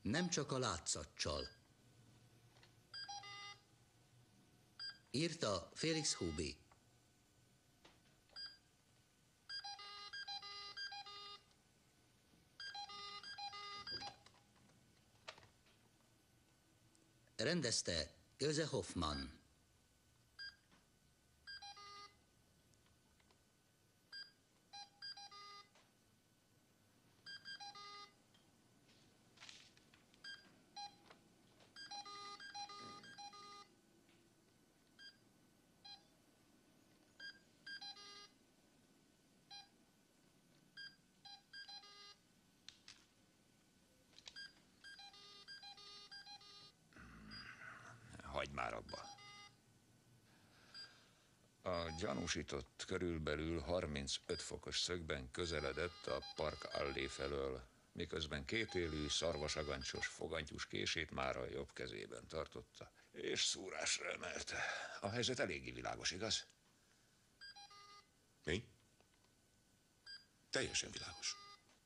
Nem csak a látszatcsal. Írta Félix Hubi. Rendezte Ilse Hoffmann. Hagyd már abba. A gyanúsított körülbelül 35 fokos szögben közeledett a Park Allé felől, miközben kétélű, szarvasagancsos fogantyús kését már a jobb kezében tartotta, és szúrásra emelte. A helyzet eléggé világos, igaz? Mi? Teljesen világos.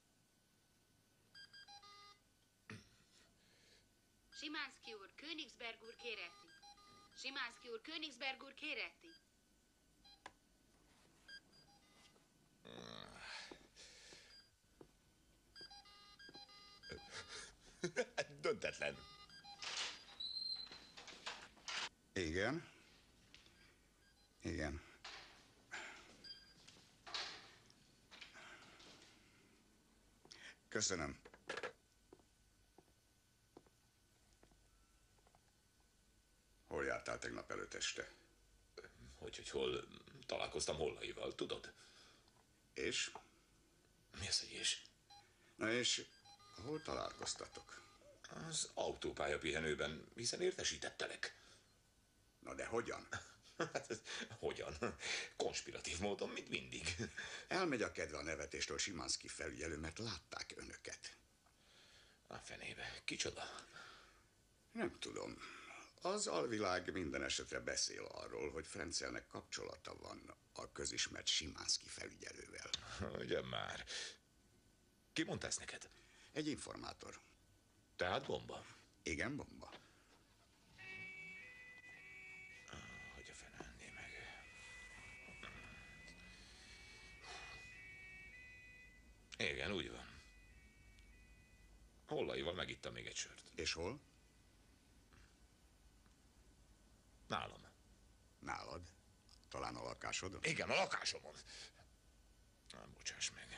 Szymanski úr, Königsberg úr kérheti. Szymanski úr, Königsberg úr kérheti. Döntetlen. Igen. Igen. Köszönöm. Hol jártál tegnap előtt este? Hogy hol találkoztam Hollaival, tudod? És? Mi az, hogy és? Na és hol találkoztatok? Az autópálya pihenőben, hiszen értesítettelek. Na de hogyan? Hát hogyan? Konspiratív módon, mint mindig. Elmegy a kedve a nevetéstől Szymanski felügyelő, mert látták önöket. A fenébe. Kicsoda? Nem tudom. Az alvilág minden esetre beszél arról, hogy Frenzelnek kapcsolata van a közismert Szymanski felügyelővel. Ugye már. Ki mondta ezt neked? Egy informátor. Tehát bomba? Igen, bomba. Hogy a fenálné meg. Igen, úgy van. Hollaival megittam még egy sört. És hol? Nálam. Nálad? Talán a lakásodon? Igen, a lakásomon. Nem, bocsáss meg.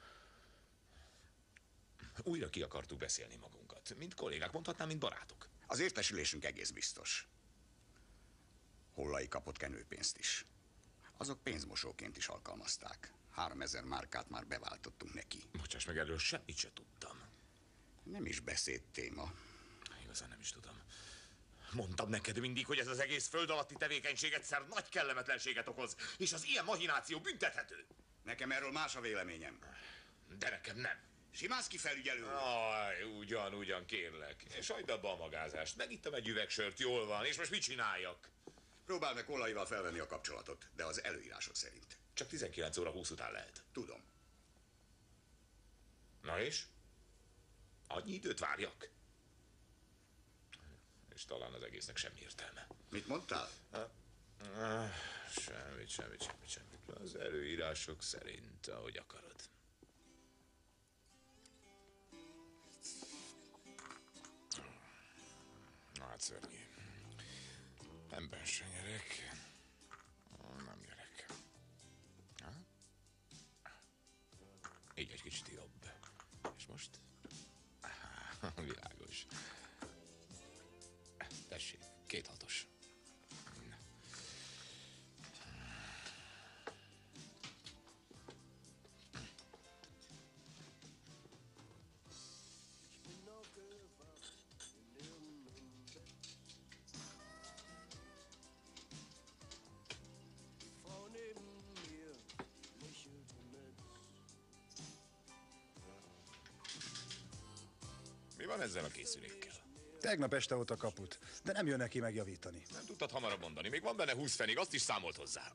Újra ki akartuk beszélni magunkat. Mint kollégák, mondhatnám, mint barátok. Az értesülésünk egész biztos. Hollai kapott kenőpénzt is. Azok pénzmosóként is alkalmazták. 3000 márkát már beváltottunk neki. Bocsáss meg, erről semmit se tudtam. Nem is beszéd téma. Igazán nem is tudom. Mondtam neked mindig, hogy ez az egész föld alatti tevékenység egyszer nagy kellemetlenséget okoz, és az ilyen mahináció büntethető. Nekem erről más a véleményem. De nekem nem. Szymanski felügyelő. Aj, ugyan, kérlek. És hagyd abba a magázást. Megittem egy üvegsört, jól van, és most mit csináljak? Próbáld meg Hollaival felvenni a kapcsolatot, de az előírások szerint. Csak 19 óra 20 után lehet. Tudom. Na és? Annyi időt várjak? És talán az egésznek semmi értelme. Mit mondtál? Semmit. Az előírások szerint, ahogy akarod. Hát szörnyű. Ember se nyerek. Nem nyerek. Így egy kicsit jobb. És most? Világos. Tessék, 2 hatos. Mi van ezzel a készülékkel? Tegnap este óta kaput, de nem jön neki megjavítani. Nem tudtad hamarabb mondani, még van benne 20 fenig, azt is számolt hozzá.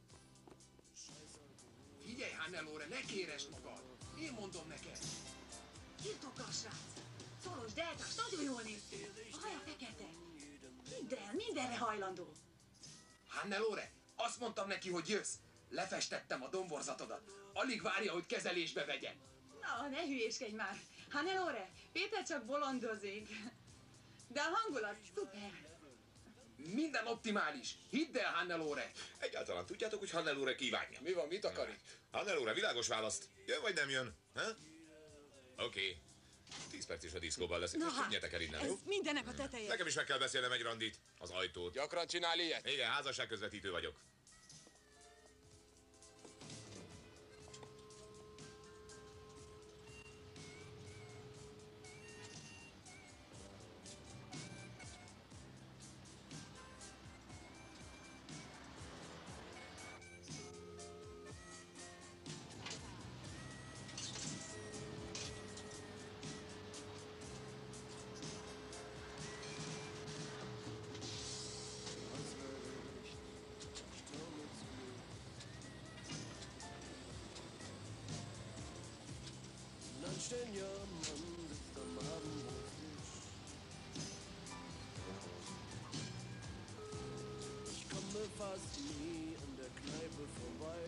Figyelj, Hannelore, ne kéresd magad! Én mondom neked! Tiltokkal, srác! szoros, de nagyon jól néz ki. A haja fekete. Mindenre hajlandó. Hannelore, azt mondtam neki, hogy jössz. Lefestettem a domborzatodat. Alig várja, hogy kezelésbe vegyen. Na, ne hülyéskedj már. Hannelore, Péter csak bolondozik. De a hangulat szuper. Minden optimális. Hidd el, Hannelore. Egyáltalán tudjátok, hogy Hannelore kívánja? Mi van, mit akar itt? Hannelore, világos választ. Jön vagy nem jön? Oké. 10 perc is a diszkóban lesz. Most tűnjetek el innen, ez jó? mindennek a teteje. Nekem is meg kell beszélnem egy randit. Az ajtót. Gyakran csinál ilyet? Igen, házasságközvetítő vagyok. fast nie an der Kneipe vorbei.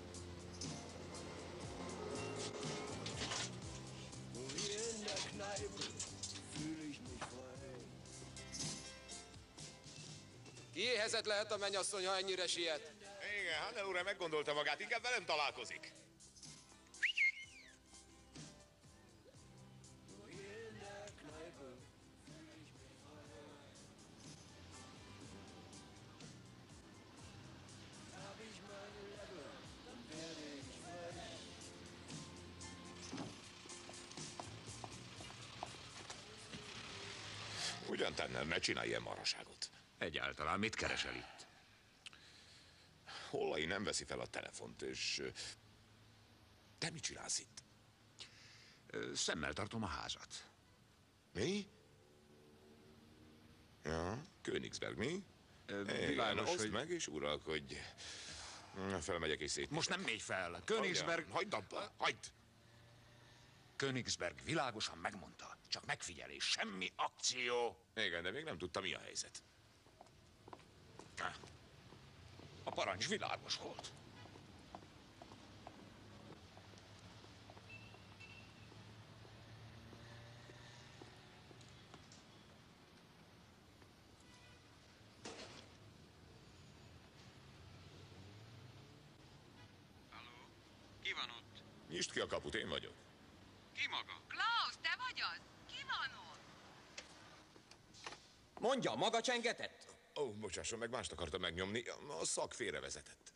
Nur hier in der Kneipe fühle ich mich frei. Kiéhezett lehet a mennyasszony, ha ennyire siet. Igen, Hannelore meggondolta magát, inkább velem találkozik. Ugyan Tanner, ne csinálj ilyen maraságot. Egyáltalán mit keresel itt? Hollai nem veszi fel a telefont, és... Te mit csinálsz itt? Szemmel tartom a házat. Mi? Ja, Königsberg, mi? Világos, oszd hogy... meg és uralkodj. Felmegyek és szét. Most nem mégy fel. Königsberg... Hagyd abba, hagyd! Königsberg világosan megmondta. Csak megfigyelés, semmi akció. Igen, de még nem tudta, mi a helyzet. A parancs világos volt. Halló? Ki van ott? Nyisd ki a kaput, én vagyok. Ki maga? Klaus, te vagy az? Ki van ott? Mondja, maga csengetett? Ó, bocsásson meg, mást akartam megnyomni. A szak félrevezetett.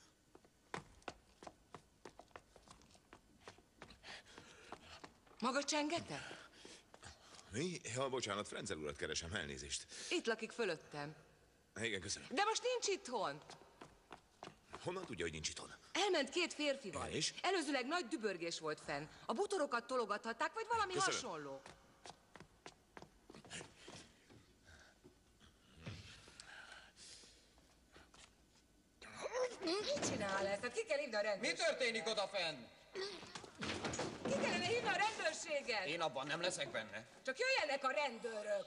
Maga csengete? Mi? Ja, bocsánat, Frenzel urat keresem, elnézést. Itt lakik fölöttem. Igen, köszönöm. De most nincs itthon. Honnan tudja, hogy nincs itthon? Elment két férfival. És? Előzőleg nagy dübörgés volt fenn. A butorokat tologathatták, vagy valami Köszönöm. hasonló. Mit csinál ez? Hát ki kell hívni a rendőrséget. Mi történik odafenn? Ki kellene hívni a rendőrséget? Én abban nem leszek benne. Csak jöjjenek a rendőrök.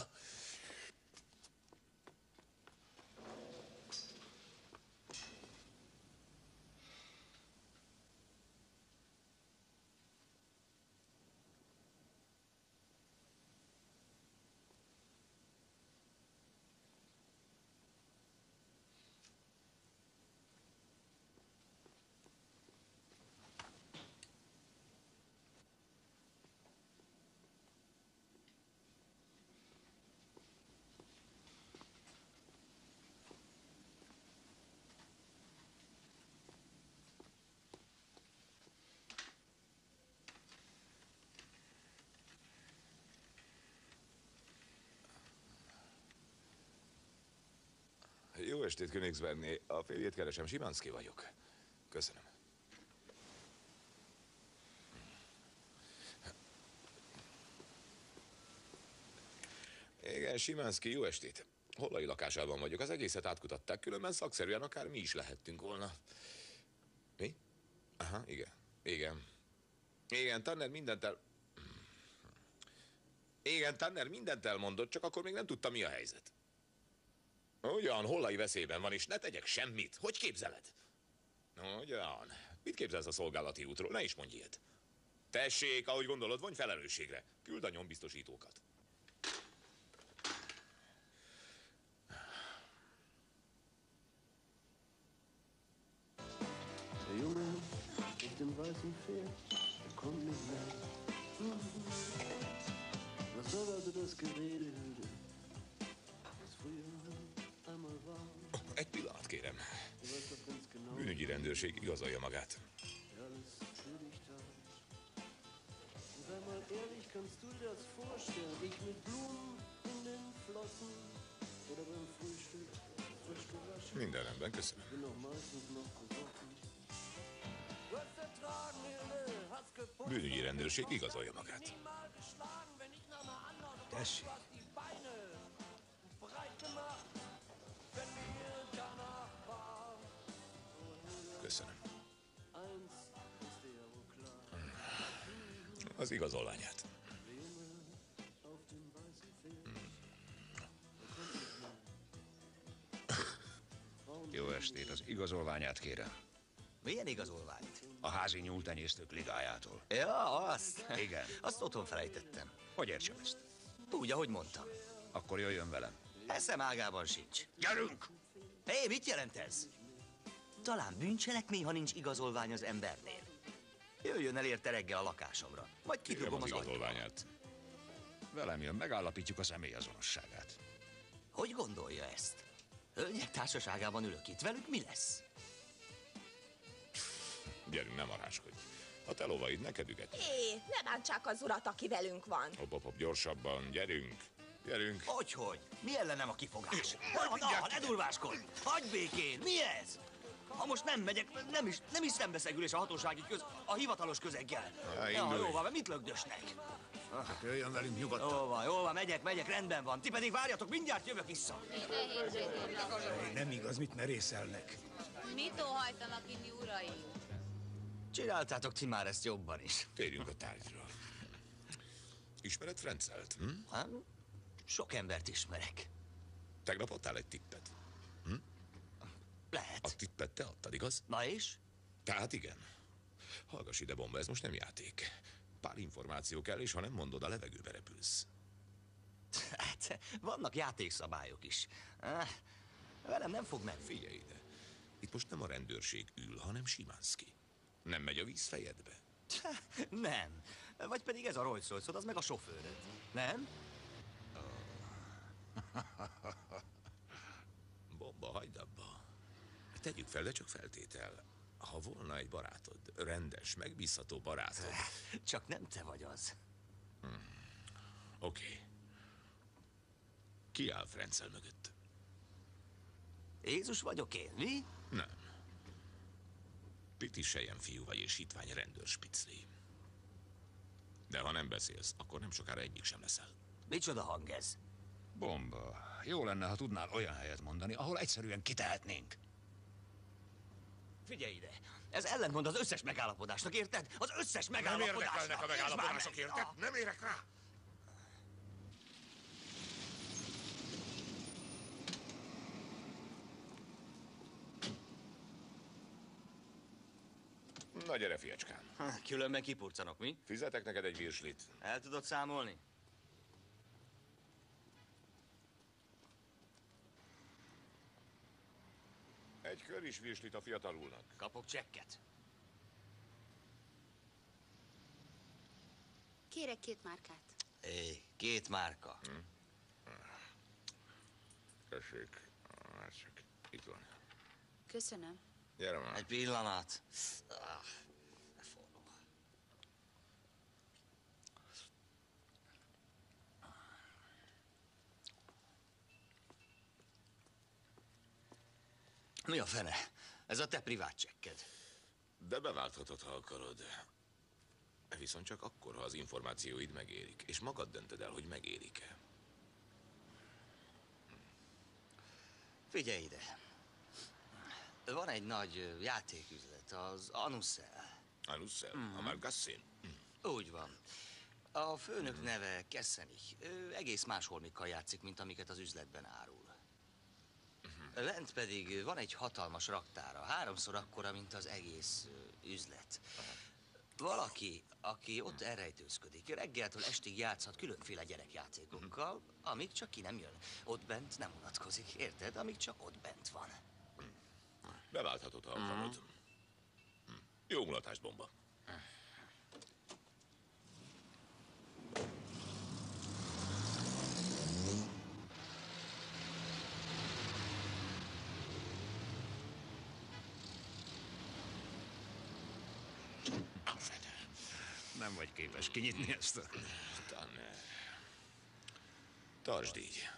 Jó estét, Königsbergné. A férjét keresem, Simanski vagyok. Köszönöm. Igen, Simanski, jó estét. Hollai lakásában vagyok, az egészet átkutatták, különben szakszerűen akár mi is lehettünk volna. Mi? Aha, igen. Igen. Igen, Tanner mindent el... Igen, Tanner mindent elmondott, csak akkor még nem tudta, mi a helyzet. Ugyan, Hollai veszélyben van, és ne tegyek semmit. Hogy képzeled? Ugyan. Mit képzelsz a szolgálati útról? Ne is mondj ilyet. Tessék, ahogy gondolod, vonj felelősségre. Küld a nyombiztosítókat. Der Junge auf dem weißen Pferd, der kommt nicht mehr. Was soll also das Gerede, Hilde? Was früher einmal war. Egy pillanat, kérem. Du weißt doch ganz genau, Bűnügyi rendőrség igazolja magát. wer alles beschuldigt hat. Und sei mal ehrlich, kannst du dir das vorstellen? Ich mit Blumen in den Flossen oder beim Frühstück frisch gewaschen. Minden rendben, köszönöm. Bin auch meistens noch besoffen. Du hast ertragen, Hilde, hast geputzt. Bűnügyi rendőrség igazolja magát. Mal geschlagen, wenn ich nach einer anderen Tessék. du hast die Beine breit gemacht, wenn mir danach war. Köszönöm. Eins ist dir ja wohl klar. Az igazolványát. Der Junge auf dem weißen Pferd, der kommt nicht mehr. Jó estét, az igazolványát kérem. Milyen igazolványt? A házi nyúltenyésztők ligájától. Ja, azt. Igen. Azt otthon felejtettem. Hogy értsem ezt? Úgy, ahogy mondtam. Akkor jöjjön velem. Eszem ágában sincs. Gyerünk! Hé, mit jelent ez? Talán bűncselekmény, ha nincs igazolvány az embernél. Jöjjön el érte reggel a lakásomra. Majd Kérem kidugom az az ajtót. igazolványát. Velem jön, megállapítjuk a személyazonosságát. Hogy gondolja ezt? Hölgyek társaságában ülök itt. Velük mi lesz? Gyerünk, nem aráskodj. A te lovaid neked üget. Hé, ne bántsák az urat, aki velünk van. Hopp, gyorsabban, gyerünk. Gyerünk. Hogy? Mi ellenem a kifogás? mindjárt Ne durváskodj! Hagyd békén! Mi ez? Ha most nem megyek, nem is szembeszegülés a hatósági a hivatalos közeggel. indulj. Jó van, mit lögdösnek? Csak jöjjön velünk nyugodtan. Jó van, megyek, rendben van. Ti pedig várjatok, mindjárt jövök vissza. Nem igaz, mit merészelnek. Mit óhajtanak inni, uraim? Csináltátok ti már ezt jobban is. Térjünk a tárgyra. Ismered Frencelt? Hát, sok embert ismerek. Tegnap adtál egy tippet. Lehet. A tippet te adtad, igaz? Na és? Tehát igen. Hallgass ide, Bomba, ez most nem játék. Pár információ kell, és ha nem mondod, a levegőbe repülsz. Hát, vannak játékszabályok is. Velem nem fog menni. Figyelj ide. Itt most nem a rendőrség ül, hanem Simánszky. Nem megy a víz fejedbe? Nem. Vagy pedig ez a Rolls-Royce-od, az meg a sofőröd. Nem? Bomba, hagyd abba. Tegyük fel, de csak feltétel. Ha volna egy barátod, rendes, megbízható barátod. Csak nem te vagy az. Oké. Ki áll Frenccel mögött? Jézus vagyok én, mi? Nem. Piti fiú vagy, és hitvány rendőrspicli. De ha nem beszélsz, akkor nem sokára egyik sem leszel. Micsoda hang ez? Bomba. Jó lenne, ha tudnál olyan helyet mondani, ahol egyszerűen kitehetnénk. Figyelj ide! Ez ellentmond az összes megállapodásnak, érted? Az összes Nem megállapodásnak! érdekelnek a megállapodások, Nézd már meg! érted? Nem érek rá! Na gyere, fiacskám. Különben kipurcanok, mi? Fizetek neked egy virslit. El tudod számolni? Egy kör is virslit a fiatalulnak. Kapok csekket. Kérek 2 márkát. 2 márka. Tessék. Csak itt van. Köszönöm. Gyere már. Egy pillanat. Forró. Mi a fene? Ez a te privát csekked. De beválthatod, ha akarod. Viszont csak akkor, ha az információid megérik. És magad döntöd el, hogy megérik-e. Figyelj ide. Van egy nagy játéküzlet, az Anusszel. Anusszel? A Margassin? Úgy van. A főnök neve Kessenich. Ő egész más holmikkal játszik, mint amiket az üzletben árul. Lent pedig van egy hatalmas raktára, 3-szor akkora, mint az egész üzlet. Valaki, aki ott elrejtőzködik, reggeltől estig játszhat különféle gyerekjátékokkal, amíg csak ki nem jön. Ott bent nem unatkozik, érted? Amíg csak ott bent van. Beválthatod a alkalmat. Jó mulatás, bomba. Nem vagy képes kinyitni ezt a... Tanner. Tartsd így.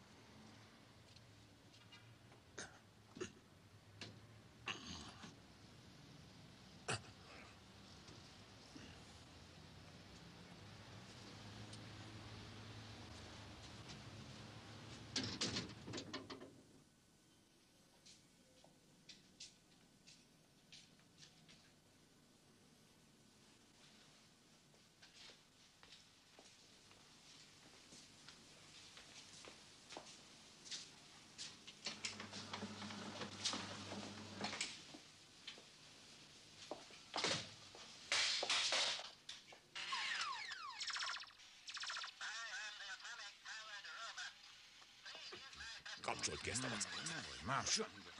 Kapcsolt ki ezt a vackot. Más.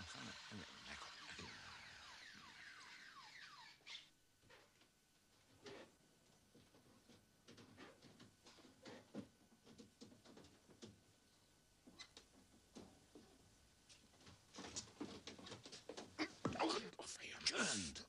A fejem. Csönd!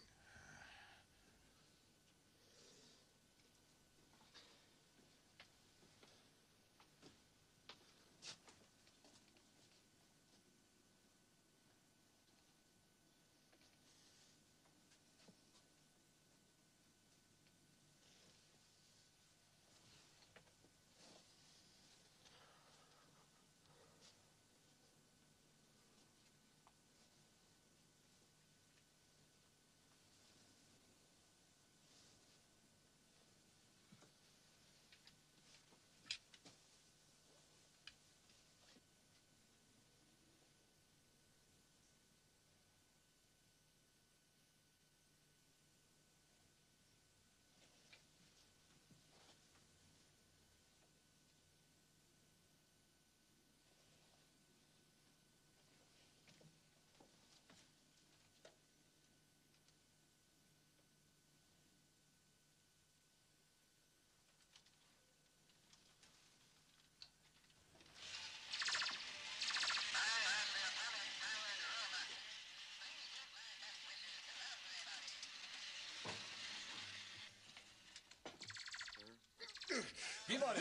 Mi van?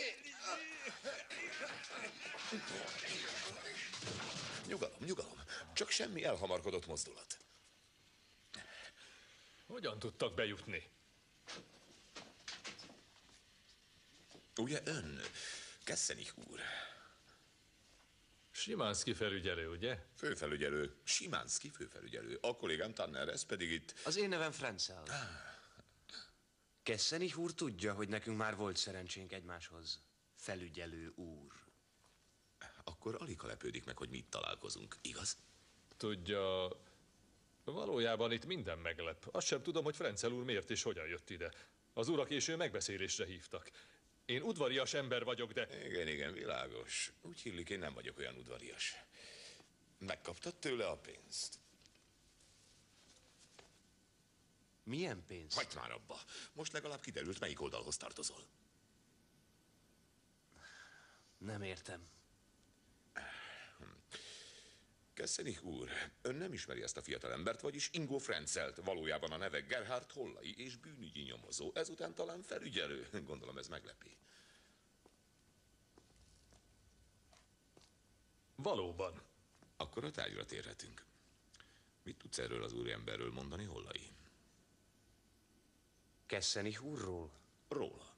Nyugalom, nyugalom. Csak semmi elhamarkodott mozdulat. Hogyan tudtak bejutni? Ugye ön, Kessenich úr? Simánszky felügyelő, ugye? Főfelügyelő. Simánszky főfelügyelő. A kollégám Tanner, ez pedig itt... Az én nevem Frenzel. Kessenich úr tudja, hogy nekünk már volt szerencsénk egymáshoz. Felügyelő úr. Akkor alig ha lepődik meg, hogy mit találkozunk, igaz? Tudja, valójában itt minden meglep. Azt sem tudom, hogy Frenzel úr miért és hogyan jött ide. Az urak késő megbeszélésre hívtak. Én udvarias ember vagyok, de... Igen, világos. Úgy hillik, én nem vagyok olyan udvarias. Megkaptad tőle a pénzt? Milyen pénzt? Hagyd már abba. Most legalább kiderült, melyik oldalhoz tartozol. Nem értem. Kessenich úr, ön nem ismeri ezt a fiatalembert, vagyis Ingo Frenzelt. Valójában a neve Gerhard Hollai és bűnügyi nyomozó. Ezután talán felügyelő. Gondolom ez meglepi. Valóban. Akkor a tárgyra térhetünk. Mit tudsz erről az úriemberről mondani, Hollai? Kessenich úrról? Róla.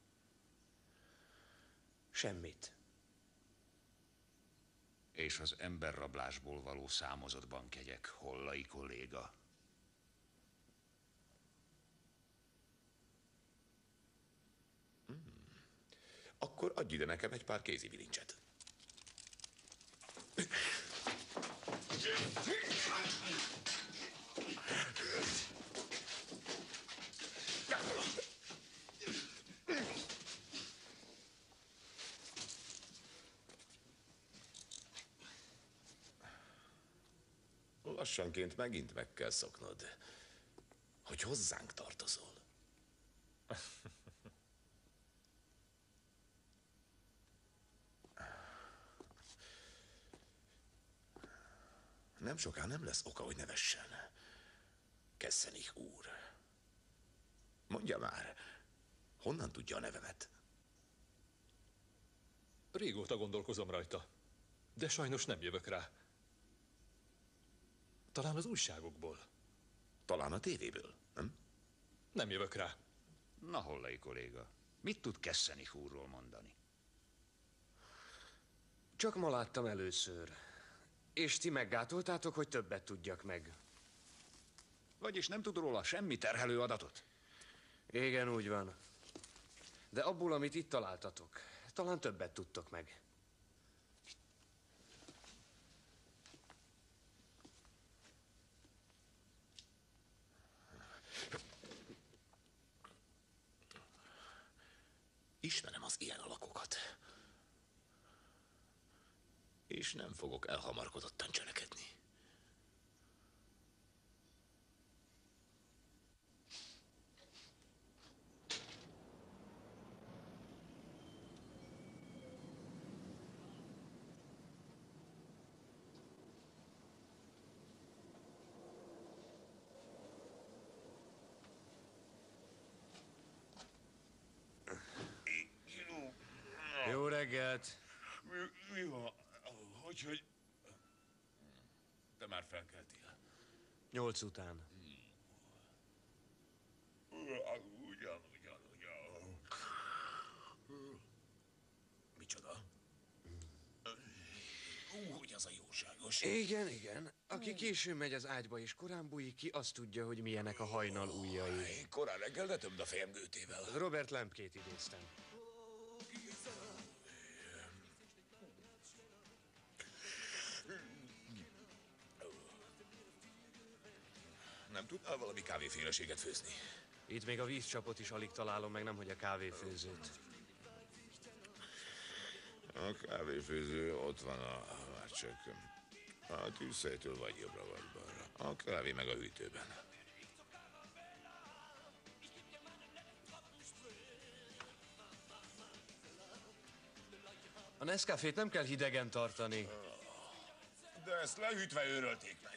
Semmit. És az emberrablásból való számozott bankjegyek, Hollai kolléga? Akkor adj ide nekem egy pár kézi bilincset. Lassanként megint meg kell szoknod, hogy hozzánk tartozol. Nem soká nem lesz oka, hogy nevessen. Kessenich úr. Mondja már, honnan tudja a nevemet? Régóta gondolkozom rajta, de sajnos nem jövök rá. Talán az újságokból. Talán a tévéből, nem? Nem jövök rá. Na, Hollai kolléga, mit tud Kessenich úrról mondani? Csak ma láttam először. És ti meggátoltátok, hogy többet tudjak meg. Vagyis nem tud róla semmi terhelő adatot? Igen, úgy van. De abból, amit itt találtatok, talán többet tudtok meg. Ismerem az ilyen alakokat. És nem fogok elhamarkodottan cselekedni. Jó reggelt! Mi van? Hogy... Te már felkeltél. 8 után. Ugyan. Micsoda? Hogy az a jóságos. Igen. Aki későn megy az ágyba és korán bújik ki, azt tudja, hogy milyenek a hajnal ujjai. Korán reggel ne tömd a fejem gőtével. Robert Lemkét idéztem. Nem tudnál valami kávéféleséget főzni? Itt még a vízcsapot is alig találom meg, nemhogy a kávéfőzőt. A kávéfőző ott van már csak a tűzhelytől vagy jobbra vagy balra. A kávé meg a hűtőben. A Nescafét nem kell hidegen tartani. De ezt lehűtve őrölték meg.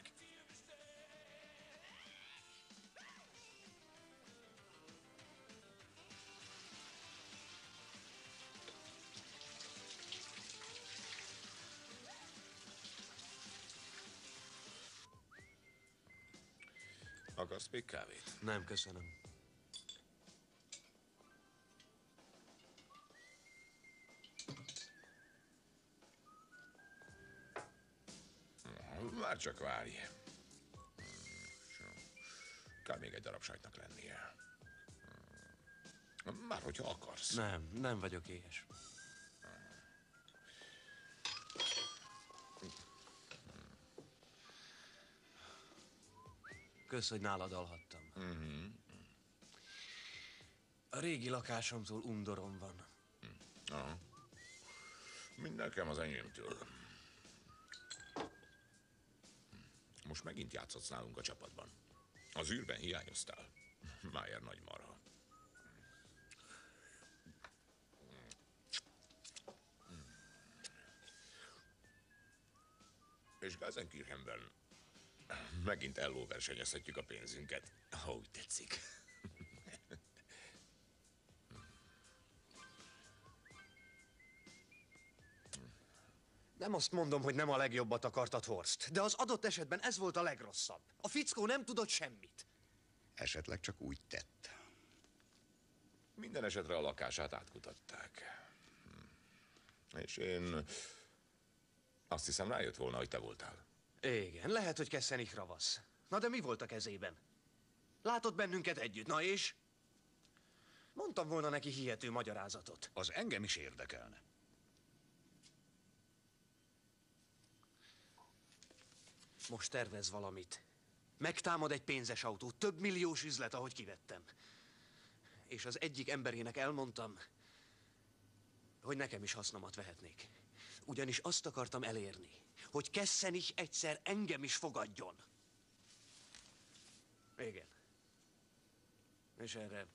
Akarsz még kávét? Nem, köszönöm. Már csak várj. Kell még egy darab sajtnak lennie. Már hogyha akarsz. Nem vagyok éhes. Kösz, hogy nálad alhattam. A régi lakásomtól undorom van. Aha. Mind nekem az enyémtől. Most megint játszhatsz nálunk a csapatban. Az űrben hiányoztál. Májer nagy marha. És Gelsenkirchenben megint ellóversenyezhetjük a pénzünket, ha úgy tetszik. Nem azt mondom, hogy nem a legjobbat akartad, Horst, de az adott esetben ez volt a legrosszabb. A fickó nem tudott semmit. Esetleg csak úgy tett. Minden esetre a lakását átkutatták. És én azt hiszem rájött volna, hogy te voltál. Igen, lehet, hogy Kessenich ravasz. Na de mi volt a kezében? Látott bennünket együtt, na és? Mondtam volna neki hihető magyarázatot. Az engem is érdekelne. Most tervez valamit. Megtámad egy pénzes autó, több milliós üzlet, ahogy kivettem. És az egyik emberének elmondtam, hogy nekem is hasznomat vehetnék. Ugyanis azt akartam elérni, hogy Kessenich egyszer engem is fogadjon. Igen. És erre...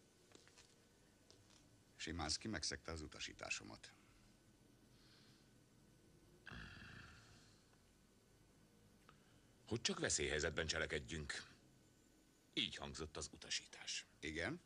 Simánszki megszegte az utasításomat. Hogy csak veszélyhelyzetben cselekedjünk. Így hangzott az utasítás. Igen?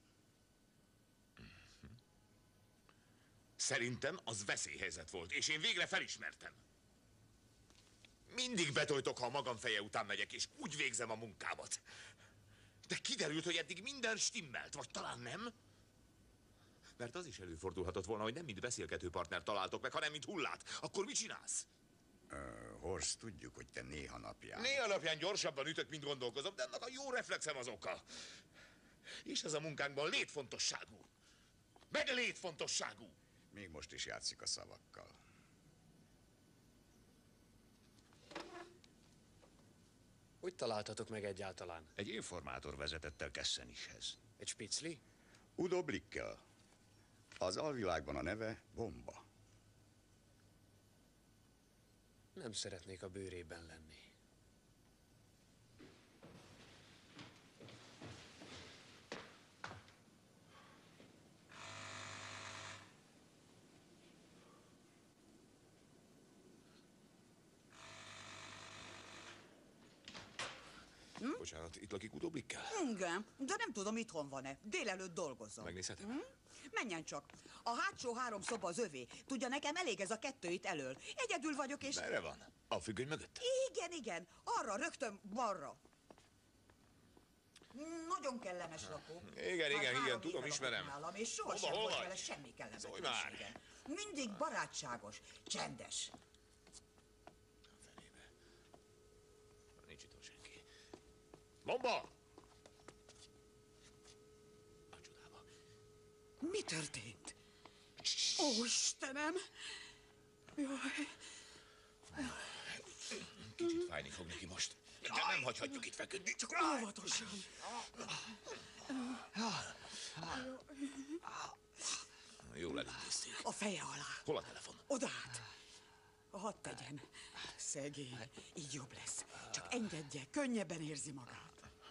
Szerintem az veszélyhelyzet volt, és én végre felismertem. Mindig betoltok, ha a magam feje után megyek, és úgy végzem a munkámat. De kiderült, hogy eddig minden stimmelt, vagy talán nem? Mert az is előfordulhatott volna, hogy nem mint beszélgető partner találtok meg, hanem mint hullát. Akkor mit csinálsz? Horst, tudjuk, hogy te néha napján... Néha napján gyorsabban ütök, mint gondolkozom, de annak a jó reflexem az oka. És ez a munkánkban létfontosságú. Meg létfontosságú. Még most is játszik a szavakkal. Hogy találtatok meg egyáltalán? Egy informátor vezetett el Kessenichhez. Egy spicli? Udo Blickel. Az alvilágban a neve Bomba. Nem szeretnék a bőrében lenni. Bocsánat, itt lakik Udo Blickel? Igen, de nem tudom, itthon van-e. Délelőtt dolgozom. Megnézhetem? Menjen csak. A hátsó 3 szoba az övé. Tudja, nekem elég ez a 2 itt elől. Egyedül vagyok, és... Merre van? A függöny mögött? Igen, igen. Arra, rögtön balra. Nagyon kellemes lakó. Igen, tudom, ismerem. Nálam, és sohasem volt vele semmi kellemetlensége. Mindig barátságos, csendes. Nincs itt senki. Bomba! Mi történt? Ó, Istenem! Jaj. Kicsit fájni fog neki most. De nem hagyhatjuk itt feküdni. Csak óvatosan. Jól elintézték. A feje alá. Hol a telefon? Odát. Hadd tegyen. Szegény. Így jobb lesz. Csak engedje, könnyebben érzi magát.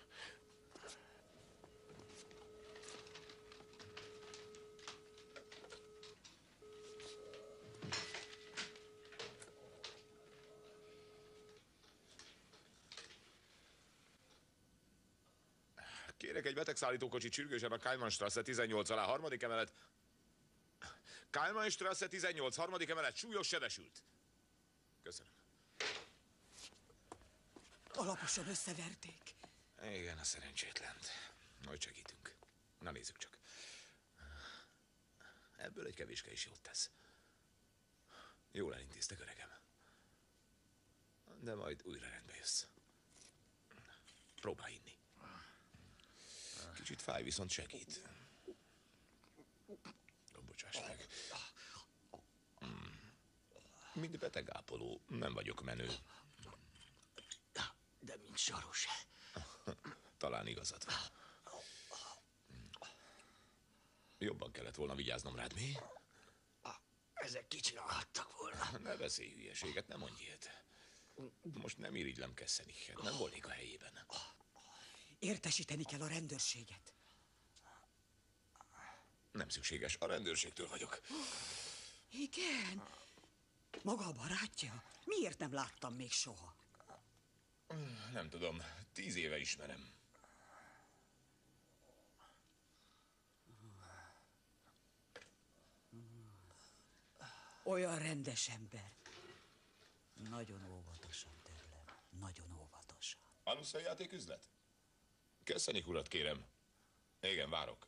Kérek egy betegszállítókocsit sürgősen a Kálmánstrasse 18 alá, 3. emelet. Kálmánstrasse 18, 3. emelet, súlyos sebesült. Köszönöm. Alaposan összeverték. Igen, a szerencsétlent. Majd segítünk. Na nézzük csak. Ebből egy kevéske is jót tesz. Jól elintéztek, öregem. De majd újra rendbe jössz. Próbálj inni. Kicsit fáj, viszont segít. Bocsáss meg. Mint betegápoló, nem vagyok menő. De mint Saros. Talán igazad van. Jobban kellett volna vigyáznom rád, mi? Ezek kicsinálhattak volna. Ne beszélj hülyeséget, ne mondj ilyet. Most nem irigylem Kessenichet, nem volnék a helyében. Értesíteni kell a rendőrséget. Nem szükséges, a rendőrségtől vagyok. Igen. Maga a barátja? Miért nem láttam még soha? Nem tudom, 10 éve ismerem. Olyan rendes ember. Nagyon óvatosan tőlem. Nagyon óvatosan. Anusz a játéküzlet? Kessenich urat kérem. Igen, várok.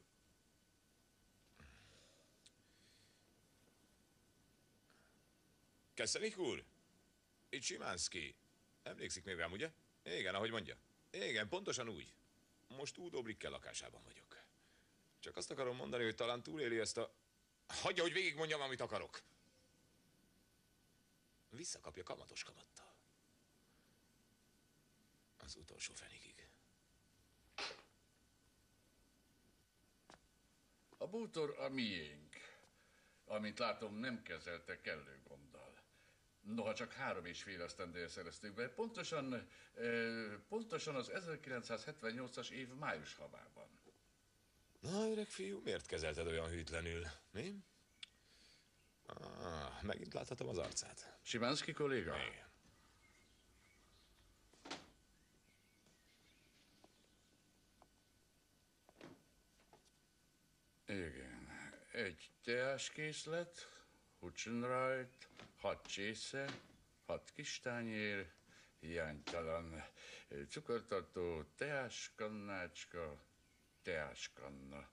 Kessenich úr? Itt Simánszki. Emlékszik még rám, ugye? Igen, ahogy mondja. Igen, pontosan úgy. Most Udo Blickel lakásában vagyok. Csak azt akarom mondani, hogy talán túléli ezt a... Hagyja, hogy végigmondjam, amit akarok. Visszakapja kamatos kamattal. Az utolsó fenigig. A bútor a miénk. Amint látom, nem kezelte kellő gonddal. Noha csak 3,5 esztendeje szereztük be, pontosan az 1978-as év május havában. Na, öreg fiú, miért kezelted olyan hűtlenül, mi? Megint láthatom az arcát. Szymanski kolléga? Igen. Igen. Egy teáskészlet, Hutchenreit, 6 csésze, 6 kis tányér, hiánytalan cukortartó, teáskannácska, teáskanna.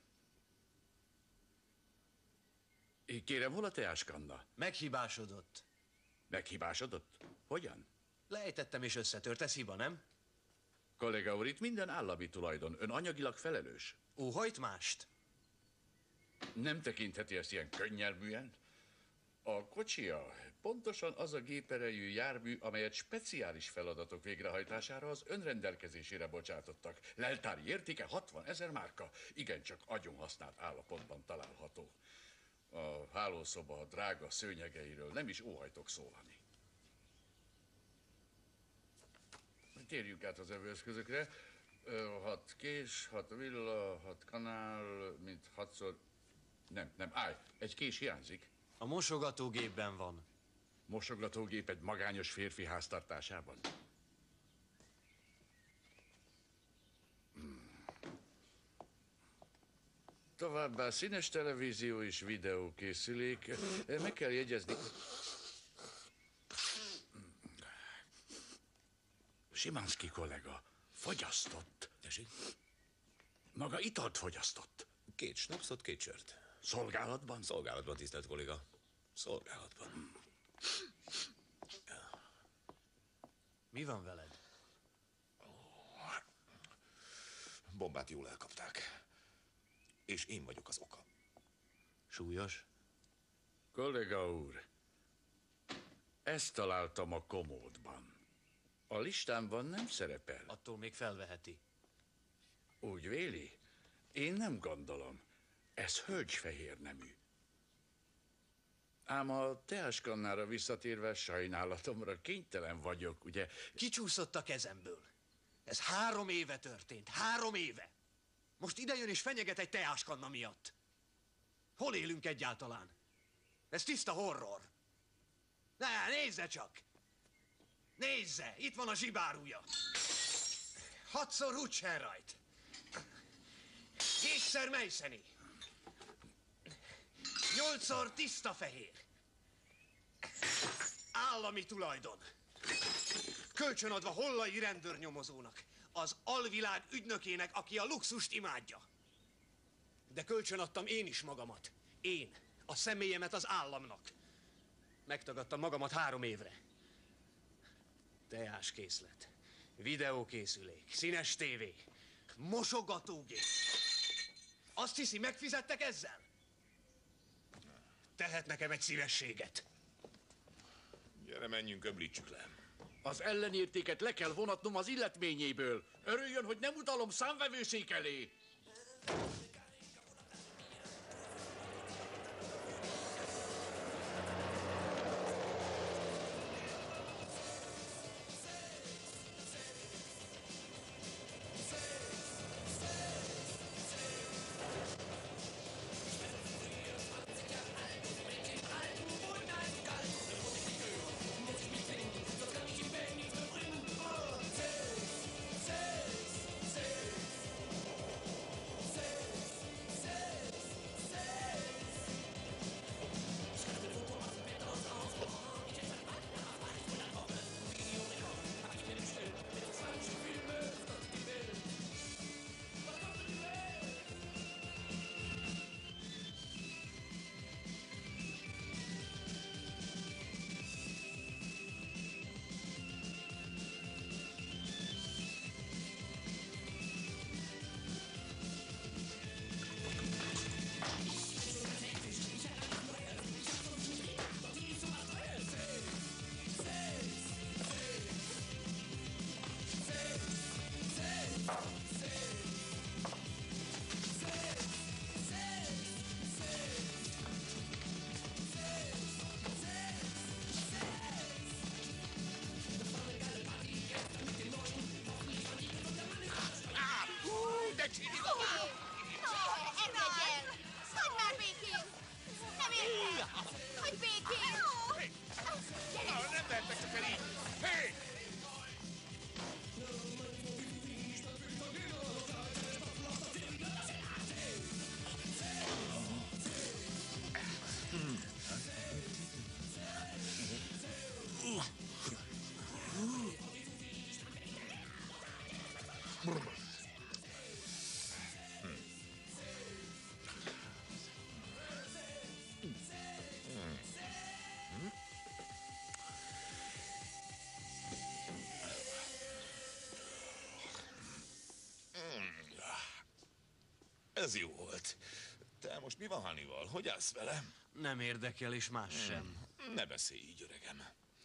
Kérem, hol a teáskanna? Meghibásodott. Meghibásodott? Hogyan? Lejtettem és összetört, ez hiba, nem? Kolléga úr, itt minden állami tulajdon. Ön anyagilag felelős. Óhajt mást? Nem tekintheti ezt ilyen könnyelműen. A kocsia pontosan az a géperejű jármű, amelyet speciális feladatok végrehajtására az önrendelkezésére bocsátottak. Leltári értéke 60 000 márka. Igencsak agyon használt állapotban található. A hálószoba drága szőnyegeiről nem is óhajtok szólani. Térjünk át az evőeszközökre. 6 kés, 6 villa, 6 kanál, mint 6-szor... Nem, állj, egy kés hiányzik. A mosogatógépben van. Mosogatógép egy magányos férfi háztartásában? Továbbá színes televízió és videókészülék. Meg kell jegyezni... Szymanski kollega fogyasztott. Tessék? Maga italt fogyasztott. 2 snapszot, 2 sört. Szolgálatban? Szolgálatban, tisztelt kolléga. Szolgálatban. Mi van veled? Bombát jól elkapták. És én vagyok az oka. Súlyos? Kolléga úr, ezt találtam a komódban. A listámban nem szerepel. Attól még felveheti. Úgy véli? Én nem gondolom. Ez hölgyfehér nemű. Ám a teáskannára visszatérve sajnálatomra kénytelen vagyok, ugye... Kicsúszott a kezemből. Ez 3 éve történt. 3 éve. Most idejön és fenyeget egy teáskanna miatt. Hol élünk egyáltalán? Ez tiszta horror. Nézze csak! Nézze! Itt van a zsibárúja. 6-szor Hutchenreit. 7-szer Meisseni. 8-szor tiszta fehér. Állami tulajdon. Kölcsönadva Hollai rendőrnyomozónak, az alvilág ügynökének, aki a luxust imádja. De kölcsönadtam én is magamat. Én, a személyemet az államnak. Megtagadtam magamat 3 évre. Teáskészlet, videókészülék, színes tévé, mosogatógép. Azt hiszi, megfizettek ezzel? Tehet nekem egy szívességet. Gyere, menjünk, öblítsük le. Az ellenértéket le kell vonatnom az illetményéből. Örüljön, hogy nem utalom számvevőszék elé. békén! Nem érted? Hogy békén! Nem lehetnek csak el így! Hé! Ez jó volt. Te most mi van Hannibal? Hogy állsz vele? Nem érdekel, és más sem. Ne beszélj így, öregem.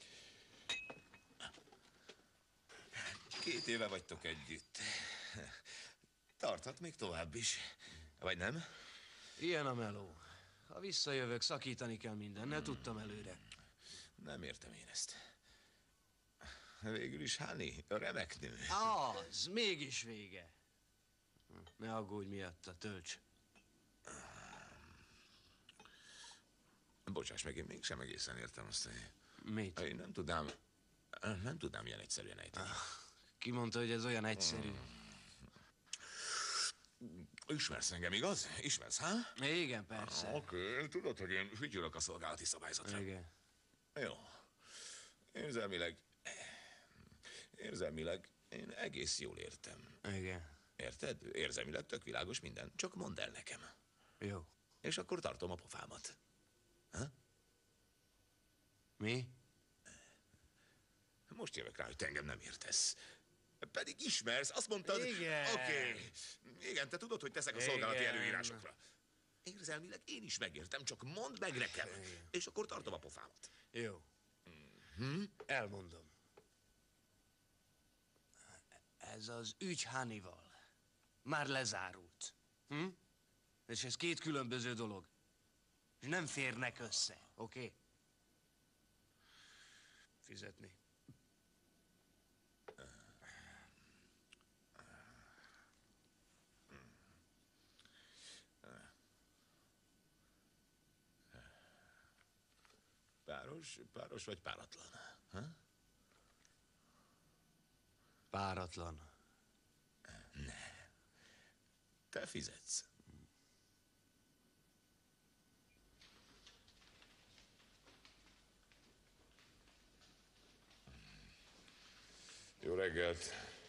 2 éve vagytok együtt. Tarthat még tovább is. Vagy nem? Ilyen a meló. Ha visszajövök, szakítani kell mindennel, tudtam előre. Nem értem én ezt. Végül is Hanni, a remek nő. Az, mégis vége. Ne aggódj miatta, tölts. Bocsáss meg, én mégsem egészen értem azt, hogy... Mit? Én nem tudnám ilyen egyszerűen ejteni. Ki mondta, hogy ez olyan egyszerű? Ismersz engem, igaz? Ismersz, ha? Igen, persze. Oké, tudod, hogy én figyelök a szolgálati szabályzatra. Igen. Jó. Érzelmileg én egész jól értem. Igen. Érted? Érzelmileg tök világos minden. Csak mondd el nekem. Jó. És akkor tartom a pofámat. Ha? Mi? Most jövök rá, hogy te engem nem értesz. Pedig ismersz, azt mondtad... Igen. Oké. Igen, te tudod, hogy teszek a szolgálati előírásokra. Érzelmileg én is megértem, csak mondd meg nekem. Igen. És akkor tartom a pofámat. Jó. Elmondom. Ez az ügy Hannival már lezárult. És ez 2 különböző dolog. És nem férnek össze, oké? Fizetni. Páros vagy páratlan? Ha? Páratlan. Ne. Te fizetsz. Jó reggelt.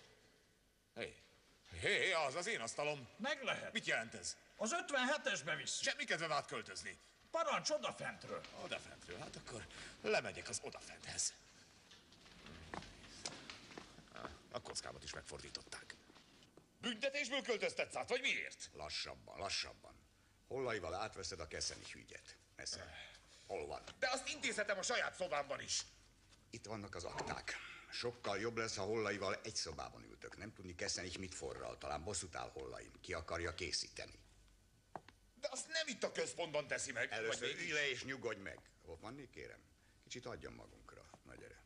Hé, az én asztalom. Meg lehet. Mit jelent ez? Az 57-esbe visz. Semmi kedvem átköltözni. Parancs odafentről. Odafentről? Hát akkor lemegyek az odafenthez. A kockámat is megfordították. Büntetésből költöztetsz át, vagy miért? Lassabban. Hollaival átveszed a Kessenich ügyet. Eszem. Hol van? De azt intézhetem a saját szobámban is. Itt vannak az akták. Sokkal jobb lesz, ha Hollaival egy szobában ültök. Nem tudni Kessenich mit forral. Talán bosszút áll Hollain. Ki akarja készíteni. De azt nem itt a központban teszi meg. Először ülj le és nyugodj meg. Hoffmanni, kérem. Kicsit adjon magunkra. Na gyere.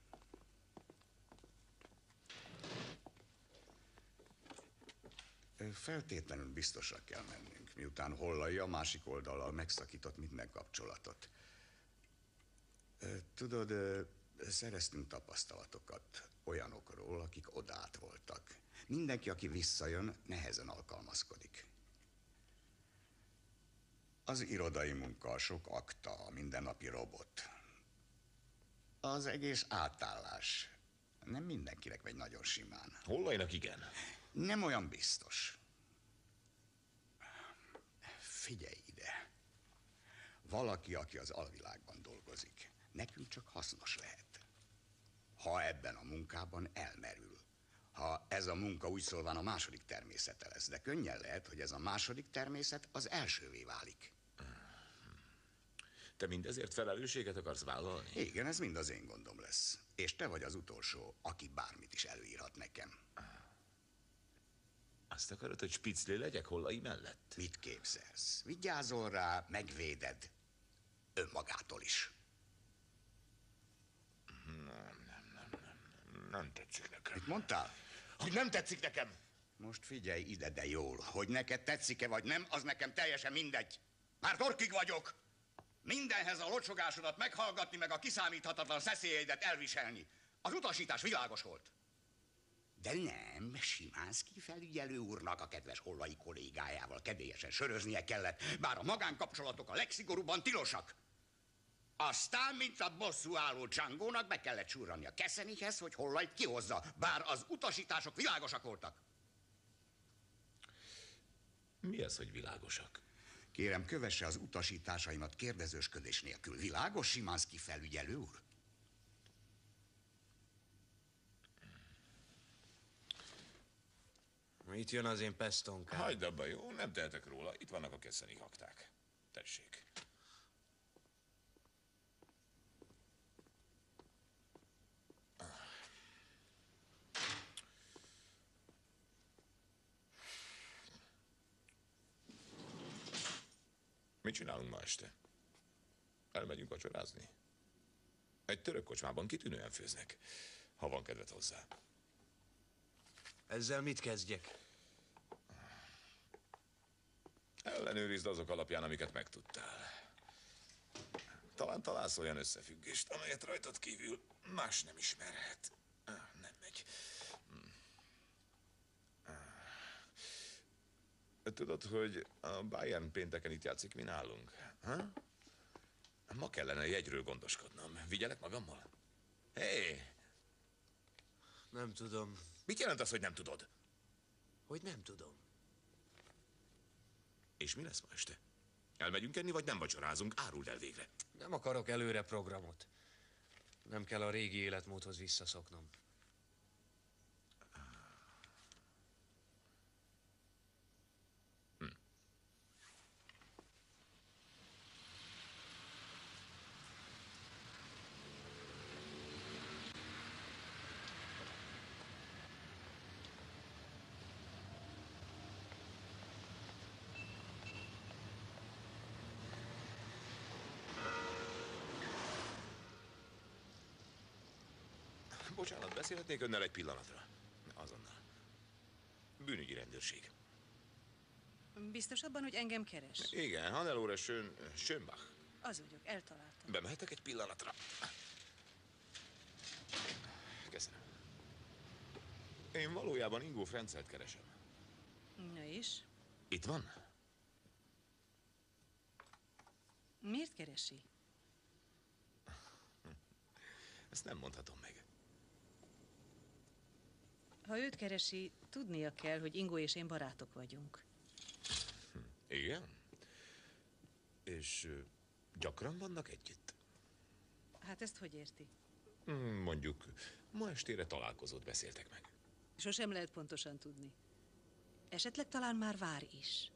Feltétlenül biztosra kell mennünk, miután Hollai a másik oldallal megszakított minden kapcsolatot. Tudod, szereztünk tapasztalatokat olyanokról, akik odát voltak. Mindenki, aki visszajön, nehezen alkalmazkodik. Az irodai munka, sok akta, a mindennapi robot. Az egész átállás nem mindenkinek megy nagyon simán. Hollainak igen. Nem olyan biztos. Figyelj ide. Valaki, aki az alvilágban dolgozik, nekünk csak hasznos lehet. Ha ebben a munkában elmerül. Ha ez a munka úgy szólván a második természete lesz, de könnyen lehet, hogy ez a második természet az elsővé válik. Te mindezért felelősséget akarsz vállalni? Igen, ez mind az én gondom lesz. És te vagy az utolsó, aki bármit is előírhat nekem. Azt akarod, hogy spiclé legyek Hollai mellett? Mit képzelsz? Vigyázol rá, megvéded önmagától is. Nem tetszik nekem. Mit mondtál? Hogy nem tetszik nekem. Most figyelj ide, de jól. Hogy neked tetszik-e vagy nem, az nekem teljesen mindegy. Már torkig vagyok. Mindenhez a locsogásodat meghallgatni, meg a kiszámíthatatlan szeszélyeidet elviselni. Az utasítás világos volt. De nem, Simánszky felügyelő úrnak a kedves hollai kollégájával kedélyesen söröznie kellett, bár a magánkapcsolatok a legszigorúbban tilosak. Aztán, mint a bosszúálló Django-nak be kellett surranni a Keszenihez, hogy Hollait kihozza, bár az utasítások világosak voltak. Mi az, hogy világosak? Kérem, kövesse az utasításaimat kérdezősködés nélkül. Világos, Simánszky felügyelő úr? Itt jön az én pestonkám. Hagyd abba, jó? Nem tehetek róla. Itt vannak a Keszeni akták. Tessék. Mit csinálunk ma este? Elmegyünk vacsorázni? Egy török kocsmában kitűnően főznek, ha van kedved hozzá. Ezzel mit kezdjek? Ellenőrizd azok alapján, amiket megtudtál. Talán találsz olyan összefüggést, amelyet rajtad kívül más nem ismerhet. Nem megy. Tudod, hogy a Bayern pénteken itt játszik, mi nálunk? Ha? Ma kellene jegyről gondoskodnom. Vigyelek magammal? Hé! Nem tudom. Mit jelent az, hogy nem tudod? Hogy nem tudom. És mi lesz ma este? Elmegyünk enni, vagy nem vacsorázunk? Áruld el végre. Nem akarok előre programot. Nem kell a régi életmódhoz visszaszoknom. Bocsánat, beszélhetnék önnel egy pillanatra? Azonnal. Bűnügyi rendőrség. Biztos abban, hogy engem keres? Igen, Hannelore Schönbach. Az vagyok, eltaláltam. Bemehetek egy pillanatra? Köszönöm. Én valójában Ingo Frencelt keresem. Na és? Itt van? Miért keresi? Ezt nem mondhatom meg. Ha őt keresi, tudnia kell, hogy Ingo és én barátok vagyunk. Igen? És gyakran vannak együtt? Hát ezt hogy érti? Mondjuk, ma estére találkozót beszéltek meg. Sosem lehet pontosan tudni. Esetleg talán már vár is.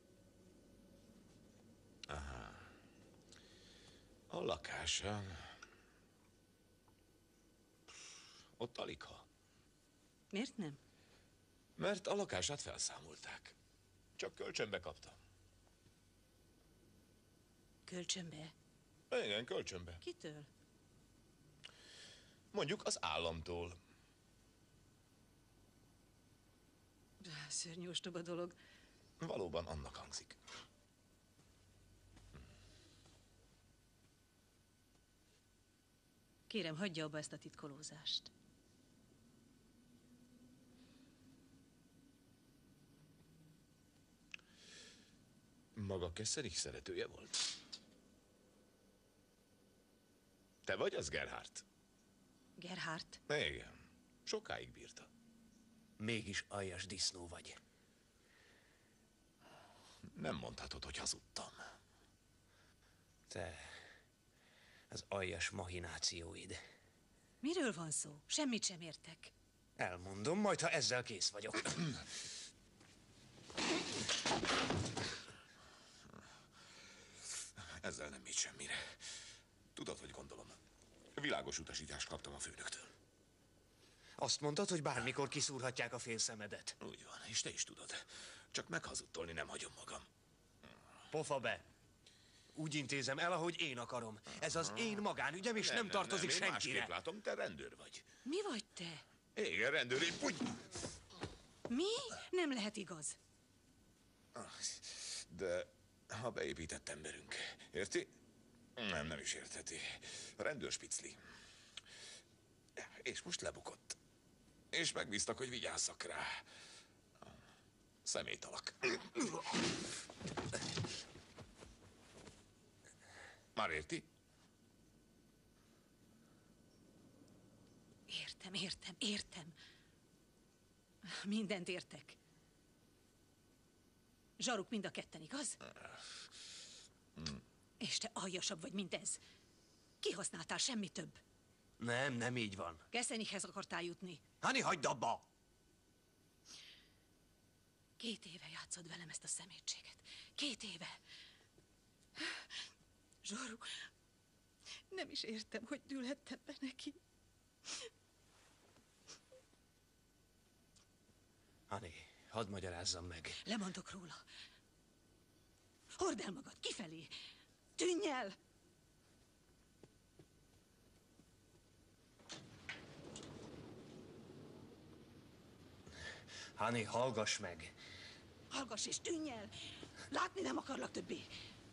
Aha. A lakása... Ott alig ha. Miért nem? Mert a lakását felszámolták. Csak kölcsönbe kaptam. Kölcsönbe? Igen, kölcsönbe. Kitől? Mondjuk az államtól. Szörnyű ostoba dolog. Valóban annak hangzik. Kérem, hagyja abba ezt a titkolózást. Maga Kesserich szeretője volt? Te vagy az Gerhardt? Gerhardt? Igen. Sokáig bírta. Mégis aljas disznó vagy. Nem mondhatod, hogy hazudtam. Te... az aljas mahinációid. Miről van szó? Semmit sem értek. Elmondom, majd ha ezzel kész vagyok. Ezzel nem megy semmire. Tudod, hogy gondolom. Világos utasítást kaptam a főnöktől. Azt mondtad, hogy bármikor kiszúrhatják a félszemedet. Úgy van, és te is tudod. Csak meghazudtolni nem hagyom magam. Pofa be! Úgy intézem el, ahogy én akarom. Ez az én magánügyem, és nem tartozik én senkire. másképp látom, te rendőr vagy. Mi vagy te? Igen, rendőr, én úgy... Mi? Nem lehet igaz. De A beépített emberünk. Érti? Nem is értheti. A rendőrspicli. És most lebukott. És megbíztak, hogy vigyázzak rá. Szemétalak. Már érti? Értem. Mindent értek. Zsaruk mind a ketten, igaz? És te aljasabb vagy, mint ez. Kihasználtál, semmi több. Nem így van. Keszenyhez akartál jutni. Hani, hagyd abba! 2 éve játszod velem ezt a szemétséget. 2 éve. Zsoru, nem is értem, hogy dülhettem be neki. Hani, hadd magyarázzam meg. Lemondok róla. Hord el magad kifelé. Tűnj el! Hani, hallgass meg. Hallgass és tűnj el! Látni nem akarlak többé.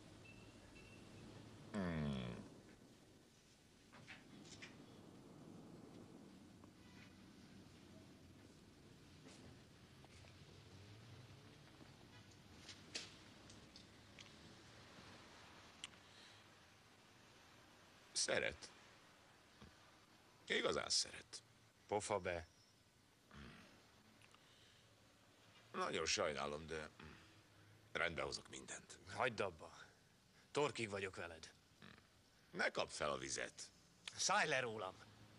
Szeret. Igazán szeret. Pofa be. Nagyon sajnálom, de rendbe hozok mindent. Hagyd abba. Torkig vagyok veled. Ne kapd fel a vizet. Szállj le rólam.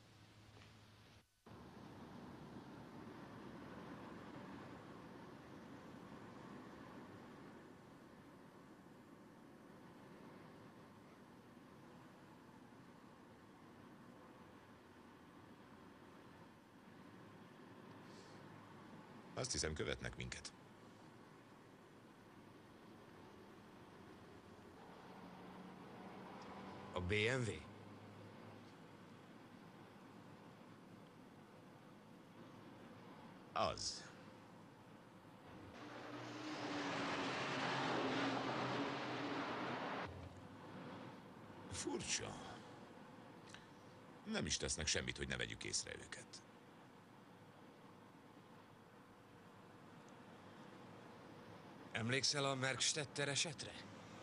Azt hiszem, követnek minket. A BMW? Az. Furcsa. Nem is tesznek semmit, hogy ne vegyük észre őket. Emlékszel a Merkstetter esetre?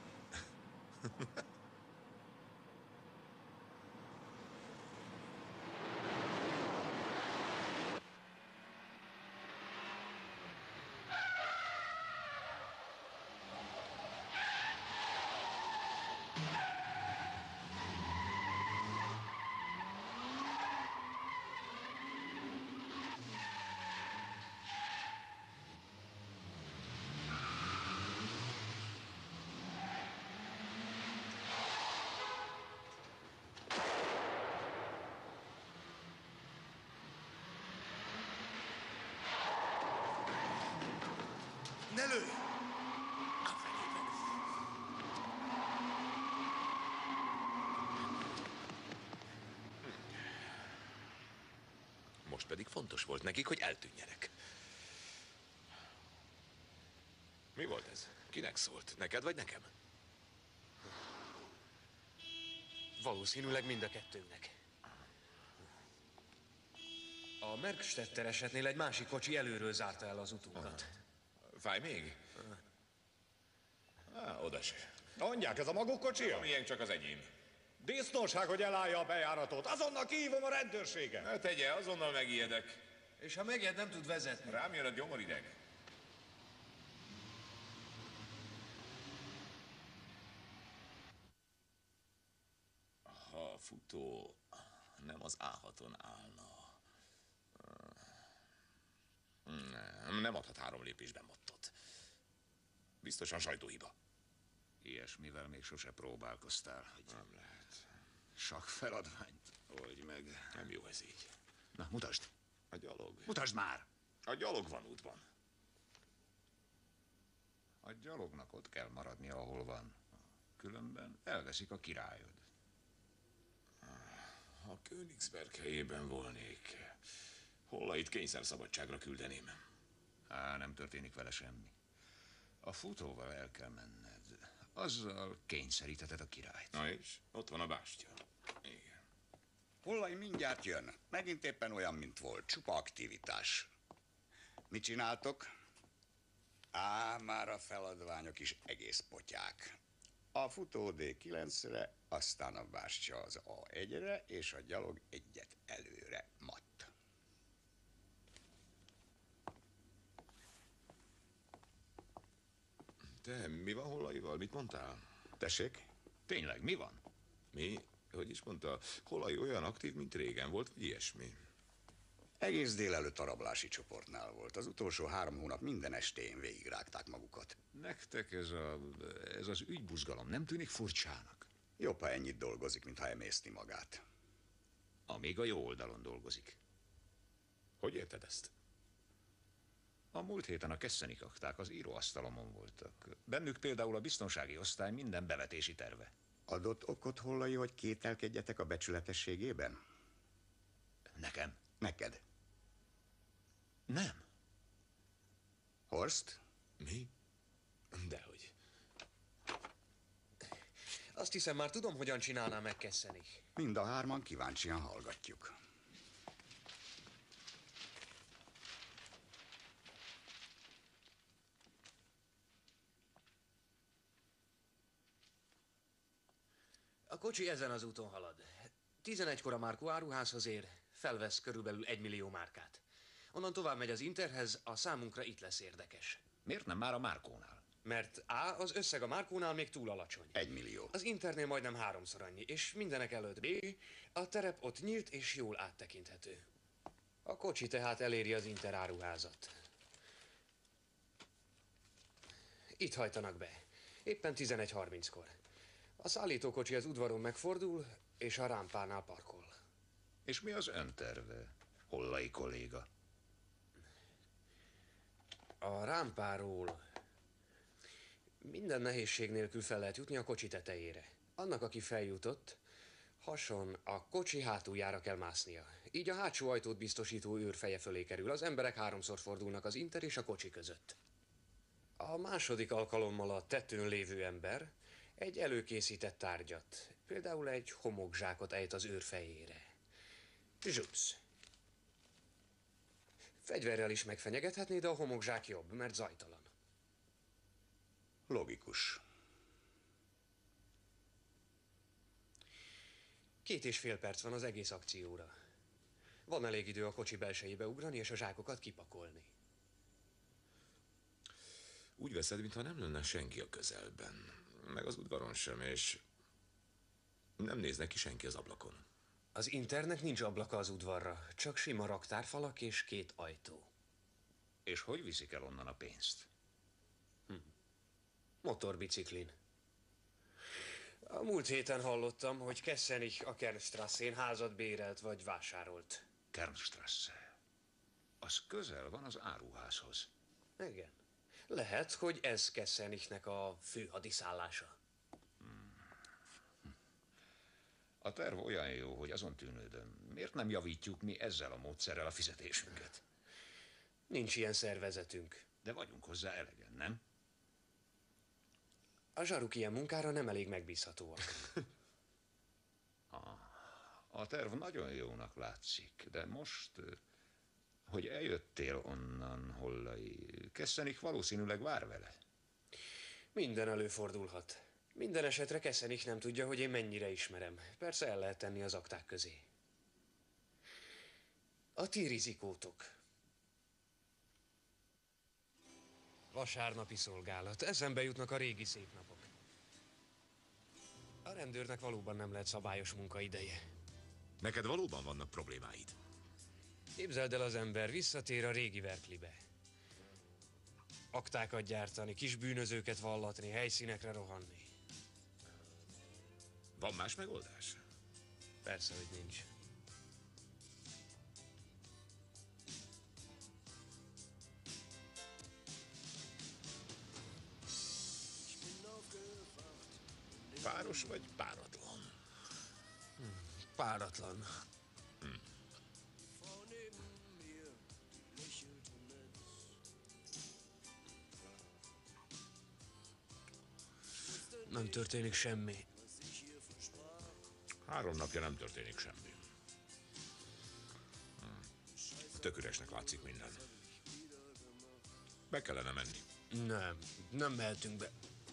Ne lőj! Most pedig fontos volt nekik, hogy eltűnjenek. Mi volt ez? Kinek szólt? Neked vagy nekem? Valószínűleg mind a kettőnknek. A Merkstetter esetnél egy másik kocsi előről zárta el az utunkat. Fáj még? Oda se. Mondják, ez a maguk kocsia? A miénk csak az enyém. Biztonság, hogy elállja a bejáratot. Azonnal kihívom a rendőrséget. Ne tegye, azonnal megijedek. És ha megijed, nem tud vezetni. Rám jön a gyomorideg. Ha a futó nem az A6-on állna, nem adhat 3 lépésben mottot. Biztosan sajtóhiba. Ilyesmivel még sose próbálkoztál, hogy... Nem lehet. Sak feladványt oldj meg. Nem jó ez így. Na, mutasd. A gyalog. Mutasd már! A gyalog van útban. A gyalognak ott kell maradnia, ahol van. Különben elveszik a királyod. Ha Königsberg helyében volnék, Hollait kényszerszabadságra küldeném. Nem történik vele semmi. A futóval el kell menned. Azzal kényszerítheted a királyt. Na és? Ott van a bástya. Igen. Hollai mindjárt jön. Megint éppen olyan, mint volt. Csupa aktivitás. Mit csináltok? Már a feladványok is egész potyák. A futó D9-re, aztán a bástya az A1-re, és a gyalog egyet előre. Matt. Te, mi van Hollaival? Mit mondtál? Tessék? Tényleg, mi van? Mi? Hogy is mondta? Hollai olyan aktív, mint régen volt, vagy ilyesmi? Egész délelőtt a rablási csoportnál volt. Az utolsó 3 hónap minden estén végigrágták magukat. Nektek ez az ügybuzgalom nem tűnik furcsának? Jobb, ha ennyit dolgozik, mint ha emészti magát. Amíg a jó oldalon dolgozik. Hogy érted ezt? A múlt héten a Kessenik akták az íróasztalomon voltak. Bennük például a biztonsági osztály minden bevetési terve. Adott okot Hollai, hogy kételkedjetek a becsületességében? Nekem? Neked. Nem. Horst? Mi? Dehogy. Azt hiszem, már tudom, hogyan csinálná meg Kessenik. Mind a 3 kíváncsian hallgatjuk. A kocsi ezen az úton halad. 11-kor a Márkó áruházhoz ér, felvesz körülbelül 1 millió márkát. Onnan tovább megy az Interhez, a számunkra itt lesz érdekes. Miért nem már a Márkónál? Mert A, az összeg a Márkónál még túl alacsony. 1 millió. Az Internél majdnem 3-szor annyi, és mindenek előtt B, a terep ott nyílt és jól áttekinthető. A kocsi tehát eléri az Inter áruházat. Itt hajtanak be, éppen 11:30-kor. A szállítókocsi az udvaron megfordul, és a rámpánál parkol. És mi az ön terve, Hollai kolléga? A rámpáról minden nehézség nélkül fel lehet jutni a kocsi tetejére. Annak, aki feljutott, hason a kocsi hátuljára kell másznia. Így a hátsó ajtót biztosító őr feje fölé kerül. Az emberek 3-szor fordulnak az Inter és a kocsi között. A második alkalommal a tetőn lévő ember egy előkészített tárgyat, például egy homokzsákot ejt az őr fejére. Zsupsz. Fegyverrel is megfenyegethetné, de a homokzsák jobb, mert zajtalan. Logikus. 2,5 perc van az egész akcióra. Van elég idő a kocsi belsejébe ugrani és a zsákokat kipakolni. Úgy veszed, mintha nem lenne senki a közelben. Meg az udvaron sem, és nem néz neki senki az ablakon. Az Internek nincs ablaka az udvarra, csak sima raktárfalak és 2 ajtó. És hogy viszik el onnan a pénzt? Motorbiciklin. A múlt héten hallottam, hogy Kessenik a Kernstrasszén házat bérelt vagy vásárolt. Kernstrasse. Az közel van az áruházhoz. Igen. Lehet, hogy ez Kesseniknek a fő hadiszállása. A terv olyan jó, hogy azon tűnődöm. Miért nem javítjuk mi ezzel a módszerrel a fizetésünket? Nincs ilyen szervezetünk. De vagyunk hozzá elegen, nem? A zsaruk ilyen munkára nem elég megbízhatóak. A terv nagyon jónak látszik, de most, hogy eljöttél onnan, Hollai, Kessenik valószínűleg vár vele. Minden előfordulhat. Minden esetre Kessenik nem tudja, hogy én mennyire ismerem. Persze el lehet tenni az akták közé. A ti rizikótok. Vasárnapi szolgálat. Eszembe jutnak a régi szép napok. A rendőrnek valóban nem lehet szabályos munkaideje. Neked valóban vannak problémáid? Képzeld el, az ember visszatér a régi Verklibe. Aktákat gyártani, kis bűnözőket vallatni, helyszínekre rohanni. Van más megoldás? Persze, hogy nincs. Páros vagy páratlan? Páratlan. Nem történik semmi. 3 napja nem történik semmi. Tök üresnek látszik minden. Be kellene menni. Nem mehetünk be.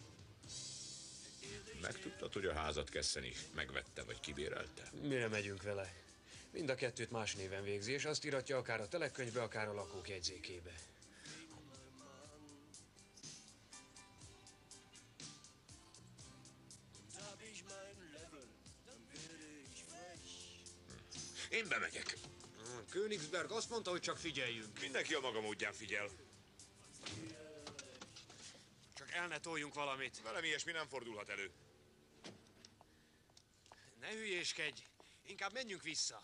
Megtudtad, hogy a házat Kesseni megvette vagy kibérelte? Mire megyünk vele? Mind a kettőt más néven végzi, és azt iratja akár a telekönyvbe, akár a lakók jegyzékébe. Én bemegyek. Königsberg azt mondta, hogy csak figyeljünk. Mindenki a maga módján figyel. Csak el ne toljunk valamit. Velem ilyesmi nem fordulhat elő. Ne hülyéskedj! Inkább menjünk vissza.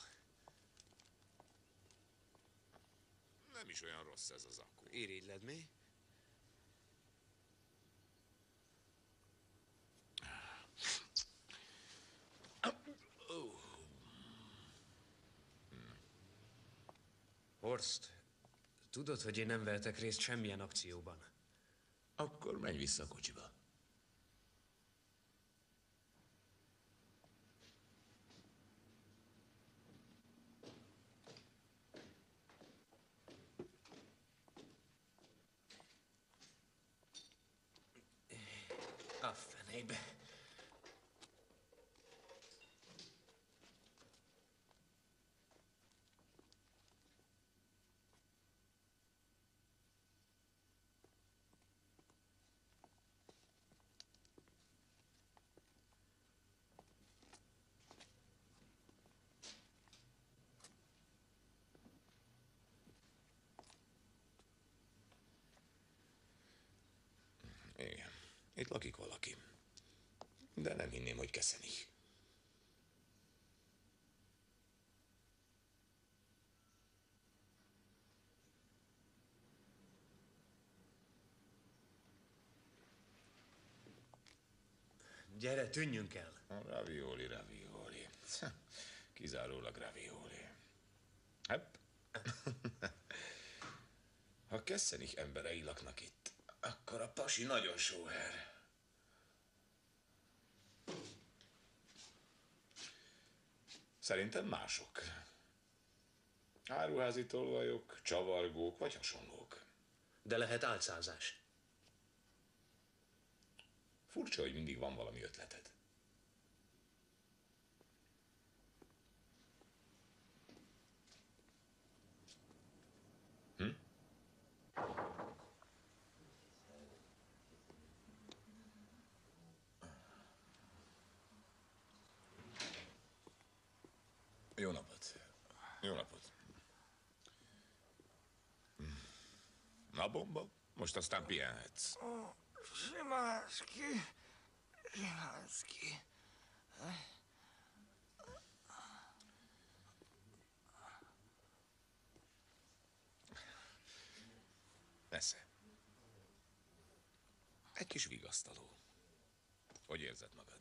Nem is olyan rossz ez az akku. Irigyled, mi? Horst, tudod, hogy én nem vehetek részt semmilyen akcióban? Akkor menj vissza a kocsiba. A fenébe. Igen, itt lakik valaki. De nem hinném, hogy Kesseni. Gyere, tűnjünk el. Ravioli. Kizárólag ravioli. Hepp. Ha Kessenich emberei laknak itt, akkor a pasi nagyon sóher. Szerintem mások. Áruházi tolvajok, csavargók vagy hasonlók. De lehet álcázás. Furcsa, hogy mindig van valami ötleted. Jó napot. Jó napot. Na, bomba, most aztán pihenhetsz. Szymanski. Nesze. Egy kis vigasztaló. Hogy érzed magad?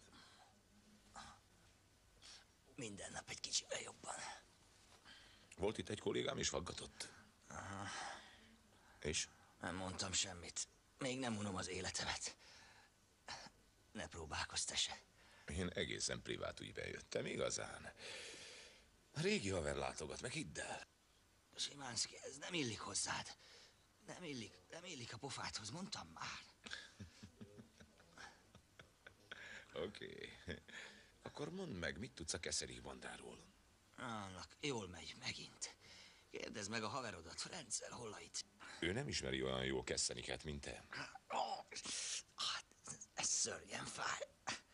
Minden nap egy kicsivel jobban. Volt itt egy kollégám, és faggatott. Aha. És? Nem mondtam semmit. Még nem unom az életemet. Ne próbálkozz te se. Én egészen privát ügyben jöttem, igazán. A régi haver látogat, meg hidd el. Szymanski, ez nem illik hozzád. Nem illik a pofádhoz, mondtam már. Oké. Akkor mondd meg, mit tudsz a Kessenich bandáról? Annak jól megy megint. Kérdezd meg a haverodat, Frenccel Hollait. Ő nem ismeri olyan jól Kessenichet, mint te. Hát, ez szörnyen fáj.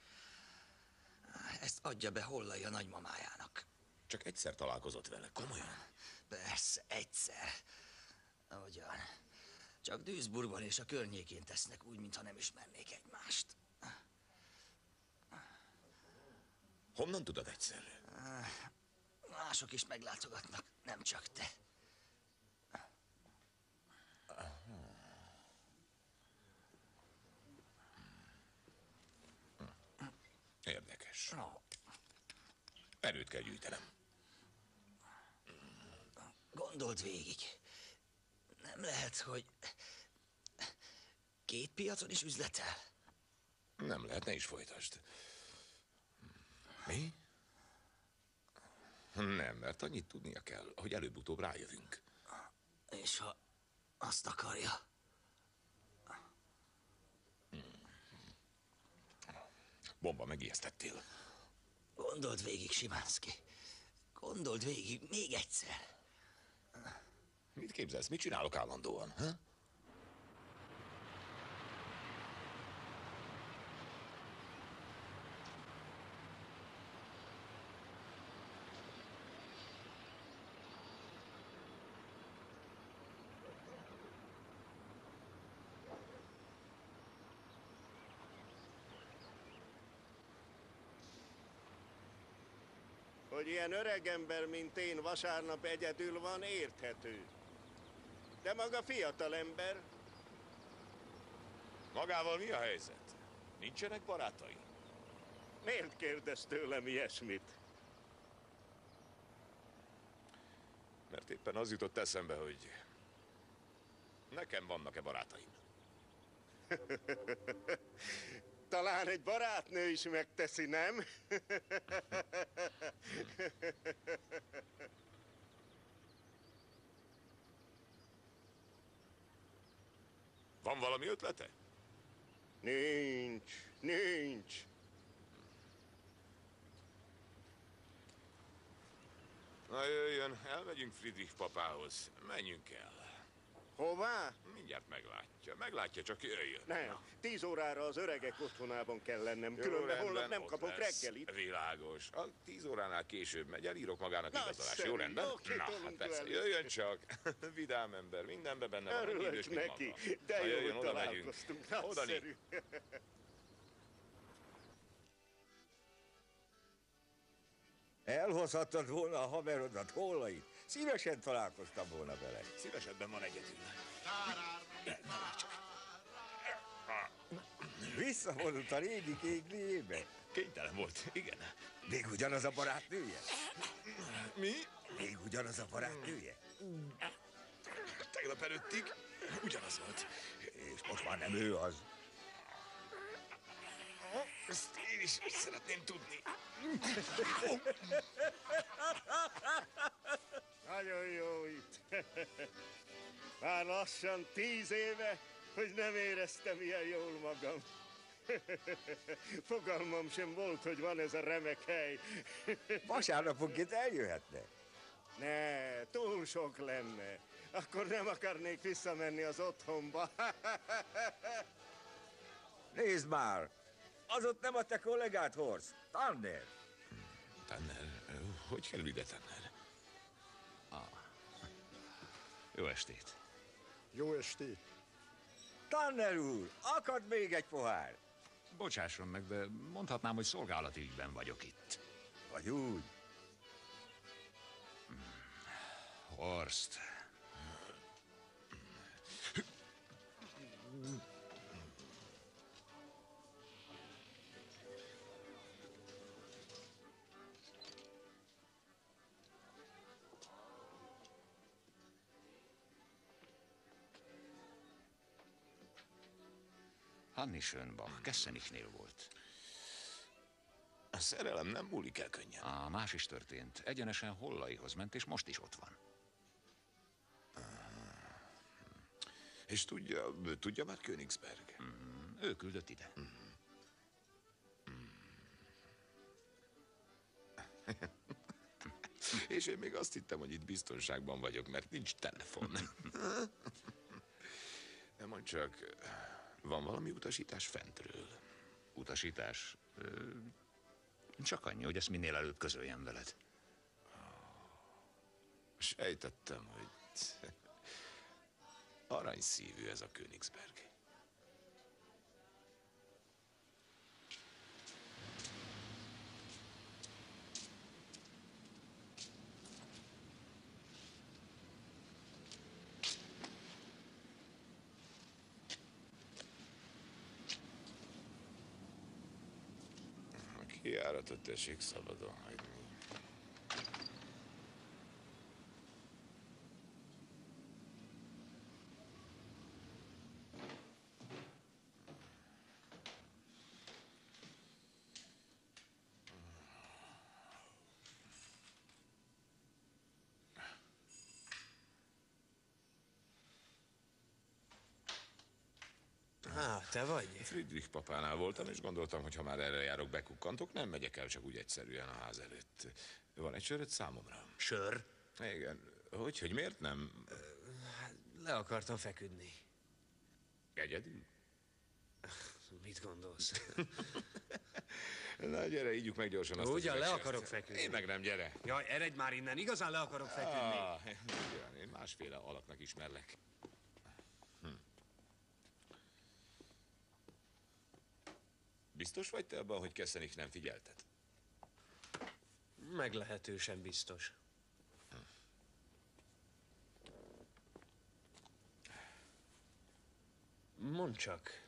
Ezt adja be Hollai a nagymamájának. Csak egyszer találkozott vele, komolyan? Persze, egyszer. Ahogyan. Csak Duisburgban és a környékén tesznek úgy, mintha nem ismernék egymást. Honnan tudod egyszerre? Mások is meglátogatnak, nem csak te. Érdekes. Erőt kell gyűjtenem. Gondold végig. Nem lehet, hogy 2 piacon is üzletel? Nem lehet, ne is folytasd. Mi? Nem, mert annyit tudnia kell, hogy előbb-utóbb rájövünk. És ha azt akarja... Bomba, megijesztettél. Gondold végig, Simánszki. Gondold végig, még egyszer. Mit képzelsz? Mit csinálok állandóan? Ha? Hogy ilyen öreg ember, mint én vasárnap egyedül van, érthető. De maga fiatal ember. Magával mi a helyzet? Nincsenek barátai? Miért kérdez tőlem ilyesmit? Mert éppen az jutott eszembe, hogy nekem vannak-e barátaim. Talán egy barátnő is megteszi, nem? Van valami ötlete? Nincs. Na jöjjön, elmegyünk Friedrich papához. Menjünk el. Hová? Mindjárt meglátja. Meglátja, csak jöjjön. Nem, 10 órára az öregek otthonában kell lennem, Jó, különben rendben, holnap nem ott kapok lesz. reggelit. Világos. A 10 óránál később megy, elírok magának igazolást. Nagyszerű, Jó, rendben? jó, Na, kitolunk hát persze, velük. jöjjön csak. Vidám ember, mindenben benne van. Örülök Idős, mint neki, maga. de Na, jó, jöjjön, hogy oda megyünk. találkoztunk. Oda Nagyszerű. Elhozhattad volna a haverodat, Hollait. Szívesen találkoztam volna vele. Szívesebben van egyedül. Visszavonult a régi kégléjébe. Kénytelen volt, igen. Még ugyanaz a barátnője? Mi? Még ugyanaz a barátnője? Tegnap előttig ugyanaz volt. És most már nem ő az. Ezt én is szeretném tudni. Nagyon jó itt. Már lassan 10 éve, hogy nem éreztem ilyen jól magam. Fogalmam sem volt, hogy van ez a remek hely. Vasárnaponként eljöhetne. Ne, túl sok lenne. Akkor nem akarnék visszamenni az otthonba. Nézd már! Az ott nem a te kollégát, Horst. Tanner. Tanner? Hogy kerül ide Tanner? Jó estét. Jó estét. Tanner úr, akad még egy pohár. Bocsásson meg, de mondhatnám, hogy szolgálati ügyben vagyok itt. Vagy úgy. Horst. Hanni Schönbach, Kessenichnél volt. A szerelem nem múlik el könnyen. Más is történt. Egyenesen Hollaihoz ment, és most is ott van. És tudja már Königsberg? Ő küldött ide. És én még azt hittem, hogy itt biztonságban vagyok, mert nincs telefon. Nem mondd csak, van valami utasítás fentről? Utasítás? Csak annyi, hogy ezt minél előbb közöljem veled. Sejtettem, hogy aranyszívű ez a Königsberg. A kijáratot tessék szabadon hagyni. te vagy? Friedrich papánál voltam, és gondoltam, hogy ha már erre járok, bekukkantok, nem megyek el csak úgy egyszerűen a ház előtt. Van egy söröd számomra? Sör? Igen. Hogy miért nem? Le akartam feküdni. Egyedül? Mit gondolsz? Na, gyere, ígyjuk meg gyorsan azt. Ugyan, le akarok feküdni. Én meg nem, gyere. Jaj, eredj már innen, igazán le akarok feküdni. Ugyan, én másféle alaknak ismerlek. Biztos vagy te abban, hogy Kessenich nem figyelted? Meglehetősen biztos. Mondd csak.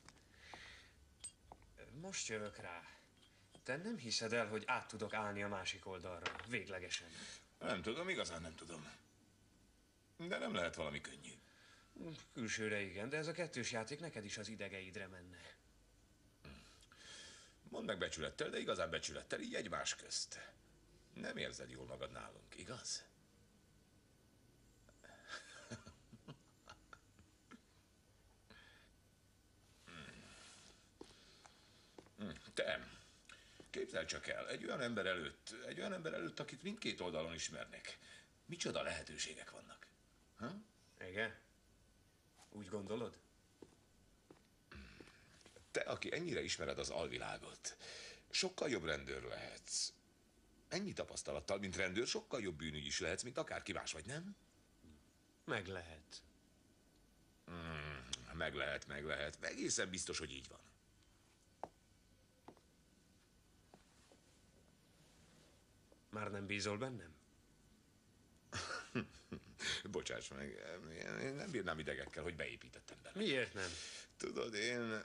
Most jövök rá. Te nem hiszed el, hogy át tudok állni a másik oldalra, véglegesen? Nem tudom, igazán nem tudom. De nem lehet valami könnyű. Külsőre igen, de ez a kettős játék neked is az idegeidre menne. Mondd meg becsülettel, de igazán becsülettel, így egymás közt. Nem érzed jól magad nálunk, igaz? Te, képzeld csak el, egy olyan ember előtt, akit mindkét oldalon ismernek. Micsoda lehetőségek vannak. Ha? Igen? Úgy gondolod? Te, aki ennyire ismered az alvilágot, sokkal jobb rendőr lehetsz. Ennyi tapasztalattal, mint rendőr, sokkal jobb bűnügy is lehetsz, mint akárki más, vagy nem? Meg lehet. Meg lehet. Egészen biztos, hogy így van. Már nem bízol bennem? Bocsáss meg, én nem bírnám idegekkel, hogy beépítettem bele. Miért nem? Tudod, én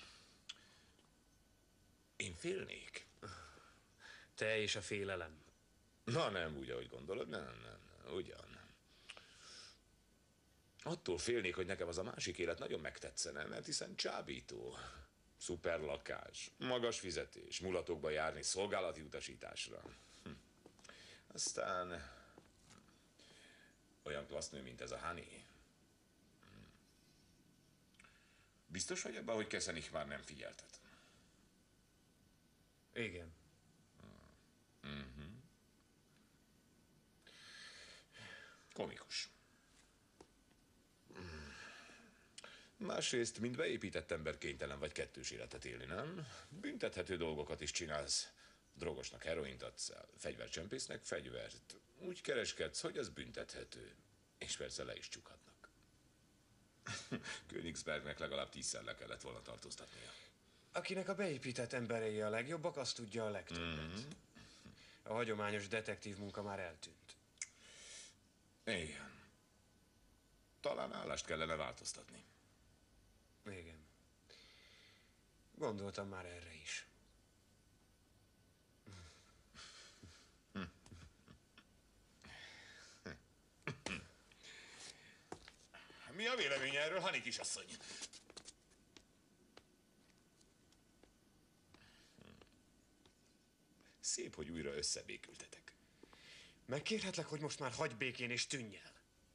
félnék. Te és a félelem. Na nem úgy, ahogy gondolod, nem, ugyan. Attól félnék, hogy nekem az a másik élet nagyon megtetszene, mert hiszen csábító. Szuper lakás, magas fizetés, mulatokba járni szolgálati utasításra. Aztán olyan klassz nő, mint ez a Hani. Biztos vagy abban, hogy Kessenich már nem figyeltet? Igen. Komikus. Másrészt, mint beépített ember kénytelen vagy kettős életet élni, nem? Büntethető dolgokat is csinálsz. Drogosnak heroint adsz el, fegyvercsempésznek fegyvert. Úgy kereskedsz, hogy az büntethető. És persze le is csukhatnak. Königsbergnek legalább 10-szer le kellett volna tartóztatnia. Akinek a beépített emberei a legjobbak, azt tudja a legtöbbet. A hagyományos detektív munka már eltűnt. Igen. Talán állást kellene változtatni. Igen. Gondoltam már erre is. Mi a vélemény erről, Hani kisasszony? Szép, hogy újra összebékültetek. Megkérhetlek, hogy most már hagyj békén és tűnj el.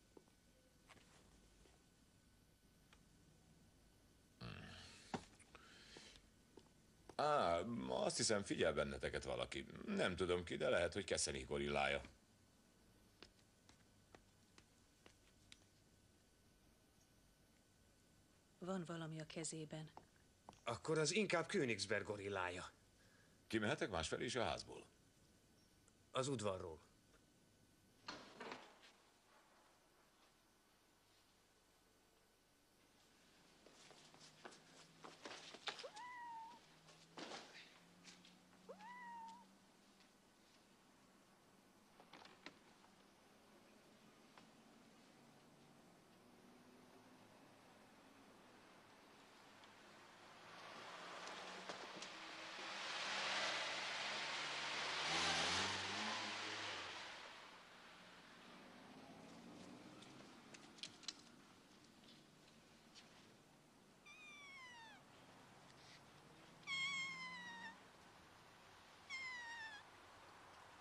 Azt hiszem, figyel benneteket valaki. Nem tudom ki, de lehet, hogy Kessenich gorillája. Van valami a kezében. Akkor az inkább Königsberg gorillája. Kimehetek másfelé is a házból? Az udvarról.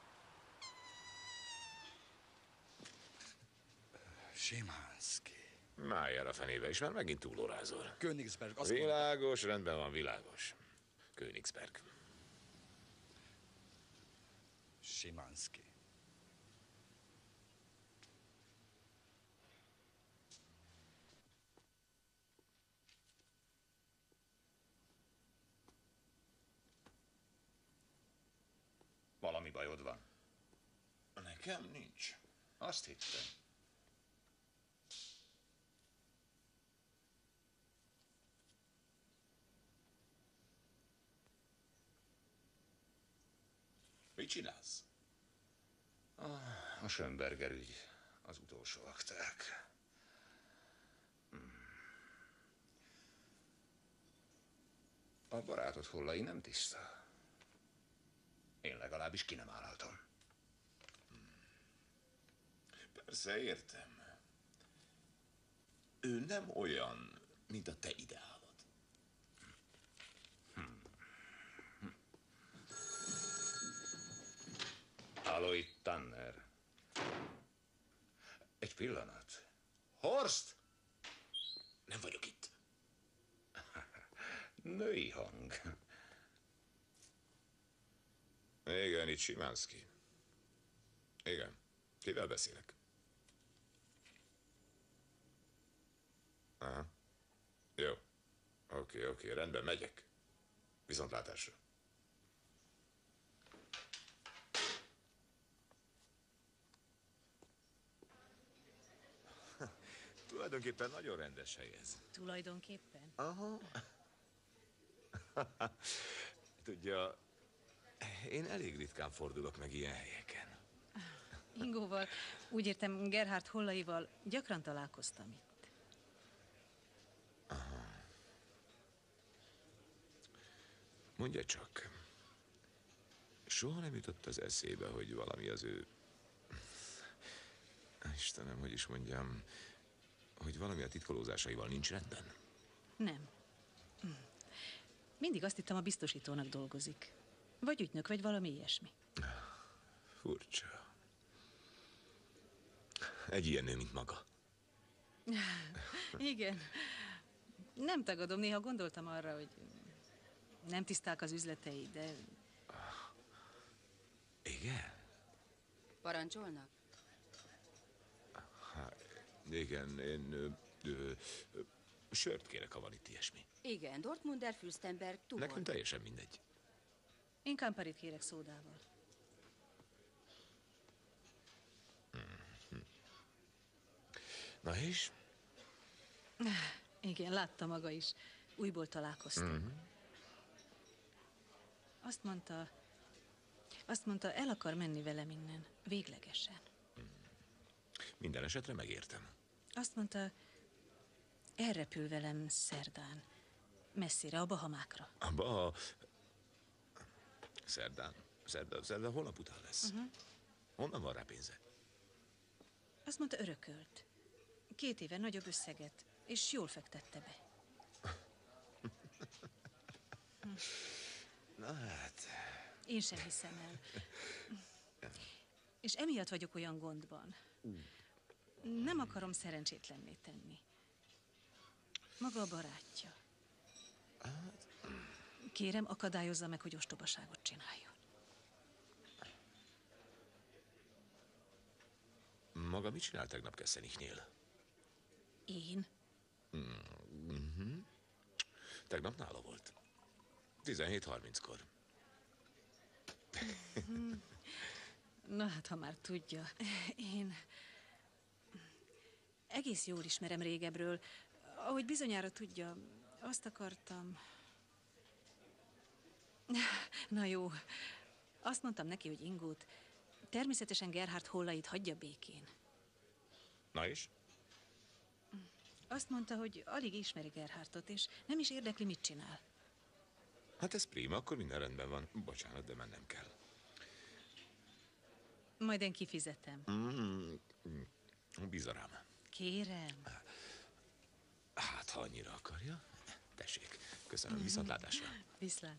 Szymanski. Májjel a fenébe is, mert megint túlórázol. Königsberg, azt Világos, rendben van, világos. Königsberg. Szymanski. Valami bajod van? Nekem nincs. Azt hittem. Mit csinálsz? A Schönberger ügy. Az utolsó akták. A barátod Hollai nem tiszta. Én legalábbis ki nem állhatom. Persze, értem. Ő nem olyan, mint a te ideálod. Aloy Tanner. Egy pillanat. Horst! Nem vagyok itt. Női hang. Igen, itt Szymanski. Igen. Kivel beszélek? Aha. Jó. Oké, rendben, megyek. Viszontlátásra. Tulajdonképpen nagyon rendes hely ez. Tulajdonképpen? Aha. Tudja, én elég ritkán fordulok meg ilyen helyeken. Ingóval, úgy értem Gerhard Hollaival gyakran találkoztam itt. Aha. Mondja csak, soha nem jutott az eszébe, hogy valami az ő... Istenem, hogy is mondjam, hogy valami a titkolózásaival nincs rendben? Nem. Mindig azt hittem, a biztosítónak dolgozik. Vagy ügynök, vagy valami ilyesmi. Furcsa. Egy ilyen nő, mint maga. Igen. Nem tagadom, néha gondoltam arra, hogy nem tiszták az üzletei, de... Igen? Parancsolnak? Igen, én... sört kérek, ha van itt ilyesmi. Igen, Dortmunder, Fürstenberg, Tubor. Nekünk teljesen mindegy. Én Camparit kérek szódával. Na és? Igen, látta maga is. Újból találkoztunk. Azt mondta, el akar menni velem innen. Véglegesen. Minden esetre megértem. Azt mondta, elrepül velem szerdán. Messzire, a Bahamákra. Szerda holnap után lesz. Honnan van rá pénze? Azt mondta, örökölt. 2 éve nagyobb összeget, és jól fektette be. Na hát... Én sem hiszem el. És emiatt vagyok olyan gondban. Nem akarom szerencsétlenné tenni. Maga a barátja. Kérem, akadályozza meg, hogy ostobaságot csináljon. Maga mit csinál tegnap Kessenich-nél? Én? Tegnap nála volt. 17:30-kor. Na hát, ha már tudja. Én egész jól ismerem régebről. Ahogy bizonyára tudja, azt akartam... Na jó, azt mondtam neki, hogy Ingót, természetesen Gerhard Hollait hagyja békén. Na és? Azt mondta, hogy alig ismeri Gerhardtot, és nem is érdekli, mit csinál. Hát ez prima, akkor minden rendben van. Bocsánat, de mennem kell. Majd én kifizetem. Bízza rám. Kérem. Hát, ha annyira akarja. Tessék, köszönöm, viszontlátásra. Viszlát.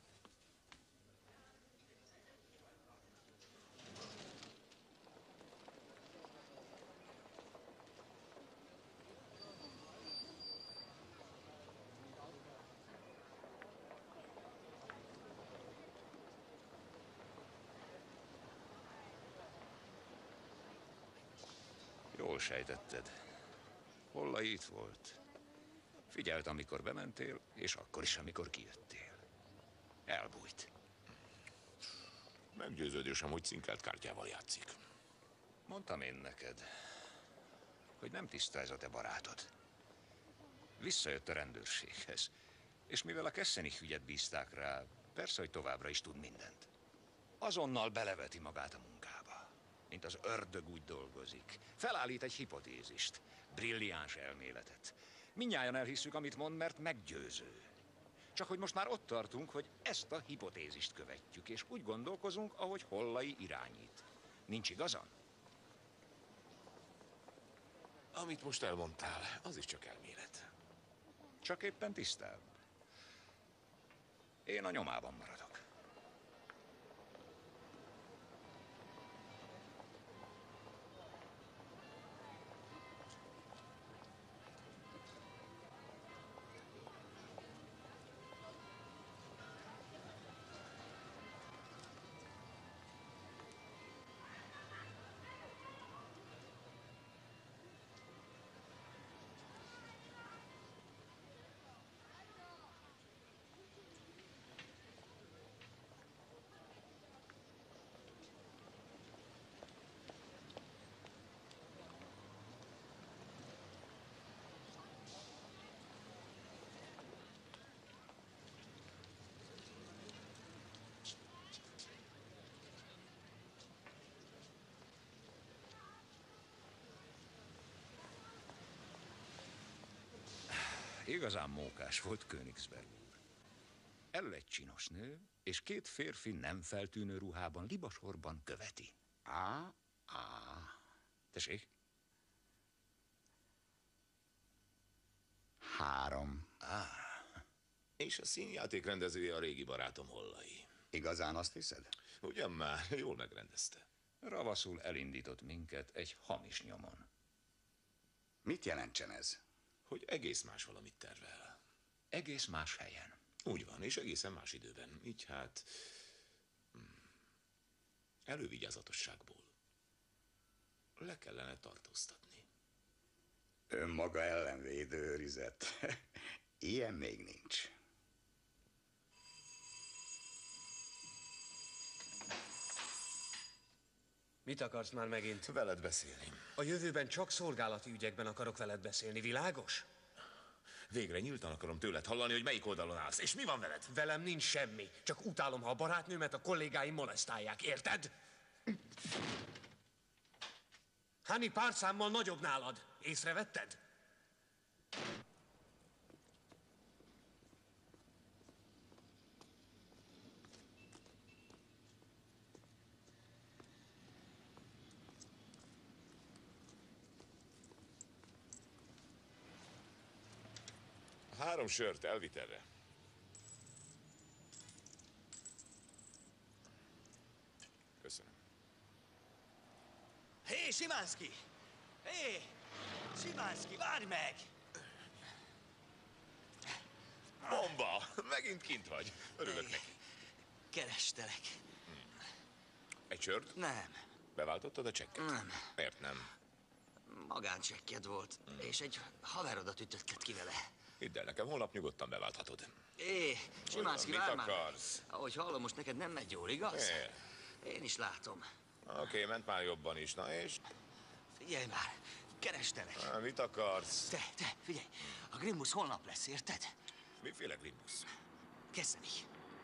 jól sejtetted. Hollai itt volt. Figyelt, amikor bementél, és akkor is, amikor kijöttél. Elbújt. Meggyőződésem, hogy cinkelt kártyával játszik. Mondtam én neked, hogy nem tiszta ez a te barátod. Visszajött a rendőrséghez, és mivel a Kessenich ügyet bízták rá, persze, hogy továbbra is tud mindent. Azonnal beleveti magát a munkába. Mint az ördög úgy dolgozik. Felállít egy hipotézist, brilliáns elméletet. Mindnyájan elhisszük, amit mond, mert meggyőző. Csak hogy most már ott tartunk, hogy ezt a hipotézist követjük, és úgy gondolkozunk, ahogy Hollai irányít. Nincs igazam? Amit most elmondtál, az is csak elmélet. Csak éppen tisztább. Én a nyomában maradok. Igazán mókás volt Königsberg úr. Elől egy csinos nő, és két férfi nem feltűnő ruhában, libasorban követi. Tessék? 3. És a színjáték rendezője a régi barátom Hollai. Igazán azt hiszed? Ugyan már, jól megrendezte. Ravaszul elindított minket egy hamis nyomon. Mit jelentsen ez? Hogy egész más valamit tervel. Egész más helyen. Úgy van, és egészen más időben. Így hát... elővigyázatosságból le kellene tartóztatni. Önmaga ellen védőőrizet. Ilyen még nincs. Mit akarsz már megint? Veled beszélni. A jövőben csak szolgálati ügyekben akarok veled beszélni, világos? Végre nyíltan akarom tőled hallani, hogy melyik oldalon állsz. És mi van veled? Velem nincs semmi. Csak utálom, ha a barátnőmet a kollégáim molesztálják, érted? Hani pár számmal nagyobb nálad. Észrevetted? A 3 sört elvitelre. Köszönöm. Hé, Simánszki! Hé! Simánszki, várj meg! Bomba! Megint kint vagy. Örülök neki. Kerestelek. Egy sört? Nem. Beváltottad a csekket? Nem. Miért nem? Magáncsekked volt, és egy haverodat ütötted ki vele. Hidd el nekem, holnap nyugodtan beválthatod. Simánszki, Mit várj már! akarsz? Ahogy hallom, most neked nem megy jól, igaz? Én is látom. Oké, ment már jobban is, na és? Figyelj már, kerestelek. Mit akarsz? Te, figyelj, a Grimbus holnap lesz, érted? Miféle Grimbus? Kessenich.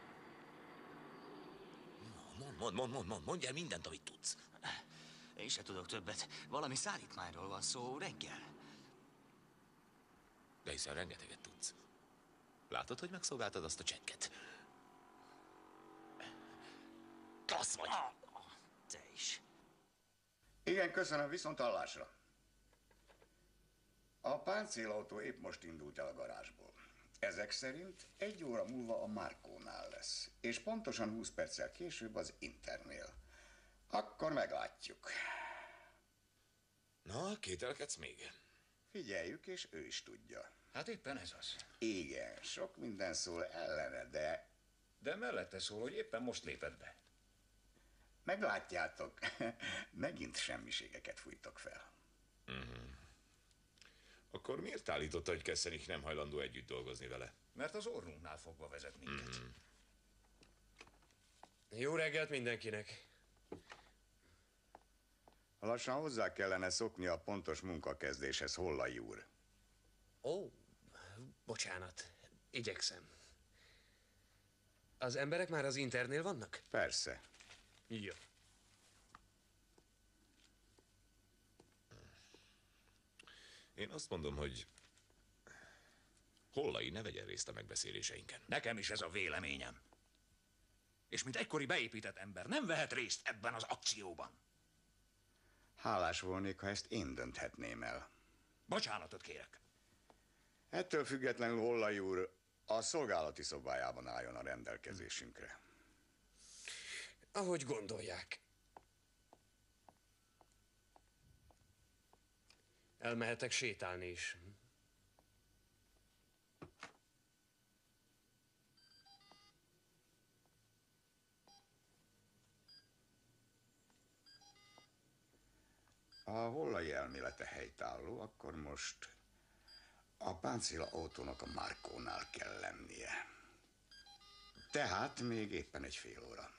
Mondj el mindent, amit tudsz. Én se tudok többet. Valami szállítmányról van szó reggel. De hiszen rengeteget tudsz. Látod, hogy megszolgáltad azt a csekket? Klassz vagy! Te is. Igen, köszönöm, viszont hallásra. A páncélautó épp most indult el a garázsból. Ezek szerint 1 óra múlva a Markónál lesz, és pontosan 20 perccel később az Internél. Akkor meglátjuk. Na, kételkedsz még? Figyeljük, és ő is tudja. Hát éppen ez az. Igen, sok minden szól ellene, de... De mellette szól, hogy éppen most lépett be. Meglátjátok, megint semmiségeket fújtok fel. Akkor miért állította, hogy Kessenich nem hajlandó együtt dolgozni vele? Mert az orrunknál fogva vezet minket. Jó reggelt mindenkinek. Lassan hozzá kellene szokni a pontos munkakezdéshez, Hollai úr. Ó, bocsánat. Igyekszem. Az emberek már az Internél vannak? Persze. Jó. Én azt mondom, hogy Hollai ne vegyen részt a megbeszéléseinken. Nekem is ez a véleményem. És mint egykori beépített ember nem vehet részt ebben az akcióban. Hálás volnék, ha ezt én dönthetném el. Bocsánatot kérek. Ettől függetlenül Hollai úr a szolgálati szobájában álljon a rendelkezésünkre. Ahogy gondolják. Elmehetek sétálni is. Ha a Hollai elmélete helytálló, akkor most a páncéla autónak a Markónál kell lennie. Tehát még éppen egy fél óra.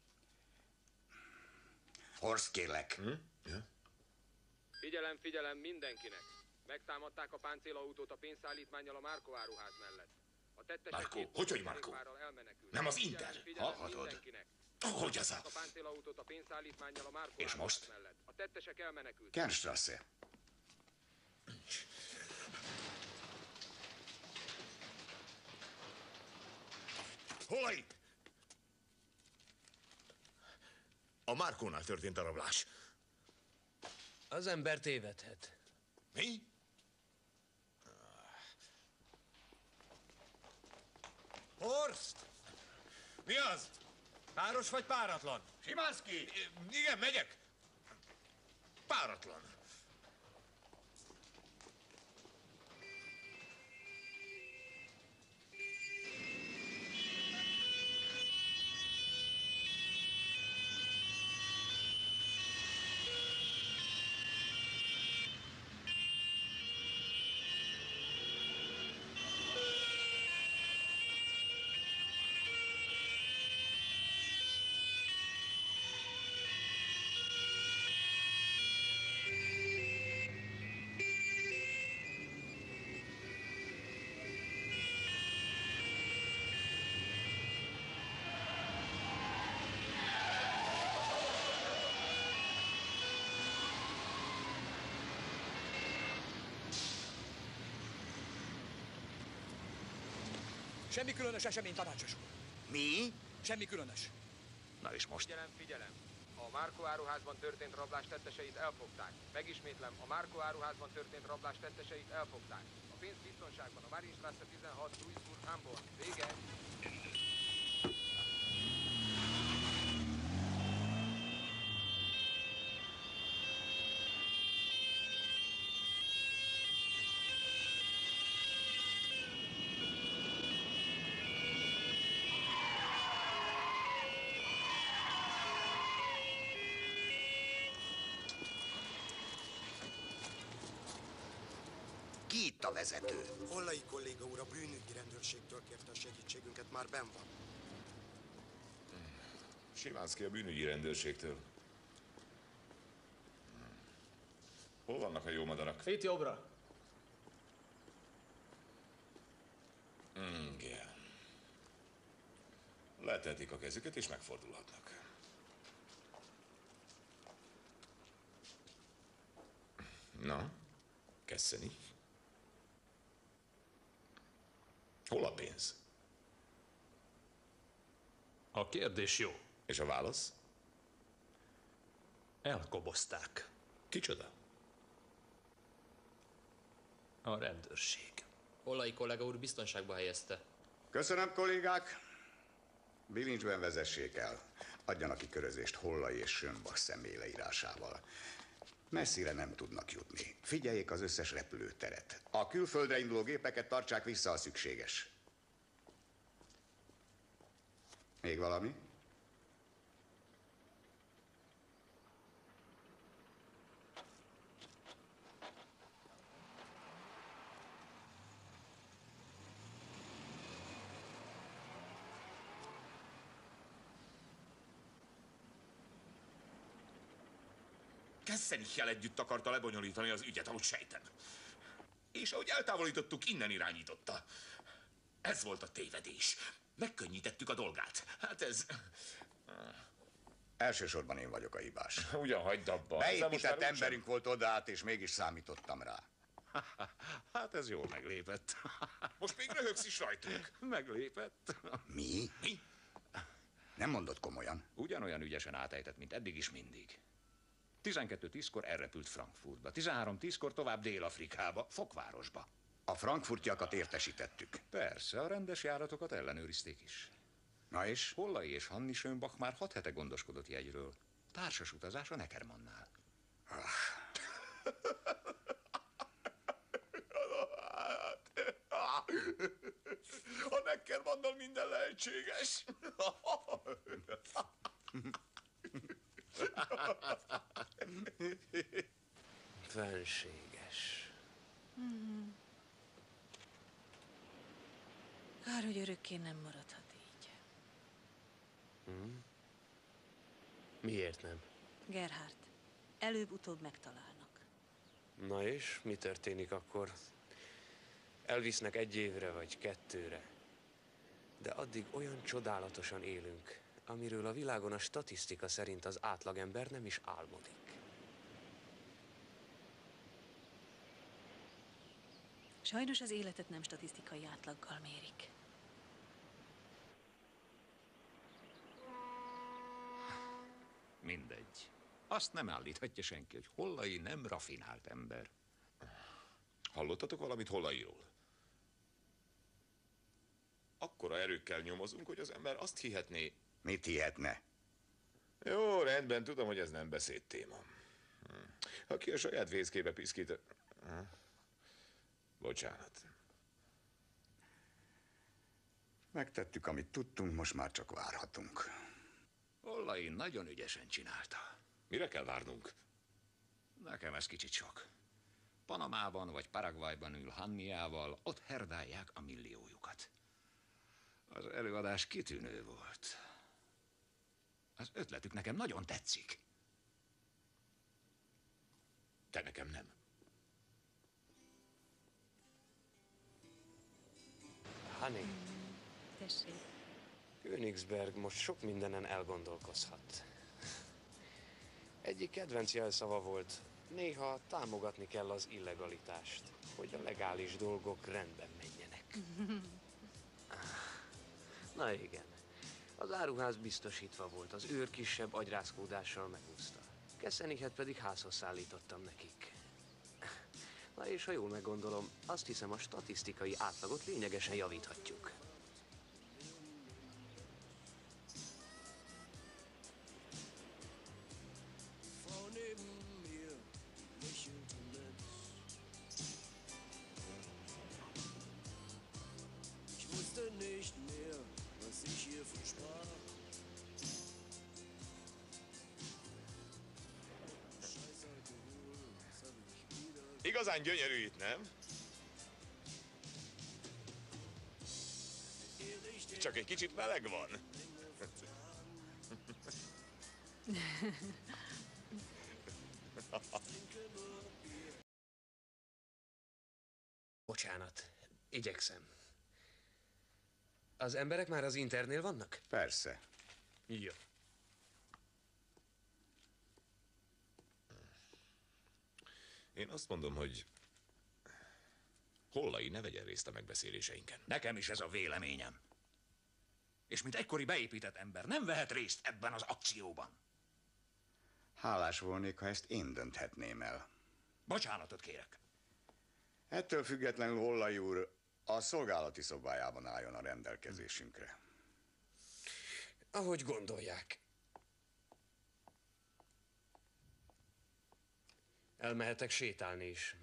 Horst, kérlek. Figyelem, figyelem mindenkinek! Megtámadták a páncélautót a pénzszállítmánnyal a Márkó áruház mellett. A tettesek Márkó? Hogy Márkó? Nem az Inter? Hallhatod? Hogy az a... A páncélautót a pénzszállítmánnyal a Márkó És most? mellett. A tettesek elmenekültek. Kernstrasse. Hollai! A Márkónál történt a rablás. Az ember tévedhet. Mi? Horst! Mi az? Páros vagy páratlan? Simánszki! Igen, megyek. Páratlan. Semmi különös esemény, tanácsos úr. Mi? Semmi különös. Na és most? Figyelem, figyelem! A Márkó áruházban történt rablás tetteseit elfogták. Megismétlem, a Márkó áruházban történt rablás tetteseit elfogták. A pénz biztonságban, a Marienstraße 16, Duisburg, Hamburg. Vége! Ki itt a vezető? Hollai kolléga úr a bűnügyi rendőrségtől kérte a segítségünket, már benn van. Simánszki a bűnügyi rendőrségtől. Hol vannak a jó madarak? Itt jobbra. Igen. Letetik a kezüket és megfordulhatnak. Na, Kessenich? Hol a pénz? A kérdés jó. És a válasz? Elkobozták. Kicsoda? A rendőrség. Hollai kollega úr biztonságba helyezte. Köszönöm, kollégák. Bilincsben vezessék el. Adjanak ki körözést Hollai és Schönbach személyleírásával. Messzire nem tudnak jutni. Figyeljék az összes repülőteret. A külföldre induló gépeket tartsák vissza, ha szükséges. Még valami? Kessenich-jel együtt akarta lebonyolítani az ügyet, ahogy sejtem. És ahogy eltávolítottuk, innen irányította. Ez volt a tévedés. Megkönnyítettük a dolgát. Hát ez... Elsősorban én vagyok a hibás. Ugyan hagyd abba. Beépített emberünk volt oda át, és mégis számítottam rá. Hát ez jól meglépett. Most még röhögsz is rajtunk. Meglépett. Mi? Mi? Nem mondod komolyan? Ugyanolyan ügyesen átejtett, mint eddig is mindig. 12:10-kor elrepült Frankfurtba, 13:10-kor tovább Dél-Afrikába, Fokvárosba. A frankfurtiakat értesítettük. Persze, a rendes járatokat ellenőrizték is. Na és? Hollai és Hanni Schönbach már 6 hete gondoskodott jegyről. Társas utazás a Neckermannnál. A Neckermannnal minden lehetséges. Fenséges. Kár, hogy örökké nem maradhat így. Miért nem? Gerhard, előbb-utóbb megtalálnak. Na és mi történik akkor? Elvisznek 1 évre vagy 2-re. De addig olyan csodálatosan élünk, amiről a világon a statisztika szerint az átlagember nem is álmodik. Sajnos az életet nem statisztikai átlaggal mérik. Mindegy. Azt nem állíthatja senki, hogy Hollai nem rafinált ember. Hallottatok valamit Hollairól? Akkora erőkkel nyomozunk, hogy az ember azt hihetné... Mit hihetne? Jó, rendben, tudom, hogy ez nem beszédtéma. Aki a saját fészkébe piszkít... Bocsánat. Megtettük, amit tudtunk, most már csak várhatunk. Hollai nagyon ügyesen csinálta. Mire kell várnunk? Nekem ez kicsit sok. Panamában vagy Paraguayban ül Hanniával, ott herdálják a milliójukat. Az előadás kitűnő volt. Az ötletük nekem nagyon tetszik. Te nekem nem. Hanni, Tessék. Königsberg most sok mindenen elgondolkozhat. Egyik kedvenc jelszava volt, néha támogatni kell az illegalitást, hogy a legális dolgok rendben menjenek. Na igen, az áruház biztosítva volt, az őr kisebb agyrázkódással megúszta. Kessenichet pedig házhoz szállítottam nekik. Na és ha jól meggondolom, azt hiszem a statisztikai átlagot lényegesen javíthatjuk. Frau neben mir lächelte nett. Ich wusste nicht mehr, was ich ihr versprach. Scheiß Alkohol, das hab ich wieder. Igazán gyönyörű itt, nem? Csak egy kicsit meleg van. Bocsánat, igyekszem. Az emberek már az Internél vannak? Persze. Jó. Én azt mondom, hogy Hollai ne vegyen részt a megbeszéléseinken. Nekem is ez a véleményem. És mint egykori beépített ember nem vehet részt ebben az akcióban. Hálás volnék, ha ezt én dönthetném el. Bocsánatot kérek. Ettől függetlenül Hollai úr a szolgálati szobájában álljon a rendelkezésünkre. Ahogy gondolják. Elmehetek sétálni is.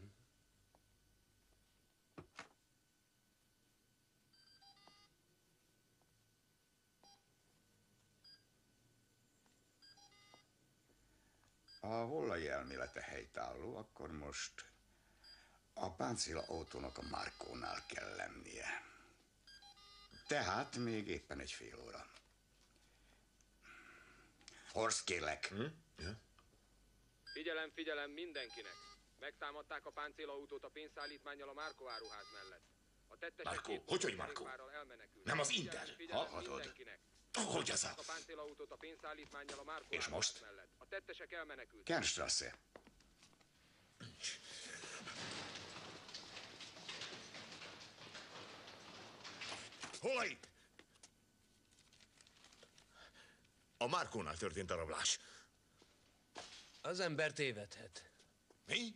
Ha a Hollai elmélete helytálló, akkor most a páncéla autónak a Markónál kell lennie. Tehát még éppen egy fél óra. Horst, kérlek. Figyelj! Figyelem, figyelem mindenkinek! Megtámadták a páncélautót a pénzszállítmánnyal a Márko áruház mellett. A tettesek Márko? Hogy Márko? Nem az Inter? Hallhatod? Hogy az a... A páncélautót a pénzszállítmánnyal a Márko És most? mellett. A tettesek elmenekültek. Kernstrasse. Hol itt? A Márkónál történt a rablás. Az ember tévedhet. Mi?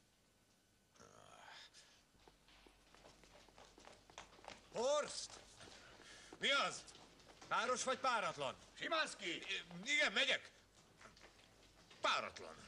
Horst! Mi az? Páros vagy páratlan? Simánszki! Igen, megyek. Páratlan.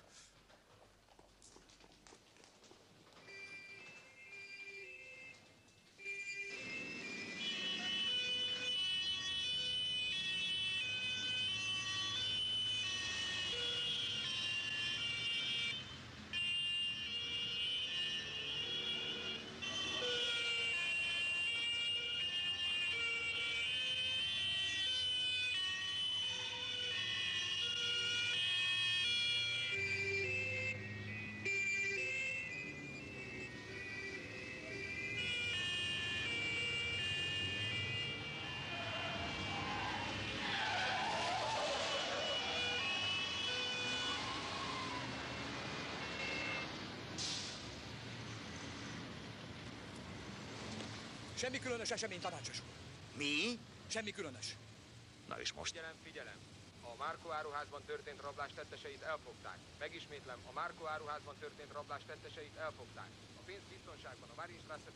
Semmi különös esemény, tanácsos úr. Mi? Semmi különös. Na és most? Figyelem, figyelem! A Márko áruházban történt rablás tetteseit elfogták. Megismétlem, a Márko áruházban történt rablás tetteseit elfogták. A pénz biztonságban, a Marienstrasse...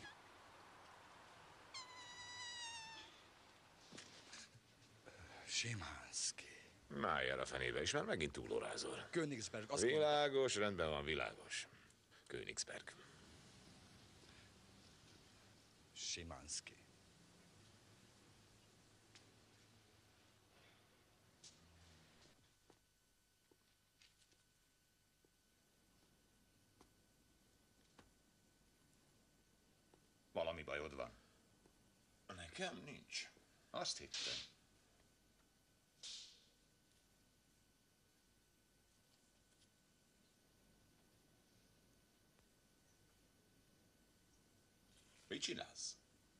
Simánszki. Májjel a fenébe is, mert megint túlórázol. Königsberg, azt Világos, rendben van, világos. Königsberg. Simánszki. Valami bajod van? Nekem nincs. Azt hittem. Mit csinálsz?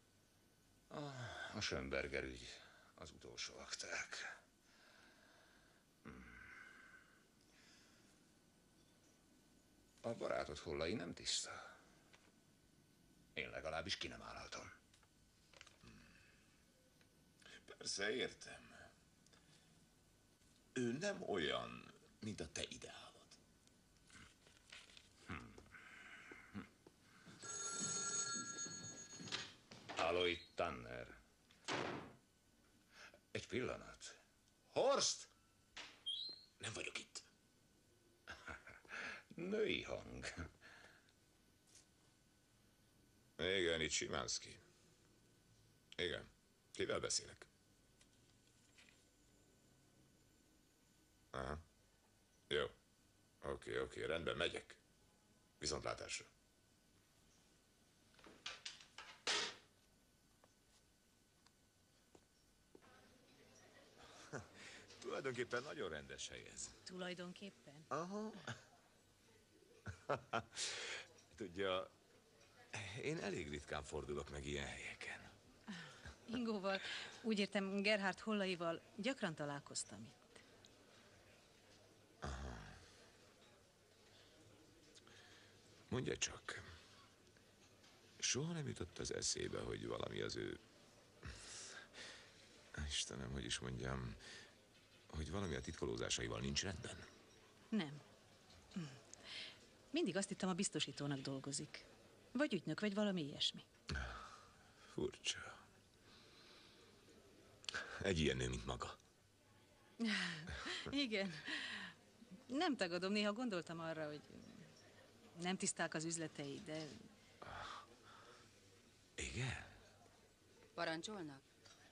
A Schönberger ügy. Az utolsó akták. A barátod hollai nem tiszta. Én legalábbis ki nem állhatom. Persze, értem. Ő nem olyan, mint a te ideálod. Aloy Tanner. Egy pillanat. Horst! Nem vagyok itt. Női hang. Igen, itt Simánszki. Igen. Kivel beszélek? Aha. Jó. Oké, rendben, megyek. Viszontlátásra. Tulajdonképpen nagyon rendes hely ez. Tulajdonképpen? Aha. Tudja, én elég ritkán fordulok meg ilyen helyeken. Ingóval, úgy értem Gerhard Hollaival gyakran találkoztam itt. Aha. Mondja csak, soha nem jutott az eszébe, hogy valami az ő... Istenem, hogy is mondjam, hogy valami a titkolózásaival nincs rendben? Nem. Mindig azt hittem, a biztosítónak dolgozik. Vagy ügynök, vagy valami ilyesmi. Furcsa. Egy ilyen nő, mint maga. Igen. Nem tagadom, néha gondoltam arra, hogy nem tiszták az üzletei, de... Igen? Parancsolnak?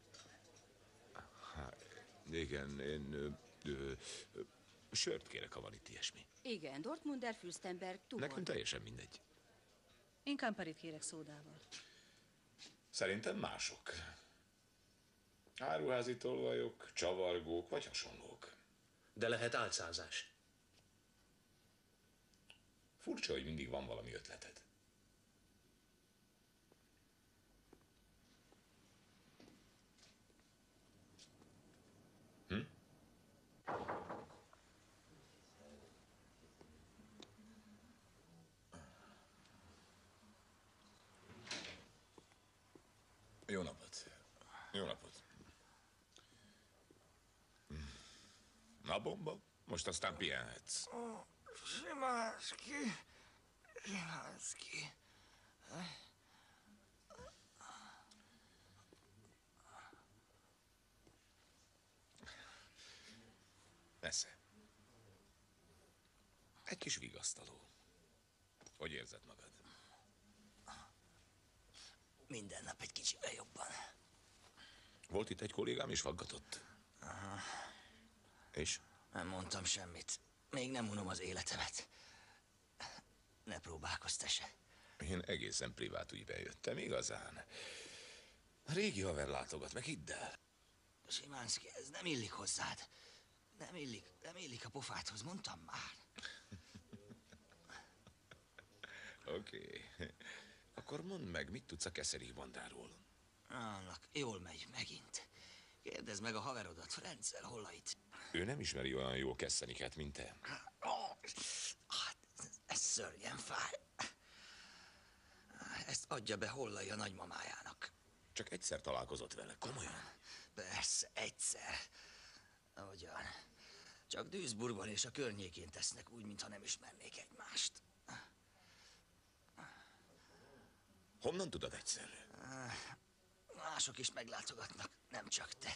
Igen, én... sört kérek, ha van itt ilyesmi. Igen, Dortmunder, Fürstenberg, Tuborg. Nekem teljesen mindegy. Én Camparit kérek szódával. Szerintem mások. Áruházi tolvajok, csavargók vagy hasonlók. De lehet álcázás. Furcsa, hogy mindig van valami ötleted. Jó napot. Jó napot. Na, Bomba, most aztán pihenhetsz. Szymanski. Szymanski. Nesze. Egy kis vigasztaló. Hogy érzed magad? Minden nap egy kicsivel jobban. Volt itt egy kollégám, és faggatott. Aha. És? Nem mondtam semmit. Még nem unom az életemet. Ne próbálkozz te se. Én egészen privát ügyben jöttem, igazán. A régi haver látogat, meg hidd el. Szymanski, ez nem illik hozzád. Nem illik a pofádhoz, mondtam már. Oké. Akkor mondd meg, mit tudsz a Kesserig bandáról? Annak jól megy megint. Kérdezd meg a haverodat, Frenccel Hollait. Ő nem ismeri olyan jó Kesseniket, mint te. Hát, ez szörnyen fáj. Ezt adja be Hollai a nagymamájának. Csak egyszer találkozott vele, komolyan? Persze, egyszer. Ahogyan. Csak Duisburgban és a környékén tesznek úgy, mintha nem ismernék egymást. Honnan tudod egyszer? Mások is meglátogatnak, nem csak te.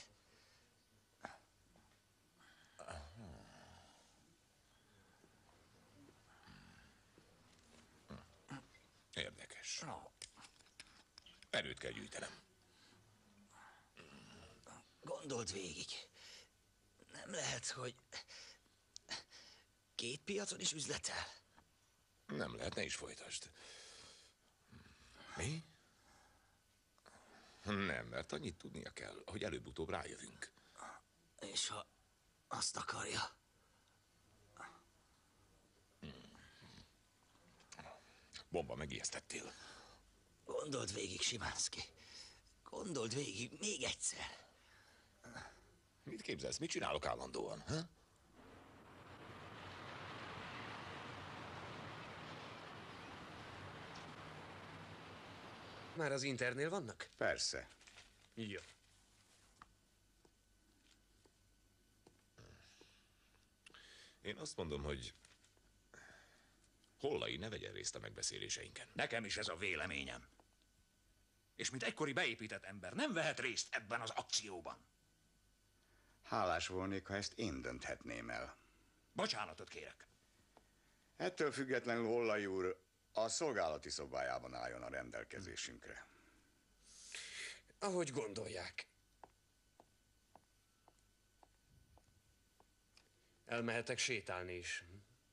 Érdekes. Erőt kell gyűjtenem. Gondold végig. Nem lehet, hogy két piacon is üzletel? Nem lehet, ne is folytasd. Mi? Nem, mert annyit tudnia kell, hogy előbb-utóbb rájövünk. És ha azt akarja? Bomba, megijesztettél. Gondold végig, Szymanski. Gondold végig még egyszer. Mit képzelsz? Mit csinálok állandóan? Ha? Már az Internél vannak? Persze. Jó. Én azt mondom, hogy Hollai ne vegyen részt a megbeszéléseinken. Nekem is ez a véleményem. És mint egykori beépített ember nem vehet részt ebben az akcióban. Hálás volnék, ha ezt én dönthetném el. Bocsánatot kérek. Ettől függetlenül Hollai úr a szolgálati szobájában álljon a rendelkezésünkre. Ahogy gondolják. Elmehetek sétálni is.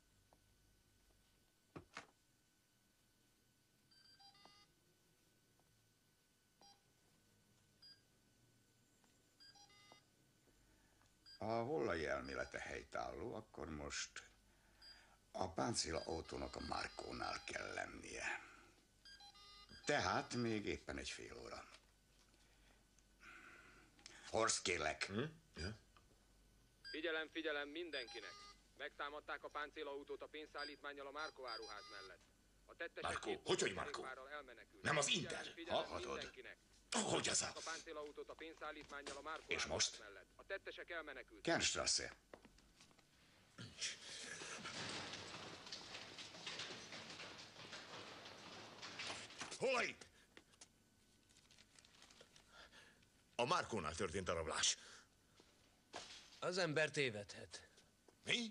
Ha a Hollai elmélete helytálló, akkor most a páncéla autónak a Markónál kell lennie. Tehát még éppen egy fél óra. Horst, kérlek. Figyelem, figyelem mindenkinek! Megtámadták a páncélautót a pénzszállítmánnyal a Márkó áruház mellett. A tettesek Márkó? Hogy Márkó? Nem az Inter? Hallhatod? Hogy az a... A páncélautót a pénzszállítmánnyal a Márkó És most? mellett. A tettesek elmenekültek. Kernstrasse. Hollai! A Márkónál történt a rablás. Az ember tévedhet. Mi?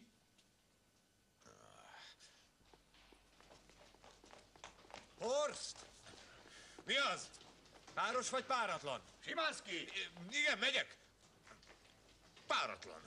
Horst! Mi az? Páros vagy páratlan? Szymanski! Igen, megyek. Páratlan.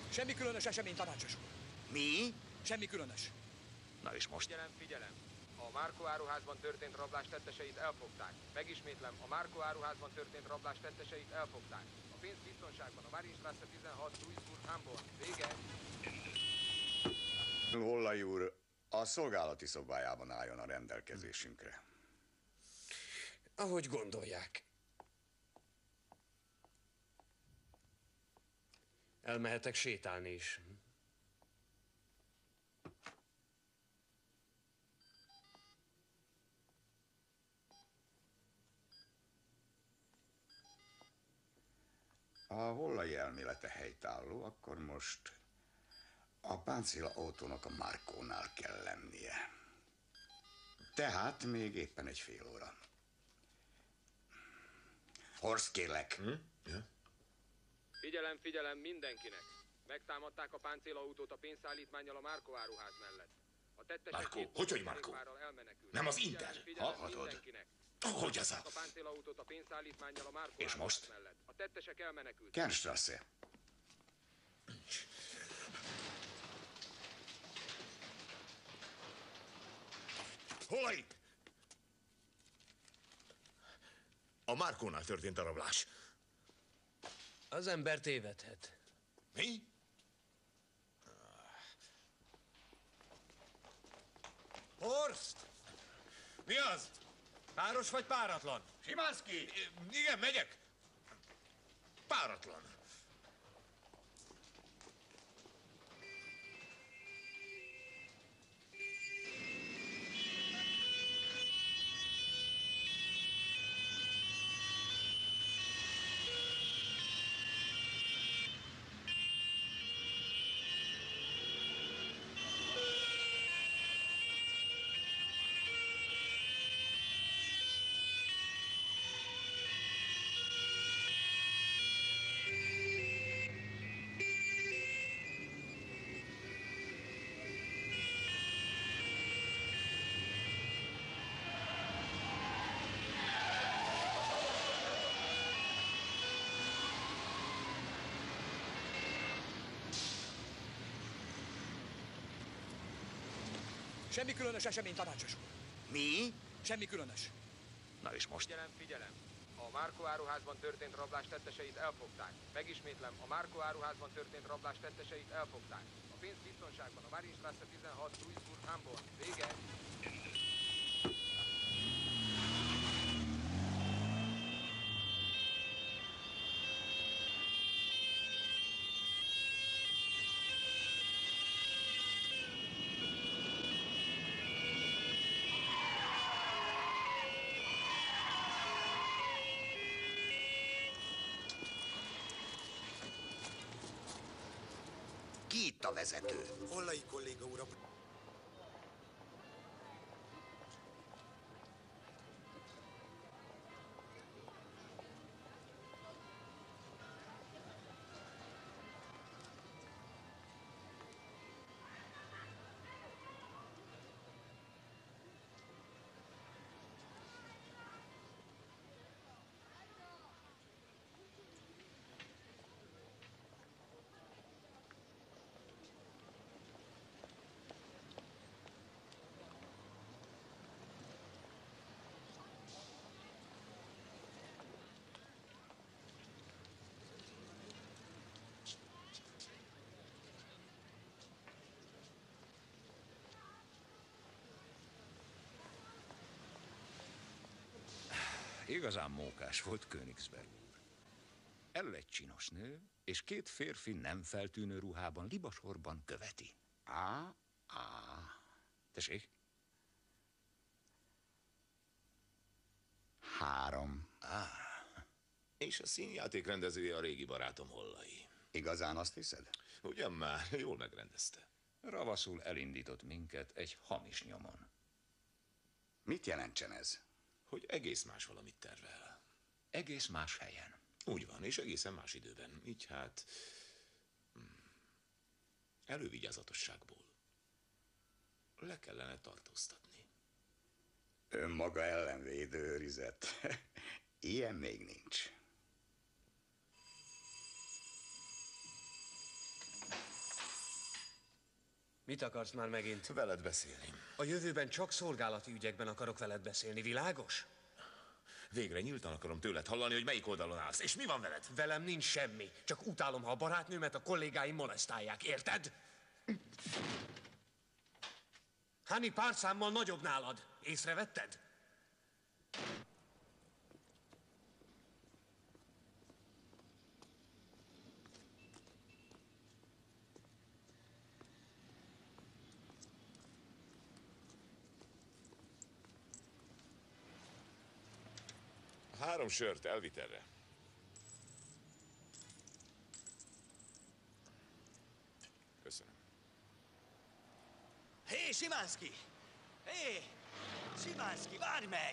Semmi különös esemény, tanácsos úr. Mi? Semmi különös. Na és most? Figyelem, figyelem! A Márko áruházban történt rablás tetteseit elfogták. Megismétlem, a Márko áruházban történt rablás tetteseit elfogták. A pénz biztonságban, a Marienstraße 16, Duisburg, Hamburg. Vége! Hollai úr, a szolgálati szobájában álljon a rendelkezésünkre. Ahogy gondolják. Elmehetek sétálni is. Ha a Hollai elmélete helytálló, akkor most a páncéla autónak a Márkónál kell lennie. Tehát még éppen egy fél óra. Horst, kérlek. Figyelem, figyelem mindenkinek! Megtámadták a páncélautót a pénzszállítmánnyal a Márko áruház mellett. A tettesek Márkó? Hogy Márkó? Nem az Inter? Hallhatod? Hogy az a... A páncélautót a pénzszállítmánnyal a Márko És most? mellett. A tettesek elmenekültek. Kernstrasse. Hollai! A Márkónál történt a rablás. Az ember tévedhet. Mi? Horst! Mi az? Páros vagy páratlan? Simánszki! Igen, megyek. Páratlan. Semmi különös esemény, tanácsos úr. Mi? Semmi különös. Na és most? Figyelem, figyelem! A Márko áruházban történt rablás tetteseit elfogták. Megismétlem, a Márko áruházban történt rablás tetteseit elfogták. A pénz biztonságban, a Marienstraße 16, Duisburg, Hamburg. Vége! Ki itt a vezető? Hollai kolléga uram. Igazán mókás volt Königsberg úr. Elől egy csinos nő, és két férfi nem feltűnő ruhában libasorban követi. Tessék? 3. És a színjáték rendezője a régi barátom Hollai. Igazán azt hiszed? Ugyan már, jól megrendezte. Ravaszul elindított minket egy hamis nyomon. Mit jelentsen ez? Hogy egész más valamit tervel. Egész más helyen. Úgy van, és egészen más időben. Így hát... elővigyázatosságból le kellene tartóztatni. Önmaga ellen védőőrizet. Ilyen még nincs. Mit akarsz már megint? Veled beszélni. A jövőben csak szolgálati ügyekben akarok veled beszélni, világos? Végre nyíltan akarom tőled hallani, hogy melyik oldalon állsz. És mi van veled? Velem nincs semmi. Csak utálom, ha a barátnőmet a kollégáim molesztálják, érted? Hani pár számmal nagyobb nálad. Észrevetted? Három sört elvitelre. Köszönöm. Hé, Simánszki! Hé! Simánszki, várj meg!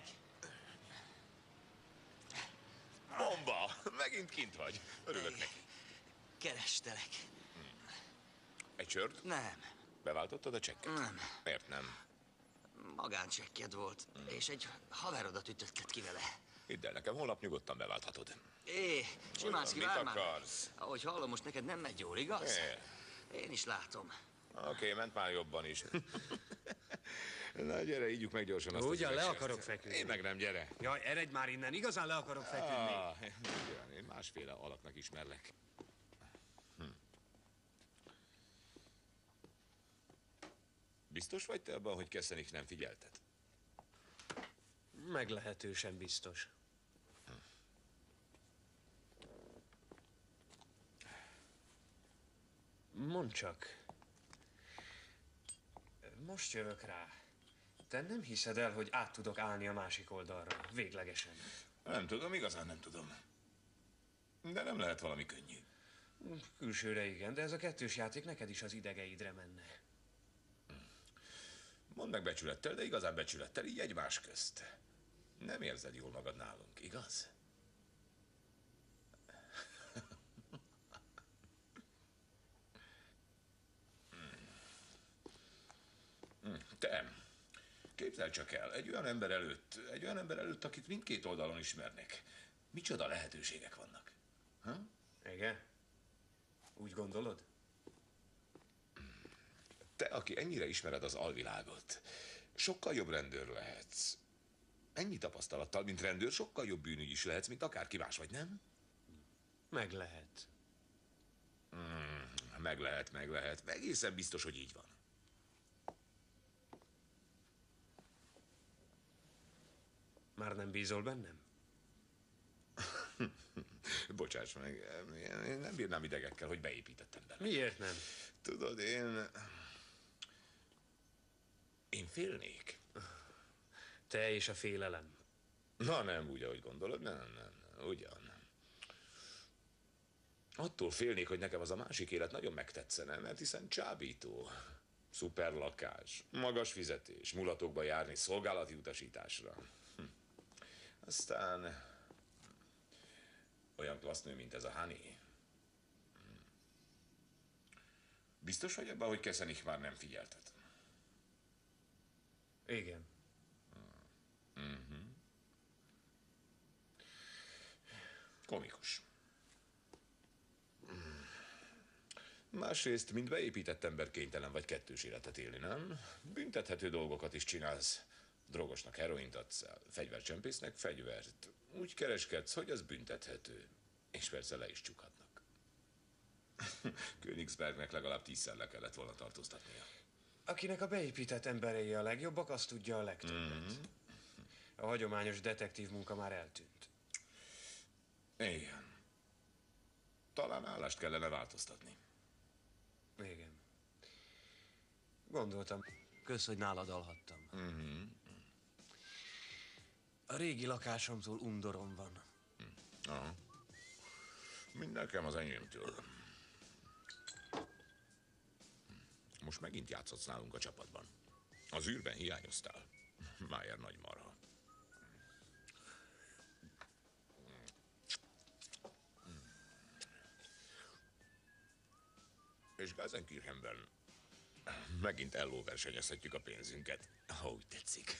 Bomba! Megint kint vagy. Örülök neki. Kerestelek. Egy sört? Nem. Beváltottad a csekket? Nem. Miért nem? Magáncsekked volt, és egy haverodat ütötted ki vele. Hidd el nekem, holnap nyugodtan beválthatod. Simánszki, Mit várj már! akarsz? Ahogy hallom, most neked nem megy jól, igaz? Én is látom. Oké, ment már jobban is. Na, gyere, ígyjuk meg gyorsan azt Ugyan az le üvegsört. akarok feküdni. Én meg nem, gyere. Jaj, eredj már innen, igazán le akarok feküdni. Én másféle alaknak ismerlek. Biztos vagy te abban, hogy Kessenig nem figyelted? Meglehetősen biztos. Mondd csak. Most jövök rá. Te nem hiszed el, hogy át tudok állni a másik oldalra, véglegesen? Nem tudom, igazán nem tudom. De nem lehet valami könnyű. Külsőre igen, de ez a kettős játék neked is az idegeidre menne. Mondd meg becsülettel, de igazán becsülettel, így egymás közt. Nem érzed jól magad nálunk, igaz? Te, képzeld csak el, egy olyan ember előtt, akit mindkét oldalon ismernek. Micsoda lehetőségek vannak. Ha? Igen? Úgy gondolod? Te, aki ennyire ismered az alvilágot, sokkal jobb rendőr lehetsz. Ennyi tapasztalattal, mint rendőr, sokkal jobb bűnügy is lehetsz, mint akárki más, vagy nem? Meg lehet. Meg lehet. Egészen biztos, hogy így van. Már nem bízol bennem? Bocsáss meg, én nem bírnám idegekkel, hogy beépítettem bele. Miért nem? Tudod, én félnék. Te és a félelem. Na nem úgy, ahogy gondolod, nem, ugyan. Attól félnék, hogy nekem az a másik élet nagyon megtetszene, mert hiszen csábító. Szuper lakás, magas fizetés, mulatokba járni szolgálati utasításra. Aztán olyan klassz nő, mint ez a Hani. Biztos vagy abban, hogy Kessenig már nem figyeltet? Igen. Komikus. Másrészt, mint beépített ember kénytelen vagy kettős életet élni, nem? Büntethető dolgokat is csinálsz. Drogosnak heroint adsz el, fegyvercsempésznek fegyvert. Úgy kereskedsz, hogy az büntethető. És persze le is csukhatnak. Königsbergnek legalább 10-szer le kellett volna tartóztatnia. Akinek a beépített emberei a legjobbak, az tudja a legtöbbet. A hagyományos detektív munka már eltűnt. Igen. Talán állást kellene változtatni. Igen. Gondoltam. Kösz, hogy nálad alhattam. A régi lakásomtól undorom van. Aha. Mind nekem az enyémtől. Most megint játszhatsz nálunk a csapatban. Az űrben hiányoztál. Májer nagy marha. És Gelsenkirchenben megint ellóversenyezhetjük a pénzünket, ha úgy tetszik.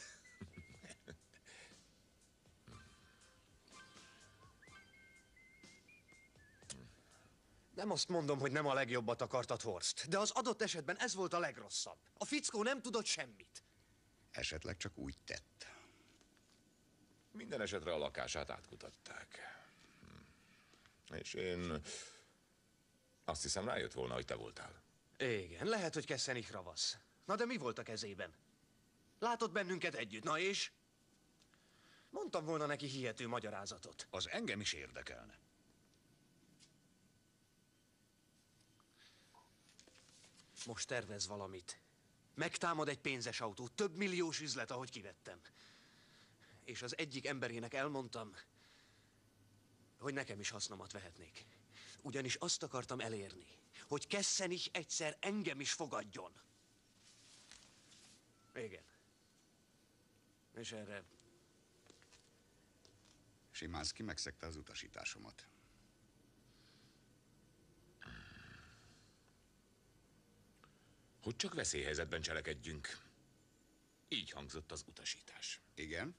Nem azt mondom, hogy nem a legjobbat akartad, Horst, de az adott esetben ez volt a legrosszabb. A fickó nem tudott semmit. Esetleg csak úgy tett. Minden esetre a lakását átkutatták. És én azt hiszem rájött volna, hogy te voltál. Igen, lehet, hogy Kessenich ravasz. Na de mi volt a kezében? Látott bennünket együtt, na és? Mondtam volna neki hihető magyarázatot. Az engem is érdekelne. Most tervez valamit. Megtámad egy pénzes autó, több milliós üzlet, ahogy kivettem. És az egyik emberének elmondtam, hogy nekem is hasznomat vehetnék. Ugyanis azt akartam elérni, hogy Kessenich egyszer engem is fogadjon. Igen. És erre... Szymanski megszegte az utasításomat. Hogy csak veszélyhelyzetben cselekedjünk. Így hangzott az utasítás. Igen?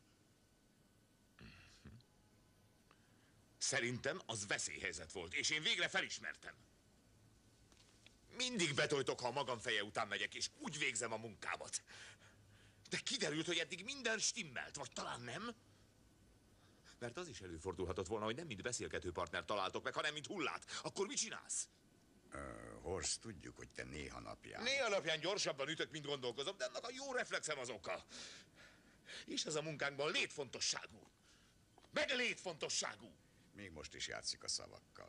Szerintem az veszélyhelyzet volt, és én végre felismertem. Mindig betoltok, ha a magam feje után megyek, és úgy végzem a munkámat. De kiderült, hogy eddig minden stimmelt, vagy talán nem? Mert az is előfordulhatott volna, hogy nem mint beszélgető partner találtok meg, hanem mint hullát. Akkor mit csinálsz? Horst, tudjuk, hogy te néha napján... Néha napján gyorsabban ütök, mint gondolkozom, de annak a jó reflexem az oka. És ez a munkánkban létfontosságú. Meg létfontosságú. Még most is játszik a szavakkal.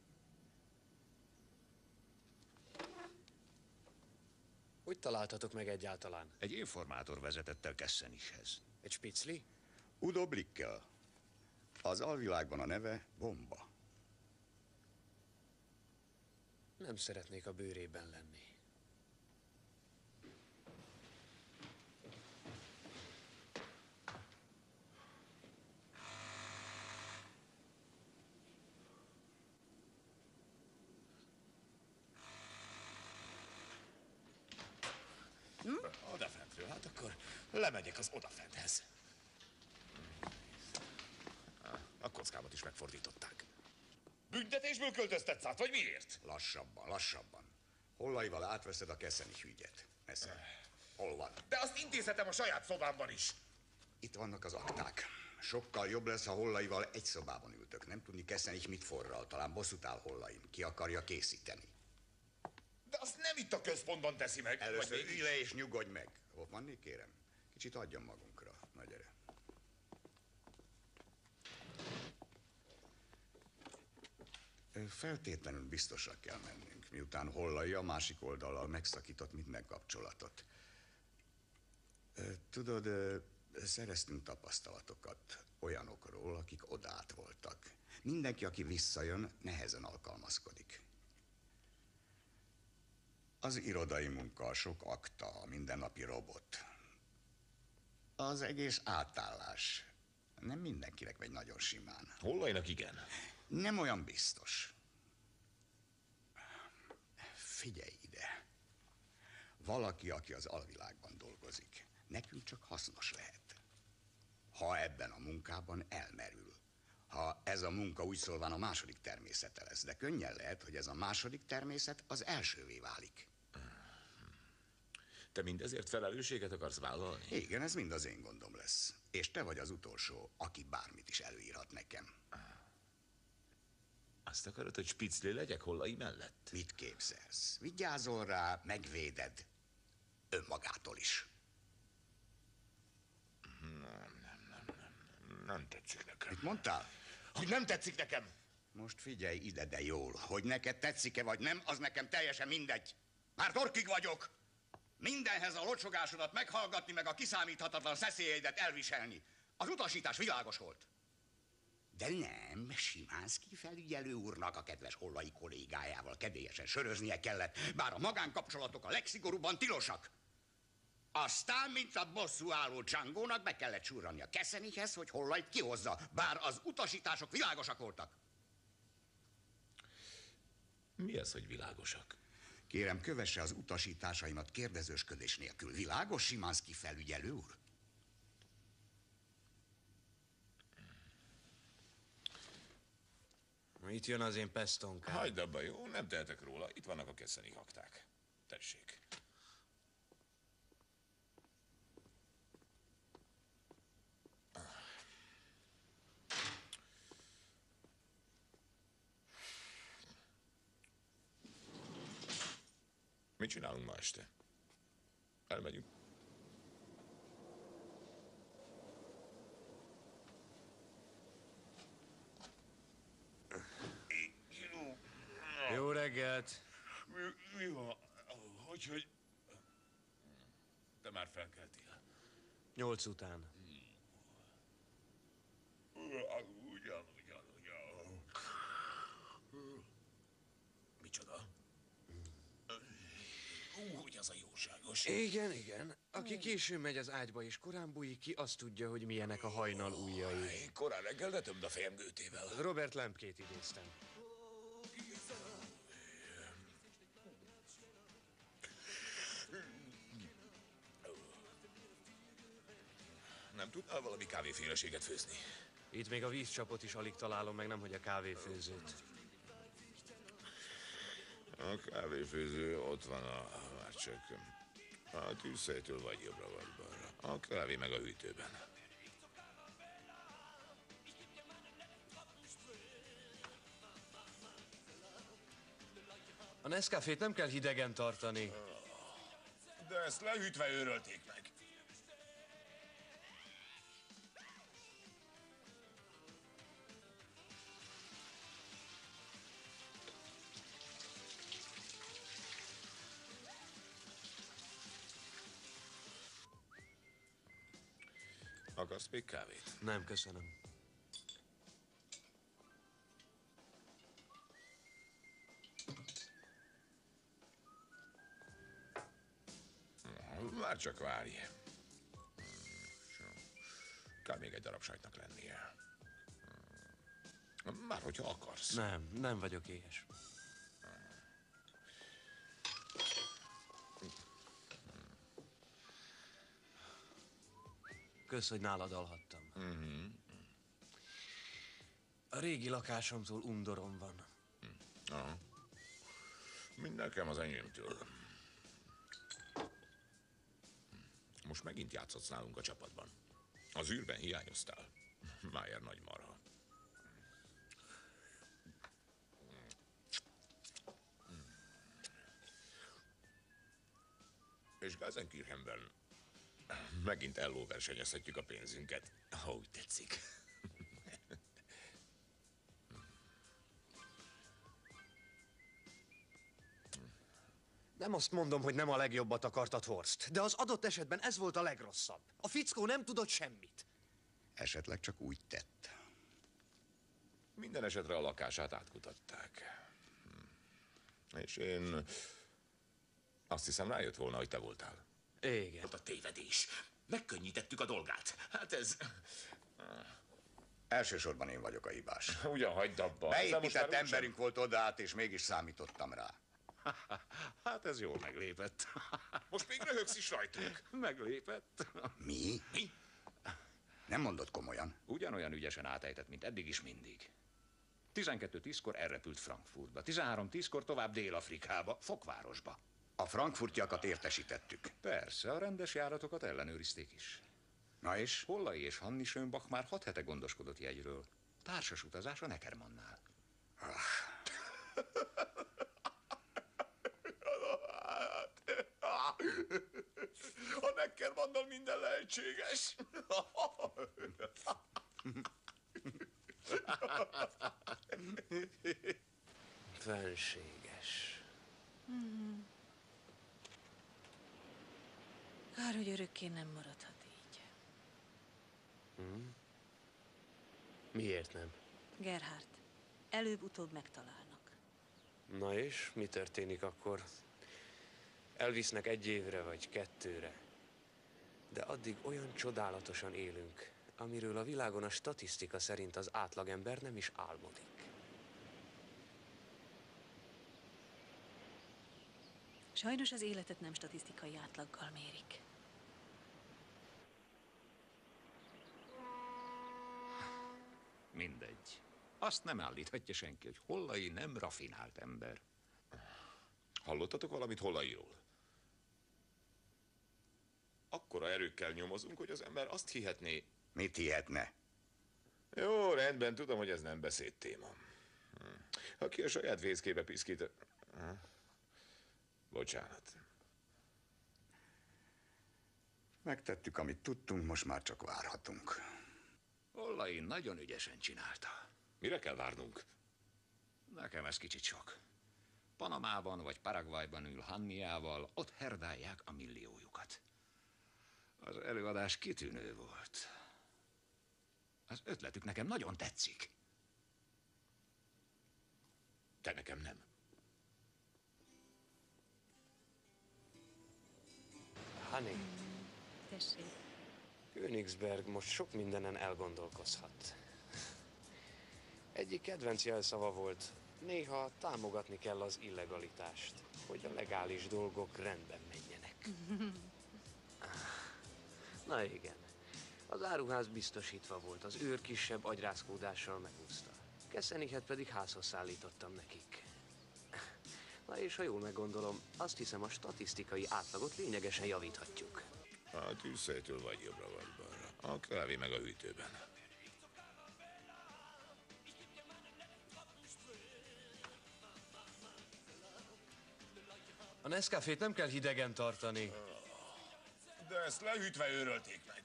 Hogy találtatok meg egyáltalán? Egy informátor vezetett el Kessenichhez. Egy spicli? Udo Blickel. Az alvilágban a neve Bomba. Nem szeretnék a bőrében lenni. Odafentről, hát akkor lemegyek az odafenthez. A kockámat is megfordították. Büntetésből költöztetsz át, vagy miért? Lassabban, lassabban. Hollaival átveszed a Kessenich ügyet. Esze. Hol van? De azt intézhetem a saját szobámban is. Itt vannak az akták. Sokkal jobb lesz, ha Hollaival egy szobában ültök. Nem tudni Kessenich mit forral, talán bosszút áll Hollain. Ki akarja készíteni. De azt nem itt a központban teszi meg. Először ülj le és nyugodj meg. Hoffmanni, kérem. Kicsit adjon magunkra. Na gyere. Feltétlenül biztosra kell mennünk, miután Hollai a másik oldallal megszakított minden kapcsolatot. Tudod, szereztünk tapasztalatokat olyanokról, akik odát voltak. Mindenki, aki visszajön, nehezen alkalmazkodik. Az irodai munka, a sok akta, a mindennapi robot. Az egész átállás nem mindenkinek megy nagyon simán. Hollainak igen. Nem olyan biztos. Figyelj ide. Valaki, aki az alvilágban dolgozik, nekünk csak hasznos lehet. Ha ebben a munkában elmerül. Ha ez a munka úgy szólván a második természete lesz. De könnyen lehet, hogy ez a második természet az elsővé válik. Te mindezért felelősséget akarsz vállalni? Igen, ez mind az én gondom lesz. És te vagy az utolsó, aki bármit is előírhat nekem. Azt akarod, hogy spicli legyek Hollai mellett? Mit képzelsz? Vigyázol rá, megvéded. Önmagától is. Nem tetszik nekem. Mit mondtál? Hogy nem tetszik nekem. Most figyelj ide, de jól. Hogy neked tetszik-e vagy nem, az nekem teljesen mindegy. Már torkig vagyok. Mindenhez a locsogásodat meghallgatni, meg a kiszámíthatatlan szeszélyeidet elviselni. Az utasítás világos volt. De nem, Szymanski felügyelő úrnak a kedves Hollai kollégájával kedélyesen söröznie kellett, bár a magánkapcsolatok a legszigorúbban tilosak. Aztán, mint a bosszúálló Django-nak be kellett surrani a Kessenichhez, hogy Hollait kihozza, bár az utasítások világosak voltak. Mi az, hogy világosak? Kérem, kövesse az utasításaimat kérdezősködés nélkül. Világos, Szymanski felügyelő úr? Itt jön az én pestonkám. Hagyd abba, jó? Nem tehetek róla. Itt vannak a keszeni akták. Tessék. Mit csinálunk ma este? Elmegyünk. Jó reggelt! Mi van? Hogy... Te már felkeltél? 8 után. Ugyan. Micsoda? Hogy az a jóságos. Igen. Aki későn megy az ágyba és korán bújik ki, azt tudja, hogy milyenek a hajnal ujjai. Én korán reggel ne tömd a fejem gőtével. Robert Lemkét idéztem. Nem tudnál valami kávéféleséget főzni? Itt még a vízcsapot is alig találom meg, nemhogy a kávéfőzőt. A kávéfőző ott van már csak a tűzhelytől vagy jobbra vagy balra. A kávé meg a hűtőben. A Nescafét nem kell hidegen tartani. De ezt lehűtve őrölték meg. Akarsz még kávét? Nem, köszönöm. Már csak várj. Kell még egy darab sajtnak lennie. Már hogyha akarsz. Nem vagyok éhes. Kösz, hogy nálad alhattam. A régi lakásomtól undorom van. Aha. Mind nekem az enyémtől. Most megint játszhatsz nálunk a csapatban. Az űrben hiányoztál. Májer nagy marha. És Gelsenkirchenben megint ellóversenyezhetjük a pénzünket, ha úgy tetszik. Nem azt mondom, hogy nem a legjobbat akartad, Horst, de az adott esetben ez volt a legrosszabb. A fickó nem tudott semmit. Esetleg csak úgy tett. Minden esetre a lakását átkutatták. És én azt hiszem rájött volna, hogy te voltál. Igen. Ott a tévedés. Megkönnyítettük a dolgát. Hát ez... Elsősorban én vagyok a hibás. Ugyan hagyd abba. Beépített emberünk volt oda át, és mégis számítottam rá. Hát ez jól meglépett. Most még röhögsz is rajtunk. Meglépett. Mi? Nem mondod komolyan? Ugyanolyan ügyesen átejtett, mint eddig is mindig. 12:10-kor elrepült Frankfurtba, 13:10-kor tovább Dél-Afrikába, Fokvárosba. A frankfurtiakat értesítettük. Persze, a rendes járatokat ellenőrizték is. Na és? Hollai és Hanni Schönbach már 6 hete gondoskodott jegyről. Társas utazás a Neckermannnál. A Neckermannnal minden lehetséges. Fenséges. Kár, hogy örökké nem maradhat így. Miért nem? Gerhard, előbb-utóbb megtalálnak. Na és mi történik akkor? Elvisznek 1 évre vagy 2-re. De addig olyan csodálatosan élünk, amiről a világon a statisztika szerint az átlagember nem is álmodik. Sajnos az életet nem statisztikai átlaggal mérik. Mindegy. A Azt nem állíthatja senki, hogy Hollai nem rafinált ember. Hallottatok valamit Hollairól? Akkora erőkkel nyomozunk, hogy az ember azt hihetné... Mit hihetne? Jó, rendben, tudom, hogy ez nem beszédtéma. Aki a saját fészkébe piszkít... Bocsánat. Megtettük, amit tudtunk, most már csak várhatunk. Hollai nagyon ügyesen csinálta. Mire kell várnunk? Nekem ez kicsit sok. Panamában vagy Paraguayban ül Hanniával, ott herdálják a milliójukat. Az előadás kitűnő volt. Az ötletük nekem nagyon tetszik. Te nekem nem. Hani, Tessék. Königsberg most sok mindenen elgondolkozhat. Egyik kedvenc jelszava volt, néha támogatni kell az illegalitást, hogy a legális dolgok rendben menjenek. Na igen, az áruház biztosítva volt, az őr kisebb agyrázkódással megúszta. Kessenichet pedig házhoz szállítottam nekik. Na és ha jól meggondolom, azt hiszem a statisztikai átlagot lényegesen javíthatjuk. A tűzhelytől vagy jobbra vagy balra. A kávé meg a hűtőben. A Nescafét nem kell hidegen tartani. De ezt lehűtve őrölték meg.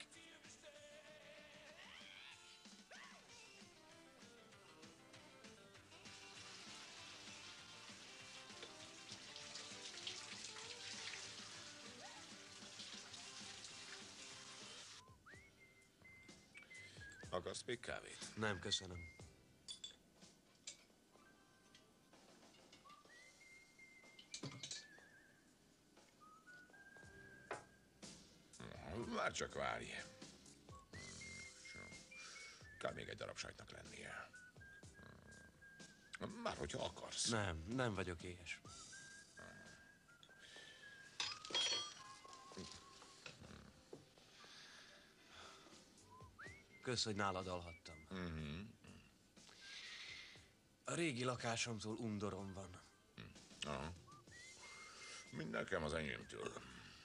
Akarsz még kávét? Nem, köszönöm. Már csak várj. Kell még egy darab sajtnak lennie. Már hogyha akarsz. Nem vagyok éhes. Kösz, hogy nálad alhattam. A régi lakásomtól undorom van. Aha. Mind nekem az enyémtől.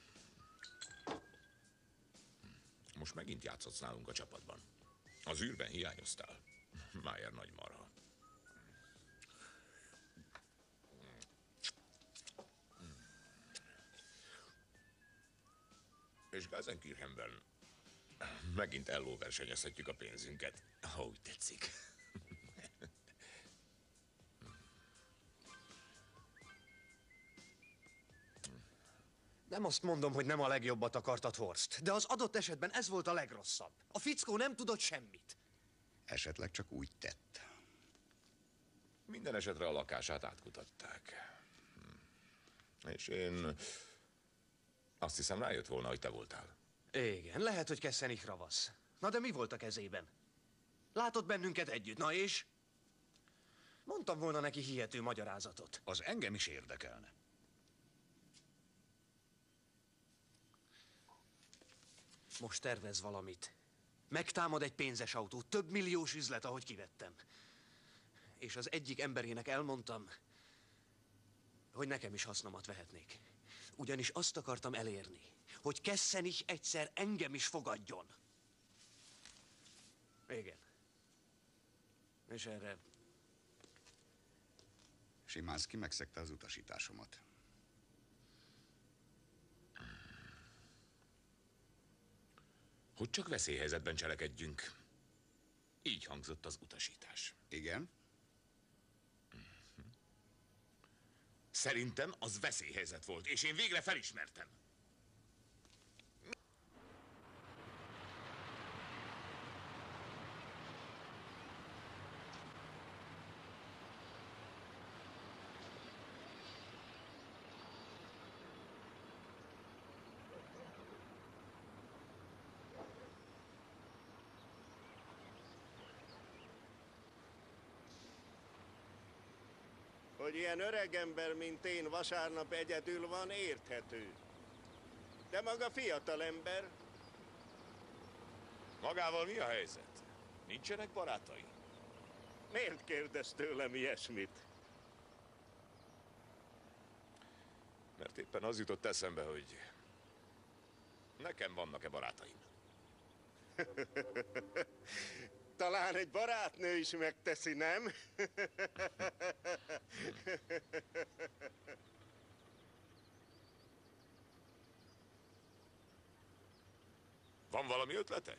Most megint játszhatsz nálunk a csapatban. Az űrben hiányoztál. Májer nagy marha. És Gelsenkirchenben megint ellóversenyezhetjük a pénzünket, ha úgy tetszik. Nem azt mondom, hogy nem a legjobbat akartad, Horst, de az adott esetben ez volt a legrosszabb. A fickó nem tudott semmit. Esetleg csak úgy tett. Minden esetre a lakását átkutatták. És én azt hiszem rájött volna, hogy te voltál. Igen, lehet, hogy Kessenich ravasz. Na de mi volt a kezében? Látott bennünket együtt, na és? Mondtam volna neki hihető magyarázatot. Az engem is érdekelne. Most tervez valamit. Megtámad egy pénzes autó, több milliós üzlet, ahogy kivettem. És az egyik emberének elmondtam, hogy nekem is hasznomat vehetnék. Ugyanis azt akartam elérni, hogy Kessenich egyszer engem is fogadjon. Igen. És erre... Szymanski megszegte az utasításomat. Hogy csak veszélyhelyzetben cselekedjünk. Így hangzott az utasítás. Igen? Szerintem az veszélyhelyzet volt, és én végre felismertem. Hogy ilyen öreg ember, mint én, vasárnap egyedül van, érthető. De maga fiatal ember. Magával mi a helyzet? Nincsenek barátai? Miért kérdez tőlem ilyesmit? Mert éppen az jutott eszembe, hogy nekem vannak-e barátaim. Talán egy barátnő is megteszi, nem? Van valami ötlete?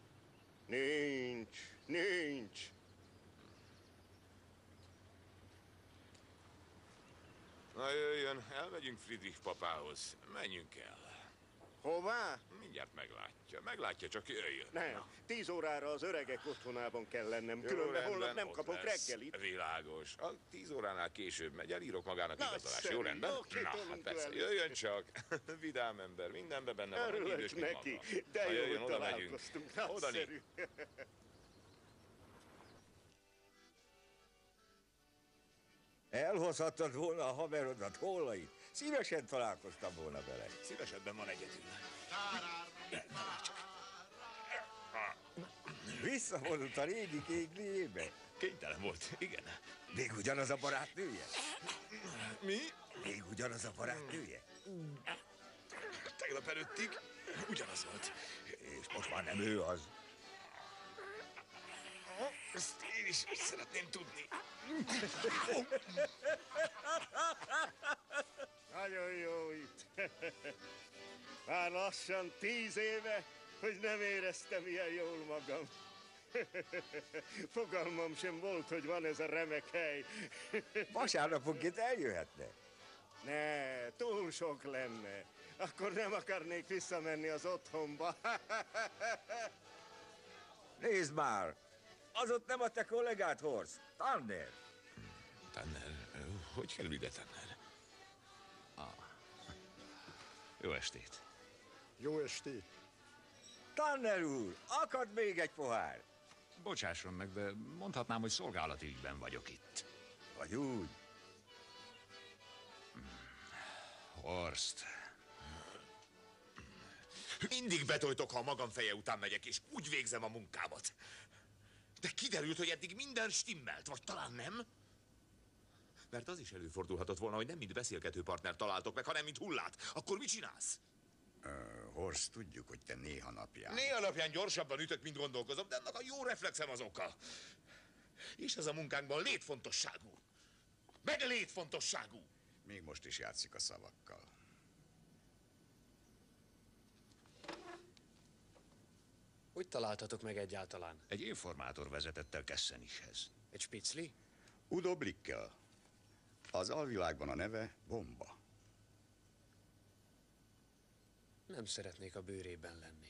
Nincs. Na jöjjön, elmegyünk Friedrich papához. Menjünk el. Hová? Mindjárt meglátja, csak jöjjön. Nem, 10 órára az öregek otthonában kell lennem, Jó, különben rendben, holnap nem ott kapok lesz. reggelit. Világos. A 10 óránál később megy, elírok magának igazolást. Nagyszerű, Jó, rendben? jó, kitolunk persze, velük. jöjjön csak. Vidám ember, mindenben benne van, egy Örülök idős, mint neki, maga. de Na, jó, jöjjön, hogy oda megyünk. találkoztunk. Oda Nagyszerű. Elhozhattad volna a haverodat, Hollait. Szívesen találkoztam volna vele. Szívesebben van egyedül. Visszavonult a régi kégléjébe. Kénytelen volt, igen. Még ugyanaz a barátnője? Mi? Még ugyanaz a barátnője? Tegnap előttig ugyanaz volt. És most már nem ő az. Ezt én is szeretném tudni. Nagyon jó itt. Már lassan 10 éve, hogy nem éreztem ilyen jól magam. Fogalmam sem volt, hogy van ez a remek hely. Vasárnaponként eljöhetne. Ne, túl sok lenne. Akkor nem akarnék visszamenni az otthonba. Nézd már! Az ott nem a te kollégád, Horst. Tanner. Tanner? Hogy kerül ide Tanner? Jó estét. Jó estét. Tanner úr, akad még egy pohár. Bocsásson meg, de mondhatnám, hogy szolgálati ügyben vagyok itt. Vagy úgy. Horst. Mindig betoltok, ha a magam feje után megyek, és úgy végzem a munkámat. De kiderült, hogy eddig minden stimmelt, vagy talán nem? Mert az is előfordulhatott volna, hogy nem mint beszélgető partner találtok meg, hanem mint hullát. Akkor mit csinálsz? Horst, tudjuk, hogy te néha napján. Néha napján gyorsabban ütök, mint gondolkozom, de annak a jó reflexem az oka. És ez a munkánkban létfontosságú. Meg létfontosságú. Még most is játszik a szavakkal. Hogy találtatok meg egyáltalán? Egy informátor vezetett el Kessenich-hez. Egy spicli? Udo Blickel. Az alvilágban a neve Bomba. Nem szeretnék a bőrében lenni.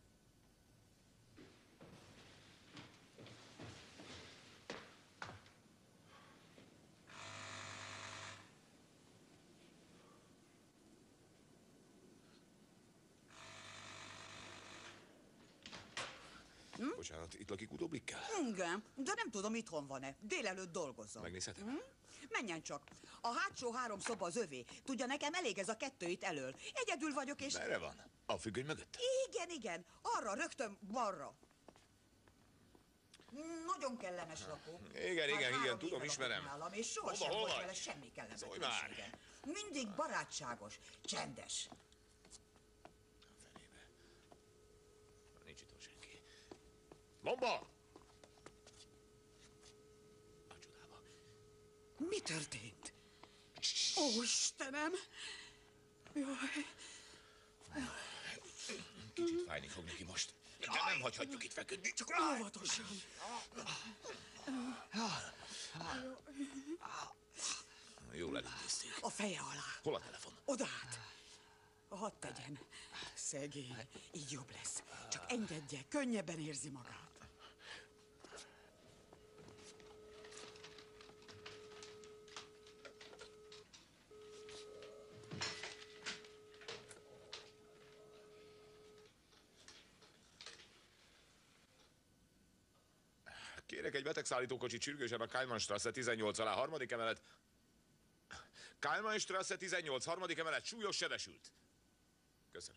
Bocsánat, itt lakik Udo Blickel? Igen, de nem tudom, itthon van-e. Délelőtt dolgozom. Megnézhetem? Menjen csak. A hátsó 3 szoba az övé. Tudja, nekem elég ez a 2 itt elől. Egyedül vagyok, és... Merre van? A függöny mögött? Igen. Arra, rögtön balra. Nagyon kellemes lakó. Igen, tudom, ismerem. Nálam, és sohasem Hol volt vagy? vele semmi Szólj már! kellemetlensége. Mindig barátságos, csendes. Nincs itt senki. Bomba! Mi történt? Ó, Istenem! Jaj. Kicsit fájni fog neki most. De nem hagyhatjuk itt feküdni. Csak óvatosan. Jól elintézték. A feje alá. Hol a telefon? Odát. Hadd tegyen. Szegény. Így jobb lesz. Csak engedje, könnyebben érzi magát. Kérek egy betegszállítókocsit sürgősen a Kálmánstrasse 18 alá, 3. emelet. Kálmánstrasse 18, 3. emelet, súlyos sebesült. Köszönöm.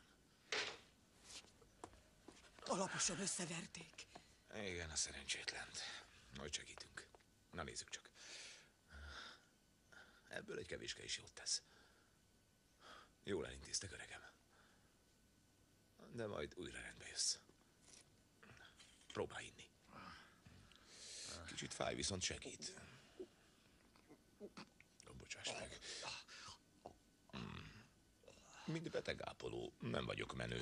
Alaposan összeverték. Igen, a szerencsétlent. Majd segítünk. Na nézzük csak. Ebből egy kevéske is jót tesz. Jól elintéztek, öregem. De majd újra rendbe jössz. Próbálj inni. Kicsit fáj, viszont segít. Bocsáss meg. Mint betegápoló, nem vagyok menő.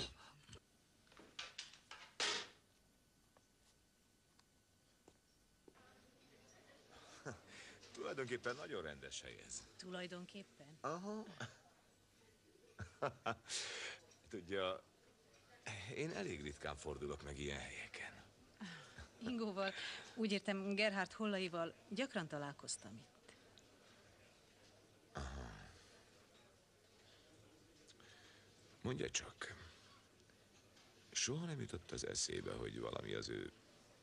Tulajdonképpen nagyon rendes hely ez. Tulajdonképpen? Aha. Tudja, én elég ritkán fordulok meg ilyen helyeken. Ingóval, úgy értem Gerhard Hollaival gyakran találkoztam itt. Aha. Mondja csak, soha nem jutott az eszébe, hogy valami az ő...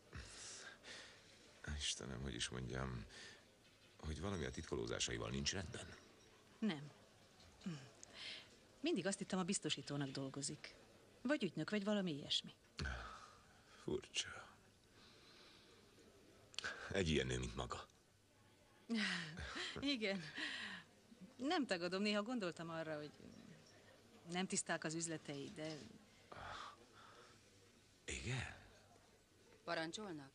Istenem, hogy is mondjam, hogy valami a titkolózásaival nincs rendben? Nem. Mindig azt hittem, a biztosítónak dolgozik. Vagy ügynök, vagy valami ilyesmi. Furcsa. Egy ilyen nő, mint maga. Igen. Nem tagadom, néha gondoltam arra, hogy nem tiszták az üzletei, de... Igen? Parancsolnak?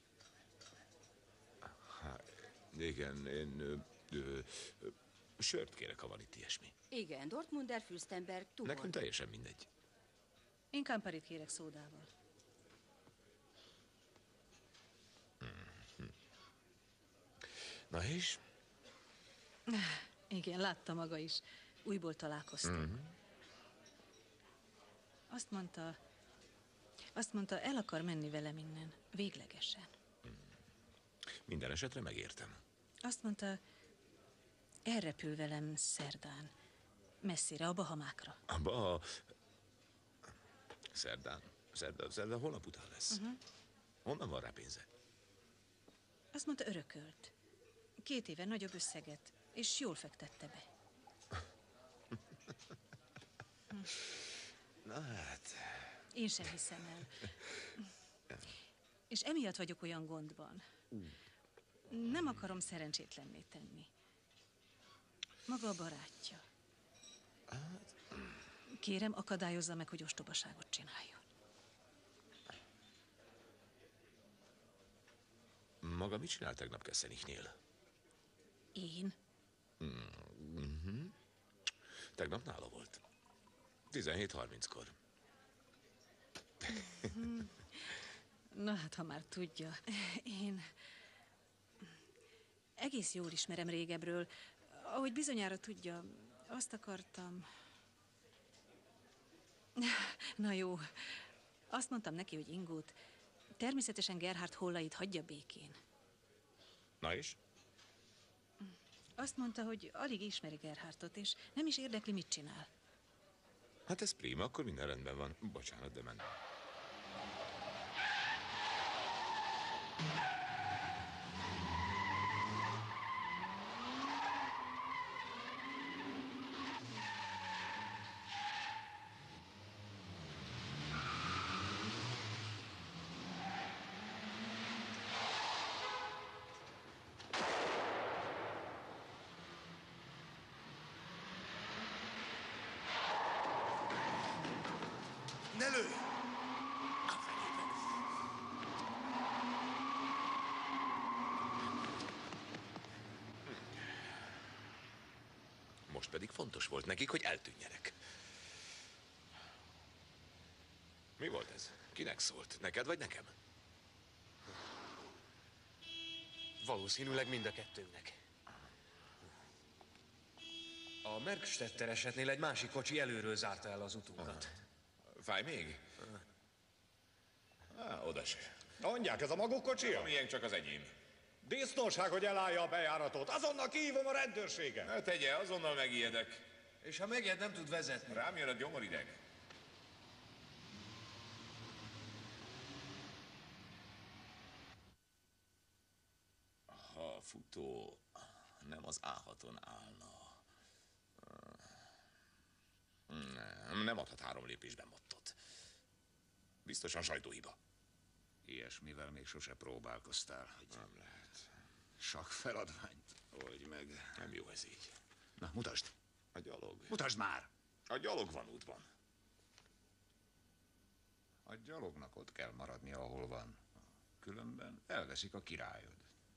Igen, én... sört kérek, ha van itt ilyesmi. Igen, Dortmunder, Fürstenberg, Tuborg. Nekem teljesen mindegy. Én Camparit kérek szódával. Na és? Igen, látta maga is. Újból találkoztunk. Azt mondta, el akar menni velem innen. Véglegesen. Minden esetre megértem. Azt mondta, elrepül velem szerdán. Messzire, a Bahamákra. A Szerdán holnap után lesz. Honnan van rá pénze? Azt mondta, örökölt. 2 éve nagyobb összeget, és jól fektette be. Na hát... Én sem hiszem el. És emiatt vagyok olyan gondban. Nem akarom szerencsétlenné tenni. Maga a barátja. Kérem, akadályozza meg, hogy ostobaságot csináljon. Maga mit csinál tegnap Kessenichnél? Én? Tegnap nála volt. 17:30-kor. Na hát, ha már tudja. Én egész jól ismerem régebről. Ahogy bizonyára tudja, azt akartam... Na jó, azt mondtam neki, hogy Ingót, természetesen Gerhard Hollait hagyja békén. Na és? Azt mondta, hogy alig ismeri Gerhardtot, és nem is érdekli, mit csinál. Hát ez prima, akkor minden rendben van. Bocsánat, de mentem. Ne lőj! Most pedig fontos volt nekik, hogy eltűnjenek. Mi volt ez? Kinek szólt? Neked vagy nekem? Valószínűleg mind a kettőnknek. A Merkstetter esetnél egy másik kocsi előről zárta el az utunkat. Fáj még? Oda se. Mondják, ez a maguk kocsia? Milyen csak az enyém. Biztonság, hogy elállja a bejáratot. Azonnal kihívom a rendőrséget. Ne tegye, azonnal megijedek. És ha megijed, nem tud vezetni. Rám jön a gyomorideg. Ha a futó nem az A6-on állna... Nem adhat 3 lépésben mottot. Biztosan sajtóhiba. Ilyesmivel még sose próbálkoztál. Nem lehet. Sakfeladványt oldj meg. Nem jó ez így. Na, mutasd. A gyalog. Mutasd már! A gyalog van útban. A gyalognak ott kell maradnia, ahol van. Különben elveszik a királyod.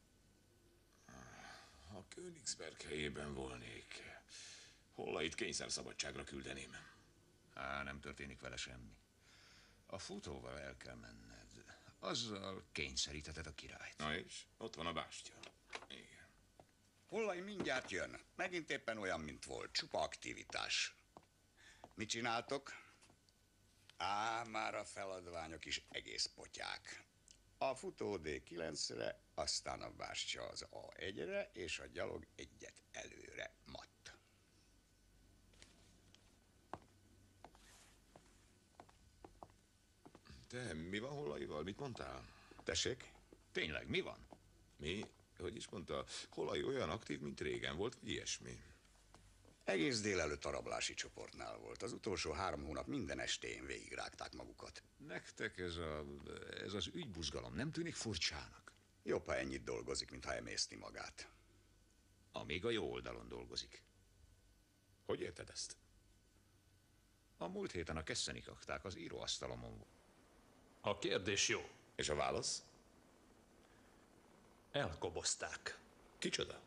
Ha Königsberg helyében volnék, Hollait kényszerszabadságra küldeném. Nem történik vele semmi. A futóval el kell menned. Azzal kényszerítheted a királyt. Na és? Ott van a bástya. Igen. Hollai mindjárt jön. Megint éppen olyan, mint volt. Csupa aktivitás. Mit csináltok? Már a feladványok is egész potyák. A futó D9-re, aztán a bástya az A1-re, és a gyalog egyet előre. Matt. Te, mi van Hollaival? Mit mondtál? Tessék? Tényleg, mi van? Mi? Hogy is mondta? Hollai olyan aktív, mint régen volt, vagy ilyesmi? Egész délelőtt a rablási csoportnál volt. Az utolsó 3 hónap minden estén végigrágták magukat. Nektek ez az ügybuzgalom nem tűnik furcsának? Jobb, ha ennyit dolgozik, mint ha emészti magát. Amíg a jó oldalon dolgozik. Hogy érted ezt? A múlt héten a Kessenikachták az íróasztalomon volt. A kérdés jó. És a válasz? Elkobozták. Kicsoda?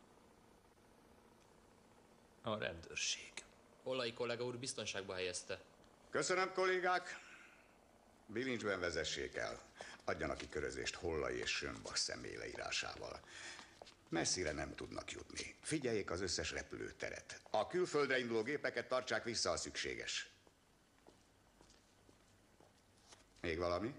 A rendőrség. Hollai kollega úr biztonságba helyezte. Köszönöm, kollégák! Bilincsben vezessék el. Adjanak ki körözést Hollai és Schönbach személyleírásával. Messzire nem tudnak jutni. Figyeljék az összes repülőteret. A külföldre induló gépeket tartsák vissza, ha szükséges. Még valami?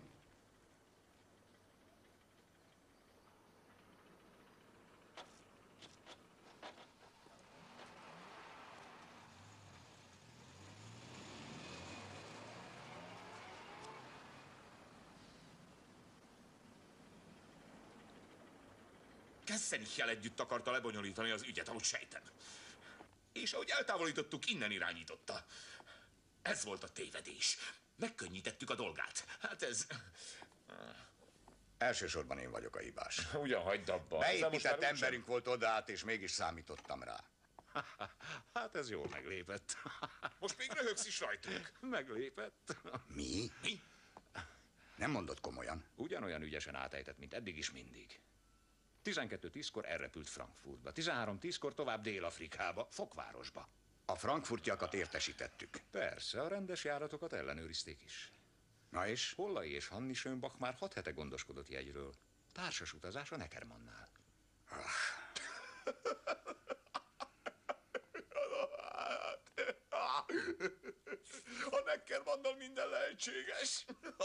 Kessenickel együtt akarta lebonyolítani az ügyet, ahogy sejtem. És ahogy eltávolítottuk, innen irányította. Ez volt a tévedés. Megkönnyítettük a dolgát. Hát ez... Elsősorban én vagyok a hibás. Ugyan hagyd abba. Beépített emberünk volt oda át, és mégis számítottam rá. Hát ez jól meglépett. Most még röhögsz is rajtunk. Meglépett. Mi? Mi? Nem mondod komolyan? Ugyanolyan ügyesen átejtett, mint eddig is mindig. 12:10-kor elrepült Frankfurtba, 13:10-kor tovább Dél-Afrikába, Fokvárosba. A frankfurtiakat értesítettük. Persze, a rendes járatokat ellenőrizték is. Na és? Hollai és Hanni Schönbach már 6 hete gondoskodott jegyről. Társas utazás a Neckermannnál. A Neckermannnal minden lehetséges.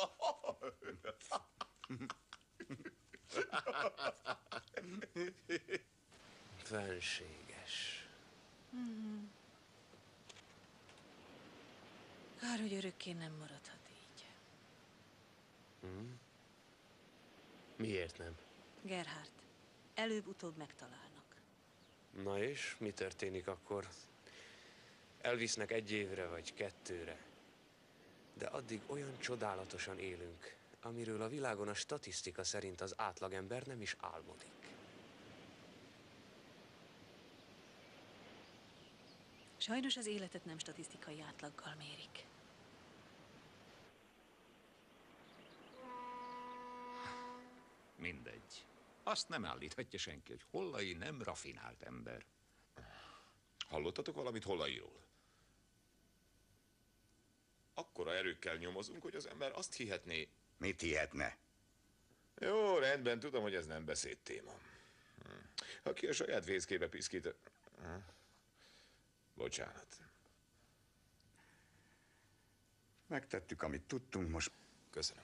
Fenséges. Kár, hogy örökké nem maradhat így. Miért nem? Gerhard, előbb-utóbb megtalálnak. Na és mi történik akkor? Elvisznek 1 évre vagy 2-re. De addig olyan csodálatosan élünk, amiről a világon a statisztika szerint az átlagember nem is álmodik. Sajnos az életet nem statisztikai átlaggal mérik. Mindegy. Azt nem állíthatja senki, hogy Hollai nem rafinált ember. Hallottatok valamit Hollairól? Akkora erőkkel nyomozunk, hogy az ember azt hihetné... Mit hihetne? Jó, rendben, tudom, hogy ez nem beszédtéma. Aki a saját fészkébe piszkít... Bocsánat. Megtettük, amit tudtunk, most... Köszönöm.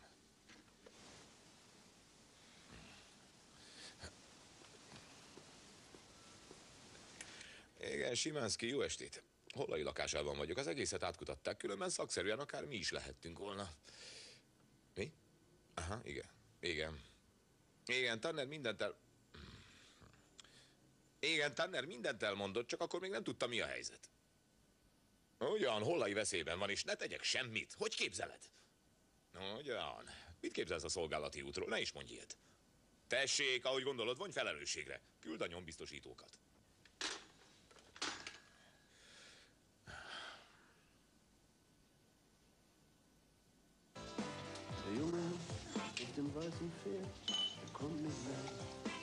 Igen, Simánszky, jó estét. Hollai lakásában vagyok, az egészet átkutatták, különben szakszerűen akár mi is lehettünk volna. Mi? Aha, igen. Igen. Igen, Tanner mindent elmondott, csak akkor még nem tudta, mi a helyzet. Ugyan, Hollai veszélyben van, és ne tegyek semmit. Hogy képzeled? Ugyan. Mit képzelsz a szolgálati útról? Ne is mondj ilyet. Tessék, ahogy gondolod, vonj felelősségre. Küld a nyombiztosítókat. Der Junge auf dem weißen Pferd, der kommt nicht mehr.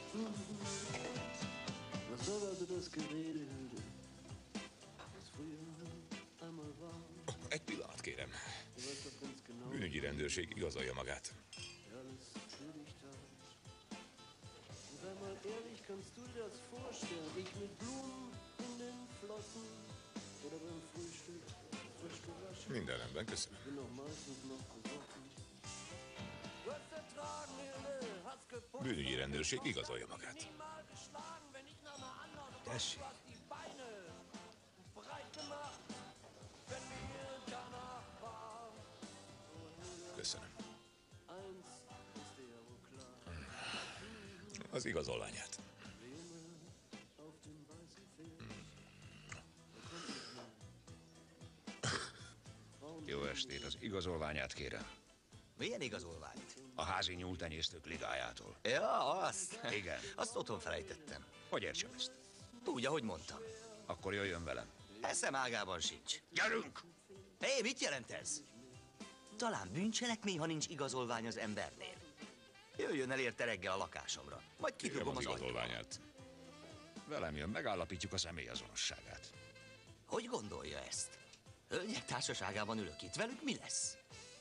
Was soll also das Gerede, Hilde? Was früher einmal war. Egy pillanat, kérem. Du weißt doch ganz genau, Bűnügyi rendőrség igazolja magát. wer alles für dich tat. Und sei mal ehrlich, kannst du dir das vorstellen? Ich mit Blumen in den Flossen oder beim Frühstück frisch gewaschen. Minden rendben, köszönöm. Bin auch meistens noch besoffen. Du hast ertragen, Hilde, hast geputzt. Bűnügyi rendőrség igazolja magát. Mal geschlagen, wenn ich nach einer anderen Tessék. du hast die Beine breit gemacht, wenn mir danach war. Köszönöm. Eins ist dir ja wohl klar. Az igazolványát. Der Junge auf dem weißen Pferd, der kommt nicht mehr. Jó estét, az igazolványát kérem. Milyen igazolványt? A házi nyúltenyésztők ligájától. Ja, azt. Igen. Azt otthon felejtettem. Hogy értsem ezt? Úgy, ahogy mondtam. Akkor jöjjön velem. Eszem ágában sincs. Gyerünk! Hé, mit jelent ez? Talán bűncselekmény, ha nincs igazolvány az embernél. Jöjjön el érte reggel a lakásomra. Majd Kérem kidugom az az ajtóba. igazolványát. Velem jön, megállapítjuk a személyazonosságát. Hogy gondolja ezt? Hölgyek társaságában ülök itt. Velük mi lesz?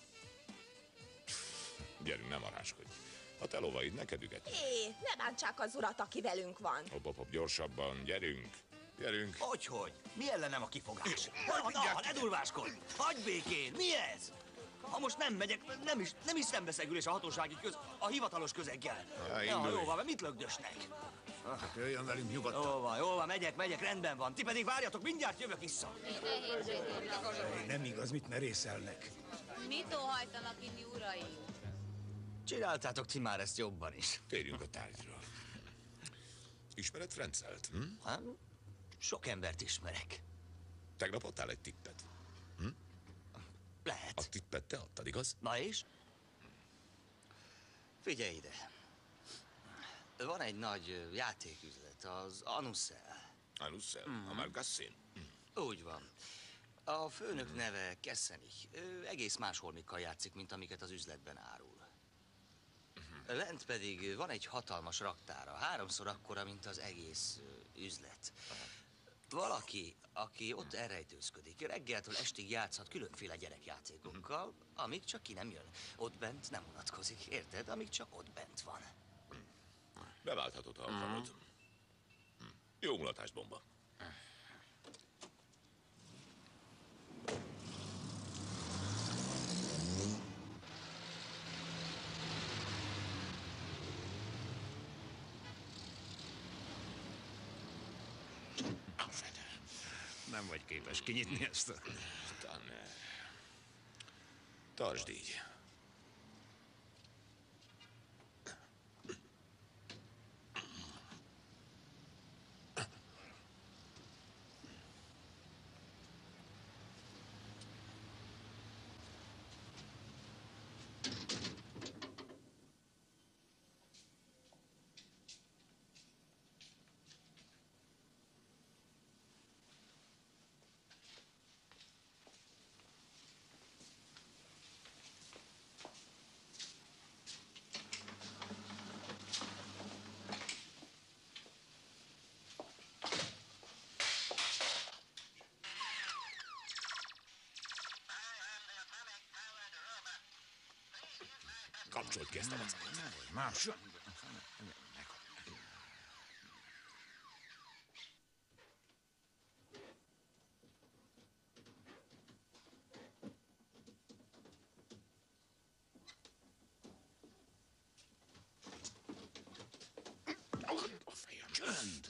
Gyerünk, nem aráskodj. A te lovaid neked üget. Hé, ne bántsák az urat, aki velünk van. Hopp, gyorsabban, gyerünk. Gyerünk. Hogyhogy? Mi ellenem a kifogás? Ne durváskodj! Hagyj békén! Mi ez? Ha most nem megyek, nem is szembeszegülés a hatósági a hivatalos közeggel. indulj. Jó van, mit lögdösnek? Hát jöjjön velünk nyugodtan. Jó van, megyek, rendben van. Ti pedig várjatok, mindjárt jövök vissza. Nem igaz, mit merészelnek. Mit óhajtanak inni, uraim? Csináltátok ti már ezt jobban is. Térjünk a tárgyra. Ismered Frencelt? Hát, sok embert ismerek. Tegnap adtál egy tippet. Lehet. A tippet te adtad, igaz? Na és? Figyelj ide. Van egy nagy játéküzlet, az Anusszel. Anusszel? A Margasszén? Úgy van. A főnök neve Kessenich. Ő egész más holmikkal játszik, mint amiket az üzletben árul. Lent pedig van egy hatalmas raktára, 3-szor akkora, mint az egész üzlet. Valaki, aki ott elrejtőzködik, reggeltől estig játszhat különféle gyerekjátékokkal, amíg csak ki nem jön. Ott bent nem unatkozik, érted? Amíg csak ott bent van. Beválthatod, ha akarod. Jó mulatást, bomba. Nem vagy képes kinyitni ezt a... Tanner. Tartsd így. Kapcsolt ki ezt a vackot. Más. A fejem. Csönd!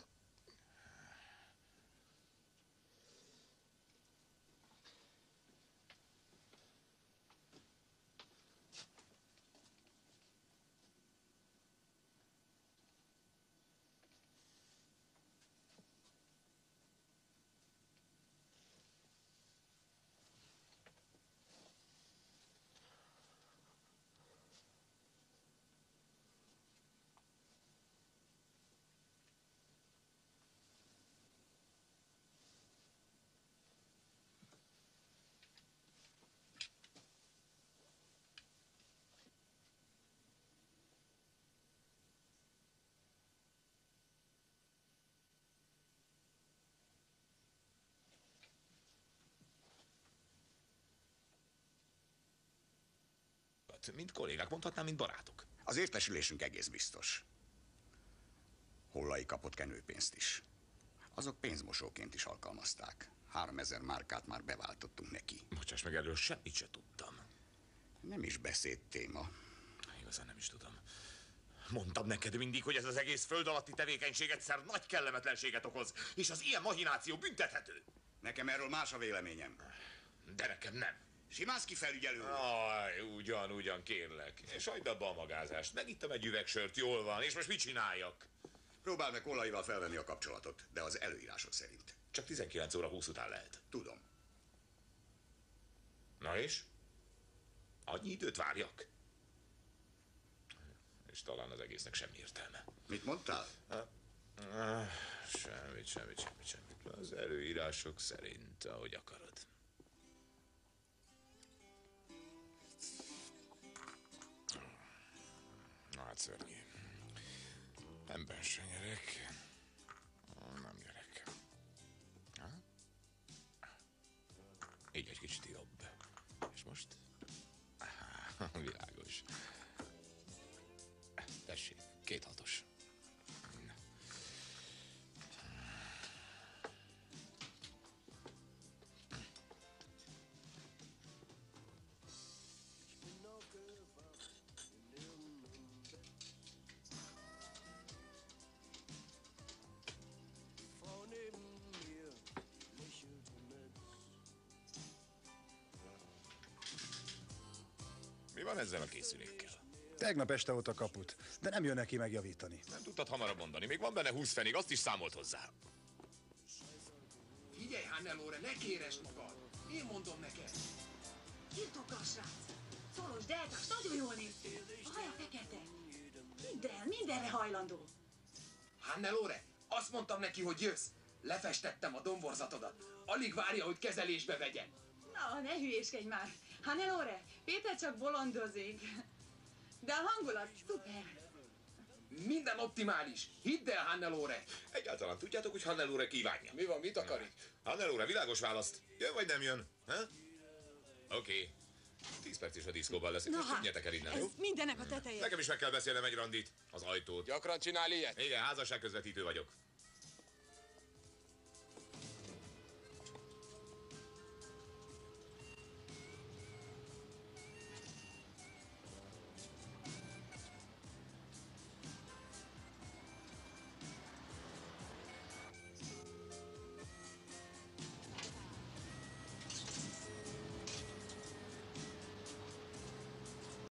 dolgokat. Mint kollégák, mondhatnám, mint barátok. Az értesülésünk egész biztos. Hollai kapott kenőpénzt is. Azok pénzmosóként is alkalmazták. 3000 márkát már beváltottunk neki. Bocsáss meg, erről semmit se tudtam. Nem is beszéd téma. Igazán nem is tudom. Mondtam neked mindig, hogy ez az egész föld alatti tevékenység egyszer nagy kellemetlenséget okoz, és az ilyen mahináció büntethető. Nekem erről más a véleményem. De nekem nem. Simánszky felügyelő. Aj, ugyan, kérlek. És hagyd abba a magázást. Megittem egy üvegsört, jól van, és most mit csináljak? Próbáld meg Hollaival felvenni a kapcsolatot, de az előírások szerint. Csak 19 óra 20 után lehet. Tudom. Na és? Annyi időt várjak? És talán az egésznek semmi értelme. Mit mondtál? Semmit. Az előírások szerint, ahogy akarod. Na hát szörnyű. Ember se nyerek. Nem nyerek. Ha? Így egy kicsit jobb. És most? Világos. Tessék, 2 hatos. Mi van ezzel a készülékkel? Tegnap este volt a kaput, de nem jön neki megjavítani. Nem tudtad hamarabb mondani. Még van benne 20 fenig, azt is számolt hozzá. Figyelj, Hannelore, ne kéresd magad! Én mondom neked! Birtokkal, srác! Szoros, deltás, nagyon jól néz ki. A haja fekete. Hidd el, mindenre hajlandó. Hannelore, azt mondtam neki, hogy jössz. Lefestettem a domborzatodat. Alig várja, hogy kezelésbe vegyen. Na, ne hülyéskedj már. Hannelore, Péter csak bolondozik. De a hangulat szuper. Minden optimális. Hidd el, Hannelore. Egyáltalán tudjátok, hogy Hannelore kívánja? Mi van, mit akarik? Hannelore, világos választ. Jön vagy nem jön? Oké. 10 perc is a diszkóban lesz. Na Most hát, menjetek el innen, ez jó? mindenek a teteje. Nekem is meg kell beszélnem egy randit. Az ajtót. Gyakran csinál ilyet? Igen, házasságközvetítő vagyok.